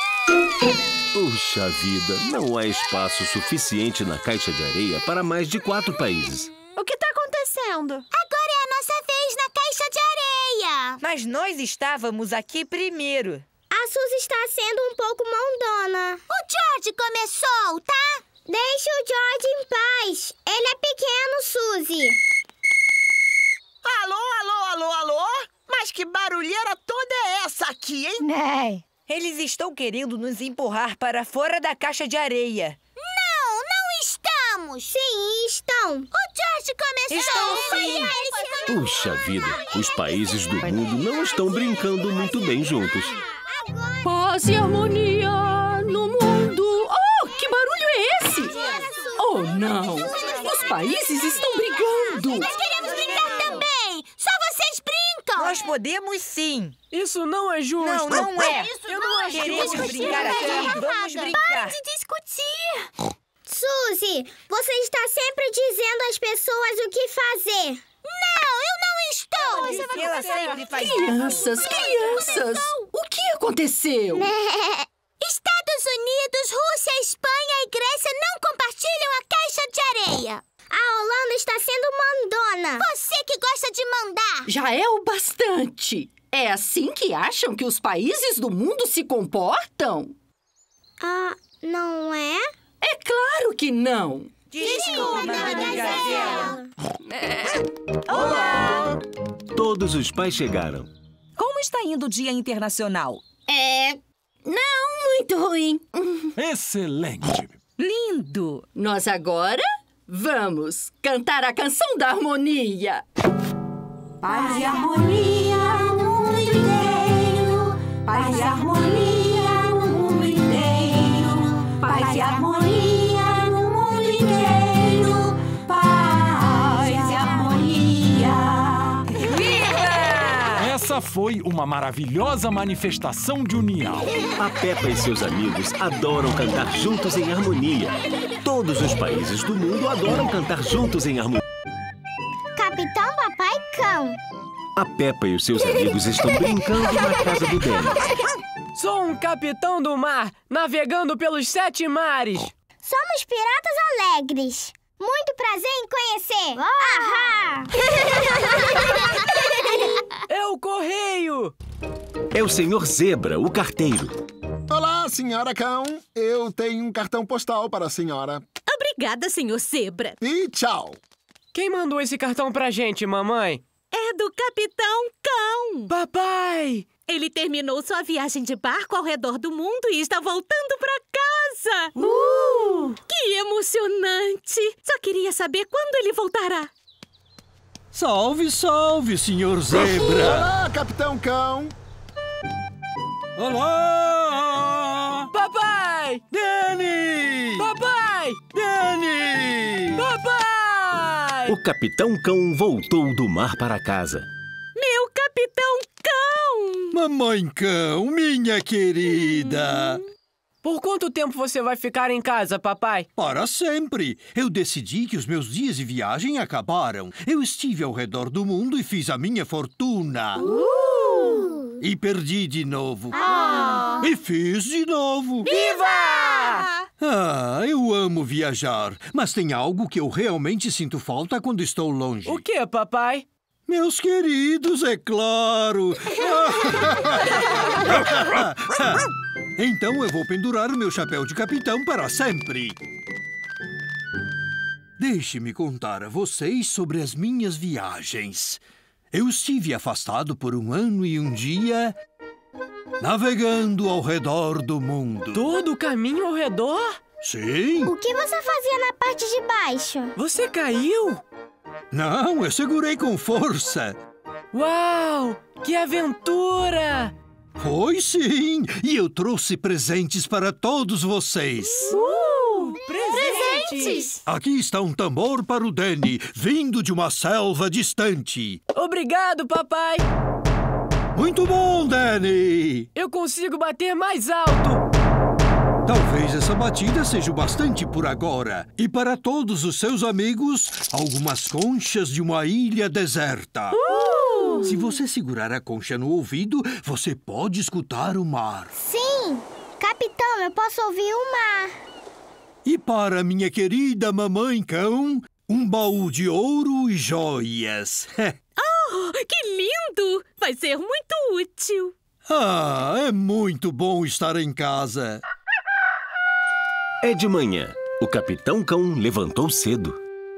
[SPEAKER 11] Puxa vida, não há espaço suficiente na caixa de areia para mais de quatro países.
[SPEAKER 14] O que está acontecendo? Agora é a nossa vez na caixa de areia.
[SPEAKER 16] Mas nós estávamos aqui primeiro.
[SPEAKER 1] A Suzy está sendo um pouco mandona.
[SPEAKER 14] O George começou, tá?
[SPEAKER 1] Deixe o George em paz. Ele é pequeno, Suzy.
[SPEAKER 20] Alô, alô, alô, alô? Mas que barulheira toda é essa aqui, hein?
[SPEAKER 16] Né? Eles estão querendo nos empurrar para fora da caixa de areia.
[SPEAKER 14] Não, não estamos.
[SPEAKER 1] Sim, estão.
[SPEAKER 14] O George começou.
[SPEAKER 16] Estão sim.
[SPEAKER 11] Puxa vida, os países do mundo não estão brincando muito bem juntos.
[SPEAKER 12] Paz e harmonia no mundo. Oh, que barulho é esse? Oh, não. Os países estão brigando.
[SPEAKER 14] Nós queremos brincar também. Só vocês brincam.
[SPEAKER 16] Nós podemos sim.
[SPEAKER 17] Isso não é justo.
[SPEAKER 16] Não, não é.
[SPEAKER 14] Isso
[SPEAKER 16] Eu
[SPEAKER 14] não
[SPEAKER 16] não
[SPEAKER 14] é
[SPEAKER 16] queremos
[SPEAKER 14] justo.
[SPEAKER 16] brincar aqui. Vamos brincar.
[SPEAKER 14] Parem de discutir.
[SPEAKER 1] Suzy, você está sempre dizendo às pessoas o que fazer.
[SPEAKER 14] Não, eu não estou.
[SPEAKER 16] Ela sempre faz isso.
[SPEAKER 12] Crianças, crianças. O que aconteceu?
[SPEAKER 14] Estados Unidos, Rússia, Espanha e Grécia não compartilham a caixa de areia.
[SPEAKER 1] A Holanda está sendo mandona.
[SPEAKER 14] Você que gosta de mandar.
[SPEAKER 12] Já é o bastante. É assim que acham que os países do mundo se comportam?
[SPEAKER 1] Ah, não é?
[SPEAKER 12] É claro que não.
[SPEAKER 16] Desculpa, Madame Gazela.
[SPEAKER 10] Olá!
[SPEAKER 11] Todos os pais chegaram.
[SPEAKER 10] Como está indo o Dia Internacional?
[SPEAKER 12] É... não muito ruim.
[SPEAKER 5] Excelente.
[SPEAKER 12] Lindo. Nós agora vamos cantar a canção da harmonia.
[SPEAKER 14] Paz e harmonia no mundo inteiro. Paz e harmonia no mundo inteiro. Paz e harmonia no mundo inteiro. Paz e harmonia.
[SPEAKER 5] Viva! Essa foi uma maravilhosa manifestação de união.
[SPEAKER 11] A Peppa e seus amigos adoram cantar juntos em harmonia. Todos os países do mundo adoram cantar juntos em harmonia.
[SPEAKER 1] Capitão Papai Cão.
[SPEAKER 11] A Peppa e os seus amigos estão brincando na casa do Danny.
[SPEAKER 17] Sou um capitão do mar, navegando pelos sete mares.
[SPEAKER 1] Somos piratas alegres. Muito prazer em conhecer. Ahá!
[SPEAKER 17] É o correio.
[SPEAKER 11] É o senhor Zebra, o carteiro.
[SPEAKER 7] Olá, senhora Cão. Eu tenho um cartão postal para a senhora.
[SPEAKER 12] Obrigada, senhor Zebra.
[SPEAKER 7] E tchau.
[SPEAKER 17] Quem mandou esse cartão pra gente, mamãe?
[SPEAKER 12] É do Capitão Cão.
[SPEAKER 17] Papai!
[SPEAKER 12] Ele terminou sua viagem de barco ao redor do mundo e está voltando pra casa.
[SPEAKER 17] Uh!
[SPEAKER 12] Que emocionante! Só queria saber quando ele voltará.
[SPEAKER 15] Salve, salve, senhor Zebra!
[SPEAKER 7] Olá, Capitão Cão!
[SPEAKER 15] Olá!
[SPEAKER 17] Papai!
[SPEAKER 15] Danny!
[SPEAKER 17] Papai!
[SPEAKER 15] Danny!
[SPEAKER 17] Papai!
[SPEAKER 11] O Capitão Cão voltou do mar para casa.
[SPEAKER 12] Meu Capitão Cão!
[SPEAKER 15] Mamãe Cão, minha querida!
[SPEAKER 17] Por quanto tempo você vai ficar em casa, papai?
[SPEAKER 15] Para sempre! Eu decidi que os meus dias de viagem acabaram. Eu estive ao redor do mundo e fiz a minha fortuna.
[SPEAKER 12] Uh!
[SPEAKER 15] E perdi de novo.
[SPEAKER 12] Ah!
[SPEAKER 15] E fiz de novo.
[SPEAKER 17] Viva!
[SPEAKER 15] Ah, eu amo viajar, mas tem algo que eu realmente sinto falta quando estou longe.
[SPEAKER 17] O que, papai?
[SPEAKER 15] Meus queridos, é claro! Então eu vou pendurar o meu chapéu de capitão para sempre. Deixe-me contar a vocês sobre as minhas viagens. Eu estive afastado por um ano e um dia, navegando ao redor do mundo.
[SPEAKER 17] Todo o caminho ao redor?
[SPEAKER 15] Sim.
[SPEAKER 1] O que você fazia na parte de baixo?
[SPEAKER 17] Você caiu?
[SPEAKER 15] Não, eu segurei com força.
[SPEAKER 3] Uau! Que aventura!
[SPEAKER 15] Foi sim! E eu trouxe presentes para todos vocês.
[SPEAKER 3] Uh!
[SPEAKER 1] Presentes!
[SPEAKER 15] Aqui está um tambor para o Danny, vindo de uma selva distante.
[SPEAKER 3] Obrigado, papai!
[SPEAKER 15] Muito bom, Danny!
[SPEAKER 3] Eu consigo bater mais alto!
[SPEAKER 15] Talvez essa batida seja o bastante por agora. E para todos os seus amigos, algumas conchas de uma ilha deserta.
[SPEAKER 3] Uh!
[SPEAKER 15] Se você segurar a concha no ouvido, você pode escutar o mar.
[SPEAKER 1] Sim! Capitão, eu posso ouvir o mar.
[SPEAKER 15] E para minha querida mamãe cão, um baú de ouro e joias.
[SPEAKER 18] Oh, que lindo! Vai ser muito útil.
[SPEAKER 15] Ah, é muito bom estar em casa.
[SPEAKER 11] É de manhã. O Capitão Cão levantou cedo.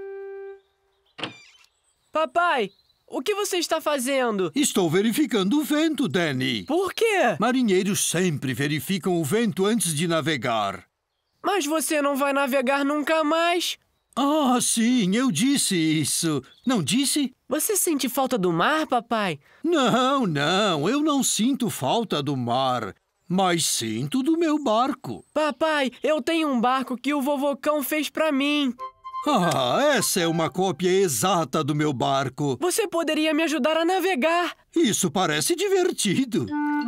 [SPEAKER 3] Papai, o que você está fazendo?
[SPEAKER 15] Estou verificando o vento, Danny.
[SPEAKER 3] Por quê?
[SPEAKER 15] Marinheiros sempre verificam o vento antes de navegar.
[SPEAKER 3] Mas você não vai navegar nunca mais.
[SPEAKER 15] Ah, sim, eu disse isso. Não disse?
[SPEAKER 3] Você sente falta do mar, papai?
[SPEAKER 15] Não, não, eu não sinto falta do mar. Mas sinto do meu barco.
[SPEAKER 3] Papai, eu tenho um barco que o vovô Cão fez pra mim.
[SPEAKER 15] Ah, essa é uma cópia exata do meu barco.
[SPEAKER 3] Você poderia me ajudar a navegar.
[SPEAKER 15] Isso parece divertido.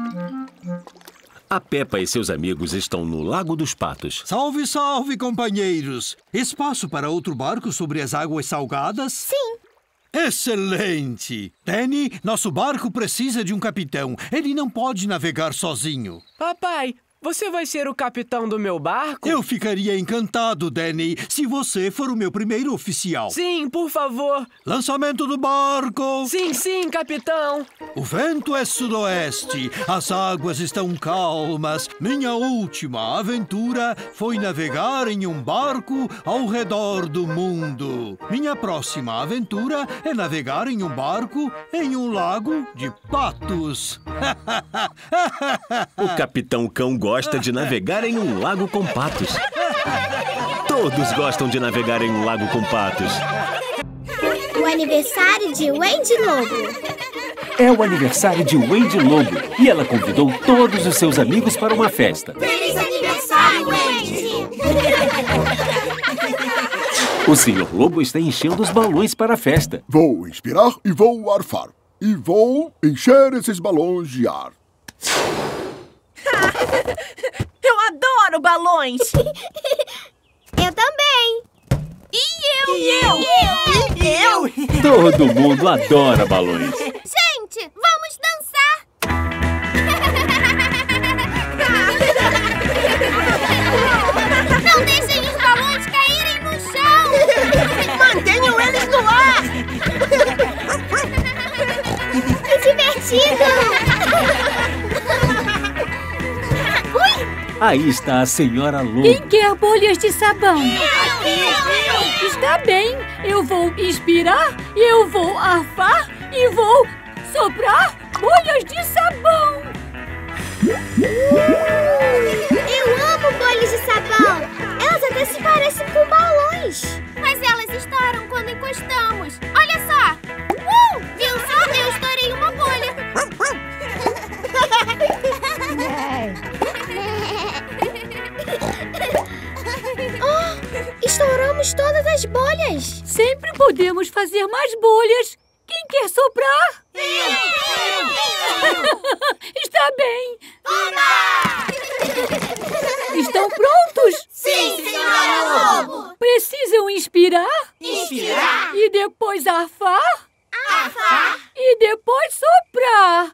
[SPEAKER 11] A Peppa e seus amigos estão no Lago dos Patos.
[SPEAKER 15] Salve, salve, companheiros! Espaço para outro barco sobre as águas salgadas?
[SPEAKER 1] Sim.
[SPEAKER 15] Excelente! Danny, nosso barco precisa de um capitão. Ele não pode navegar sozinho.
[SPEAKER 3] Papai, você vai ser o capitão do meu barco?
[SPEAKER 15] Eu ficaria encantado, Danny, se você for o meu primeiro oficial.
[SPEAKER 3] Sim, por favor.
[SPEAKER 15] Lançamento do barco.
[SPEAKER 3] Sim, sim, capitão.
[SPEAKER 15] O vento é sudoeste, as águas estão calmas. Minha última aventura foi navegar em um barco ao redor do mundo. Minha próxima aventura é navegar em um barco em um lago de patos.
[SPEAKER 11] O Capitão Cão gosta de navegar em um lago com patos. Todos gostam de navegar em um lago com patos.
[SPEAKER 1] O aniversário de Wendy Lobo.
[SPEAKER 19] É o aniversário de Wendy Lobo e ela convidou todos os seus amigos para uma festa.
[SPEAKER 1] Feliz aniversário, Wendy!
[SPEAKER 19] O senhor Lobo está enchendo os balões para a festa.
[SPEAKER 24] Vou inspirar e vou arfar. E vou encher esses balões de ar.
[SPEAKER 12] Eu adoro balões!
[SPEAKER 1] Eu também!
[SPEAKER 12] E eu! E eu! E eu!
[SPEAKER 19] E eu! Todo mundo adora balões.
[SPEAKER 1] Gente, vamos dançar! Não deixem os balões caírem no chão!
[SPEAKER 12] Mantenham eles no ar!
[SPEAKER 1] Que divertido!
[SPEAKER 19] Aí está a senhora Lobo.
[SPEAKER 12] Quem quer bolhas de sabão?
[SPEAKER 1] Eu, eu, eu.
[SPEAKER 12] Está bem, eu vou inspirar, eu vou arfar e vou soprar bolhas de sabão.
[SPEAKER 1] Eu amo bolhas de sabão. Elas até se parecem com balões. Mas elas estouram quando encostamos. Olha só. Uh! Viu só? Eu estourei uma bolha. Oh, estouramos todas as bolhas.
[SPEAKER 12] Sempre podemos fazer mais bolhas. Quem quer soprar?
[SPEAKER 1] Eu! Eu!
[SPEAKER 12] Está bem.
[SPEAKER 1] Oba!
[SPEAKER 12] Estão prontos?
[SPEAKER 1] Sim, senhora Lobo.
[SPEAKER 12] Precisam inspirar?
[SPEAKER 1] Inspirar.
[SPEAKER 12] E depois arfar?
[SPEAKER 1] Arfar.
[SPEAKER 12] E depois soprar.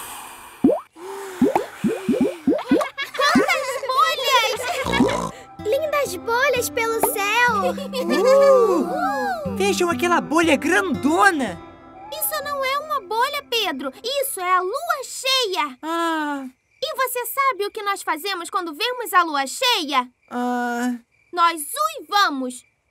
[SPEAKER 1] Quantas bolhas! Lindas bolhas pelo céu!
[SPEAKER 17] Uh! Vejam aquela bolha grandona!
[SPEAKER 1] Isso não é uma bolha, Pedro. Isso é a lua cheia.
[SPEAKER 17] Ah...
[SPEAKER 1] E você sabe o que nós fazemos quando vemos a lua cheia?
[SPEAKER 17] Ah...
[SPEAKER 1] Nós uivamos.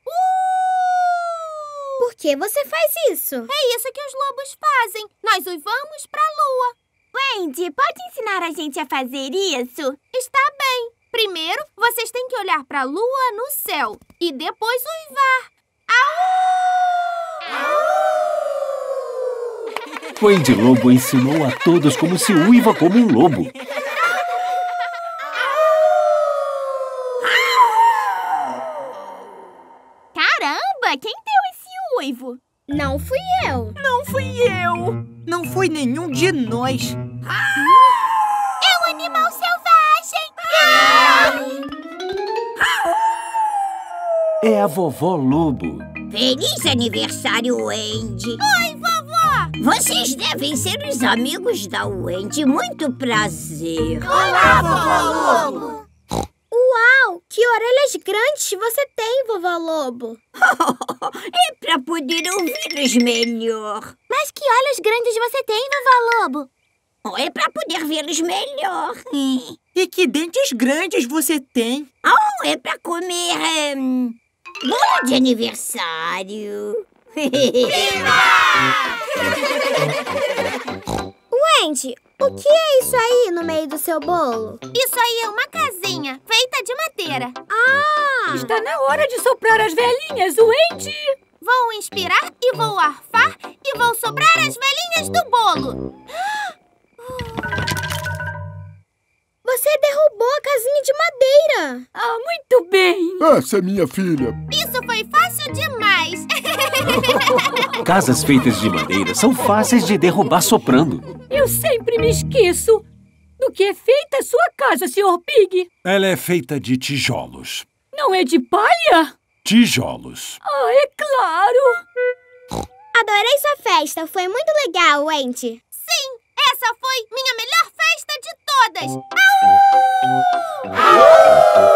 [SPEAKER 1] Uh! Por que você faz isso? É isso que os lobos fazem. Nós uivamos pra lua. Wendy, pode ensinar a gente a fazer isso? Está bem. Primeiro, vocês têm que olhar pra lua no céu e depois uivar. Au! Au!
[SPEAKER 19] O Andy Lobo ensinou a todos como se uiva como um lobo.
[SPEAKER 1] Caramba, quem deu esse uivo? Não fui eu.
[SPEAKER 17] Não fui eu. Não foi nenhum de nós.
[SPEAKER 14] É um animal selvagem.
[SPEAKER 19] É a vovó Lobo.
[SPEAKER 2] Feliz aniversário, Wendy.
[SPEAKER 14] Oi, vovó.
[SPEAKER 2] Vocês devem ser os amigos da Wendy. Muito prazer.
[SPEAKER 14] Olá, vovó Lobo.
[SPEAKER 1] Uau, que orelhas grandes você tem, vovó Lobo.
[SPEAKER 2] É pra poder ouvi-los melhor.
[SPEAKER 14] Mas que olhos grandes você tem, vovó Lobo?
[SPEAKER 2] Oh, é pra poder vê-los melhor.
[SPEAKER 17] E que dentes grandes você tem.
[SPEAKER 2] Oh, é pra comer... Um, bolo de aniversário.
[SPEAKER 1] Wendy, o que é isso aí no meio do seu bolo?
[SPEAKER 14] Isso aí é uma casinha feita de madeira.
[SPEAKER 1] Ah!
[SPEAKER 12] Está na hora de soprar as velhinhas, Wendy!
[SPEAKER 14] Vou inspirar e vou arfar e vou soprar as velhinhas do bolo.
[SPEAKER 1] Você derrubou a casinha de madeira.
[SPEAKER 12] Ah, muito bem.
[SPEAKER 24] Essa é minha filha.
[SPEAKER 14] Isso foi fácil demais.
[SPEAKER 19] Casas feitas de madeira são fáceis de derrubar soprando.
[SPEAKER 12] Eu sempre me esqueço do que é feita a sua casa, senhor Pig.
[SPEAKER 5] Ela é feita de tijolos.
[SPEAKER 12] Não é de palha?
[SPEAKER 5] Tijolos.
[SPEAKER 12] Ah, é claro.
[SPEAKER 1] Adorei sua festa. Foi muito legal, Wendy.
[SPEAKER 14] Sim, essa foi minha melhor festa de todas. Au!
[SPEAKER 1] Au!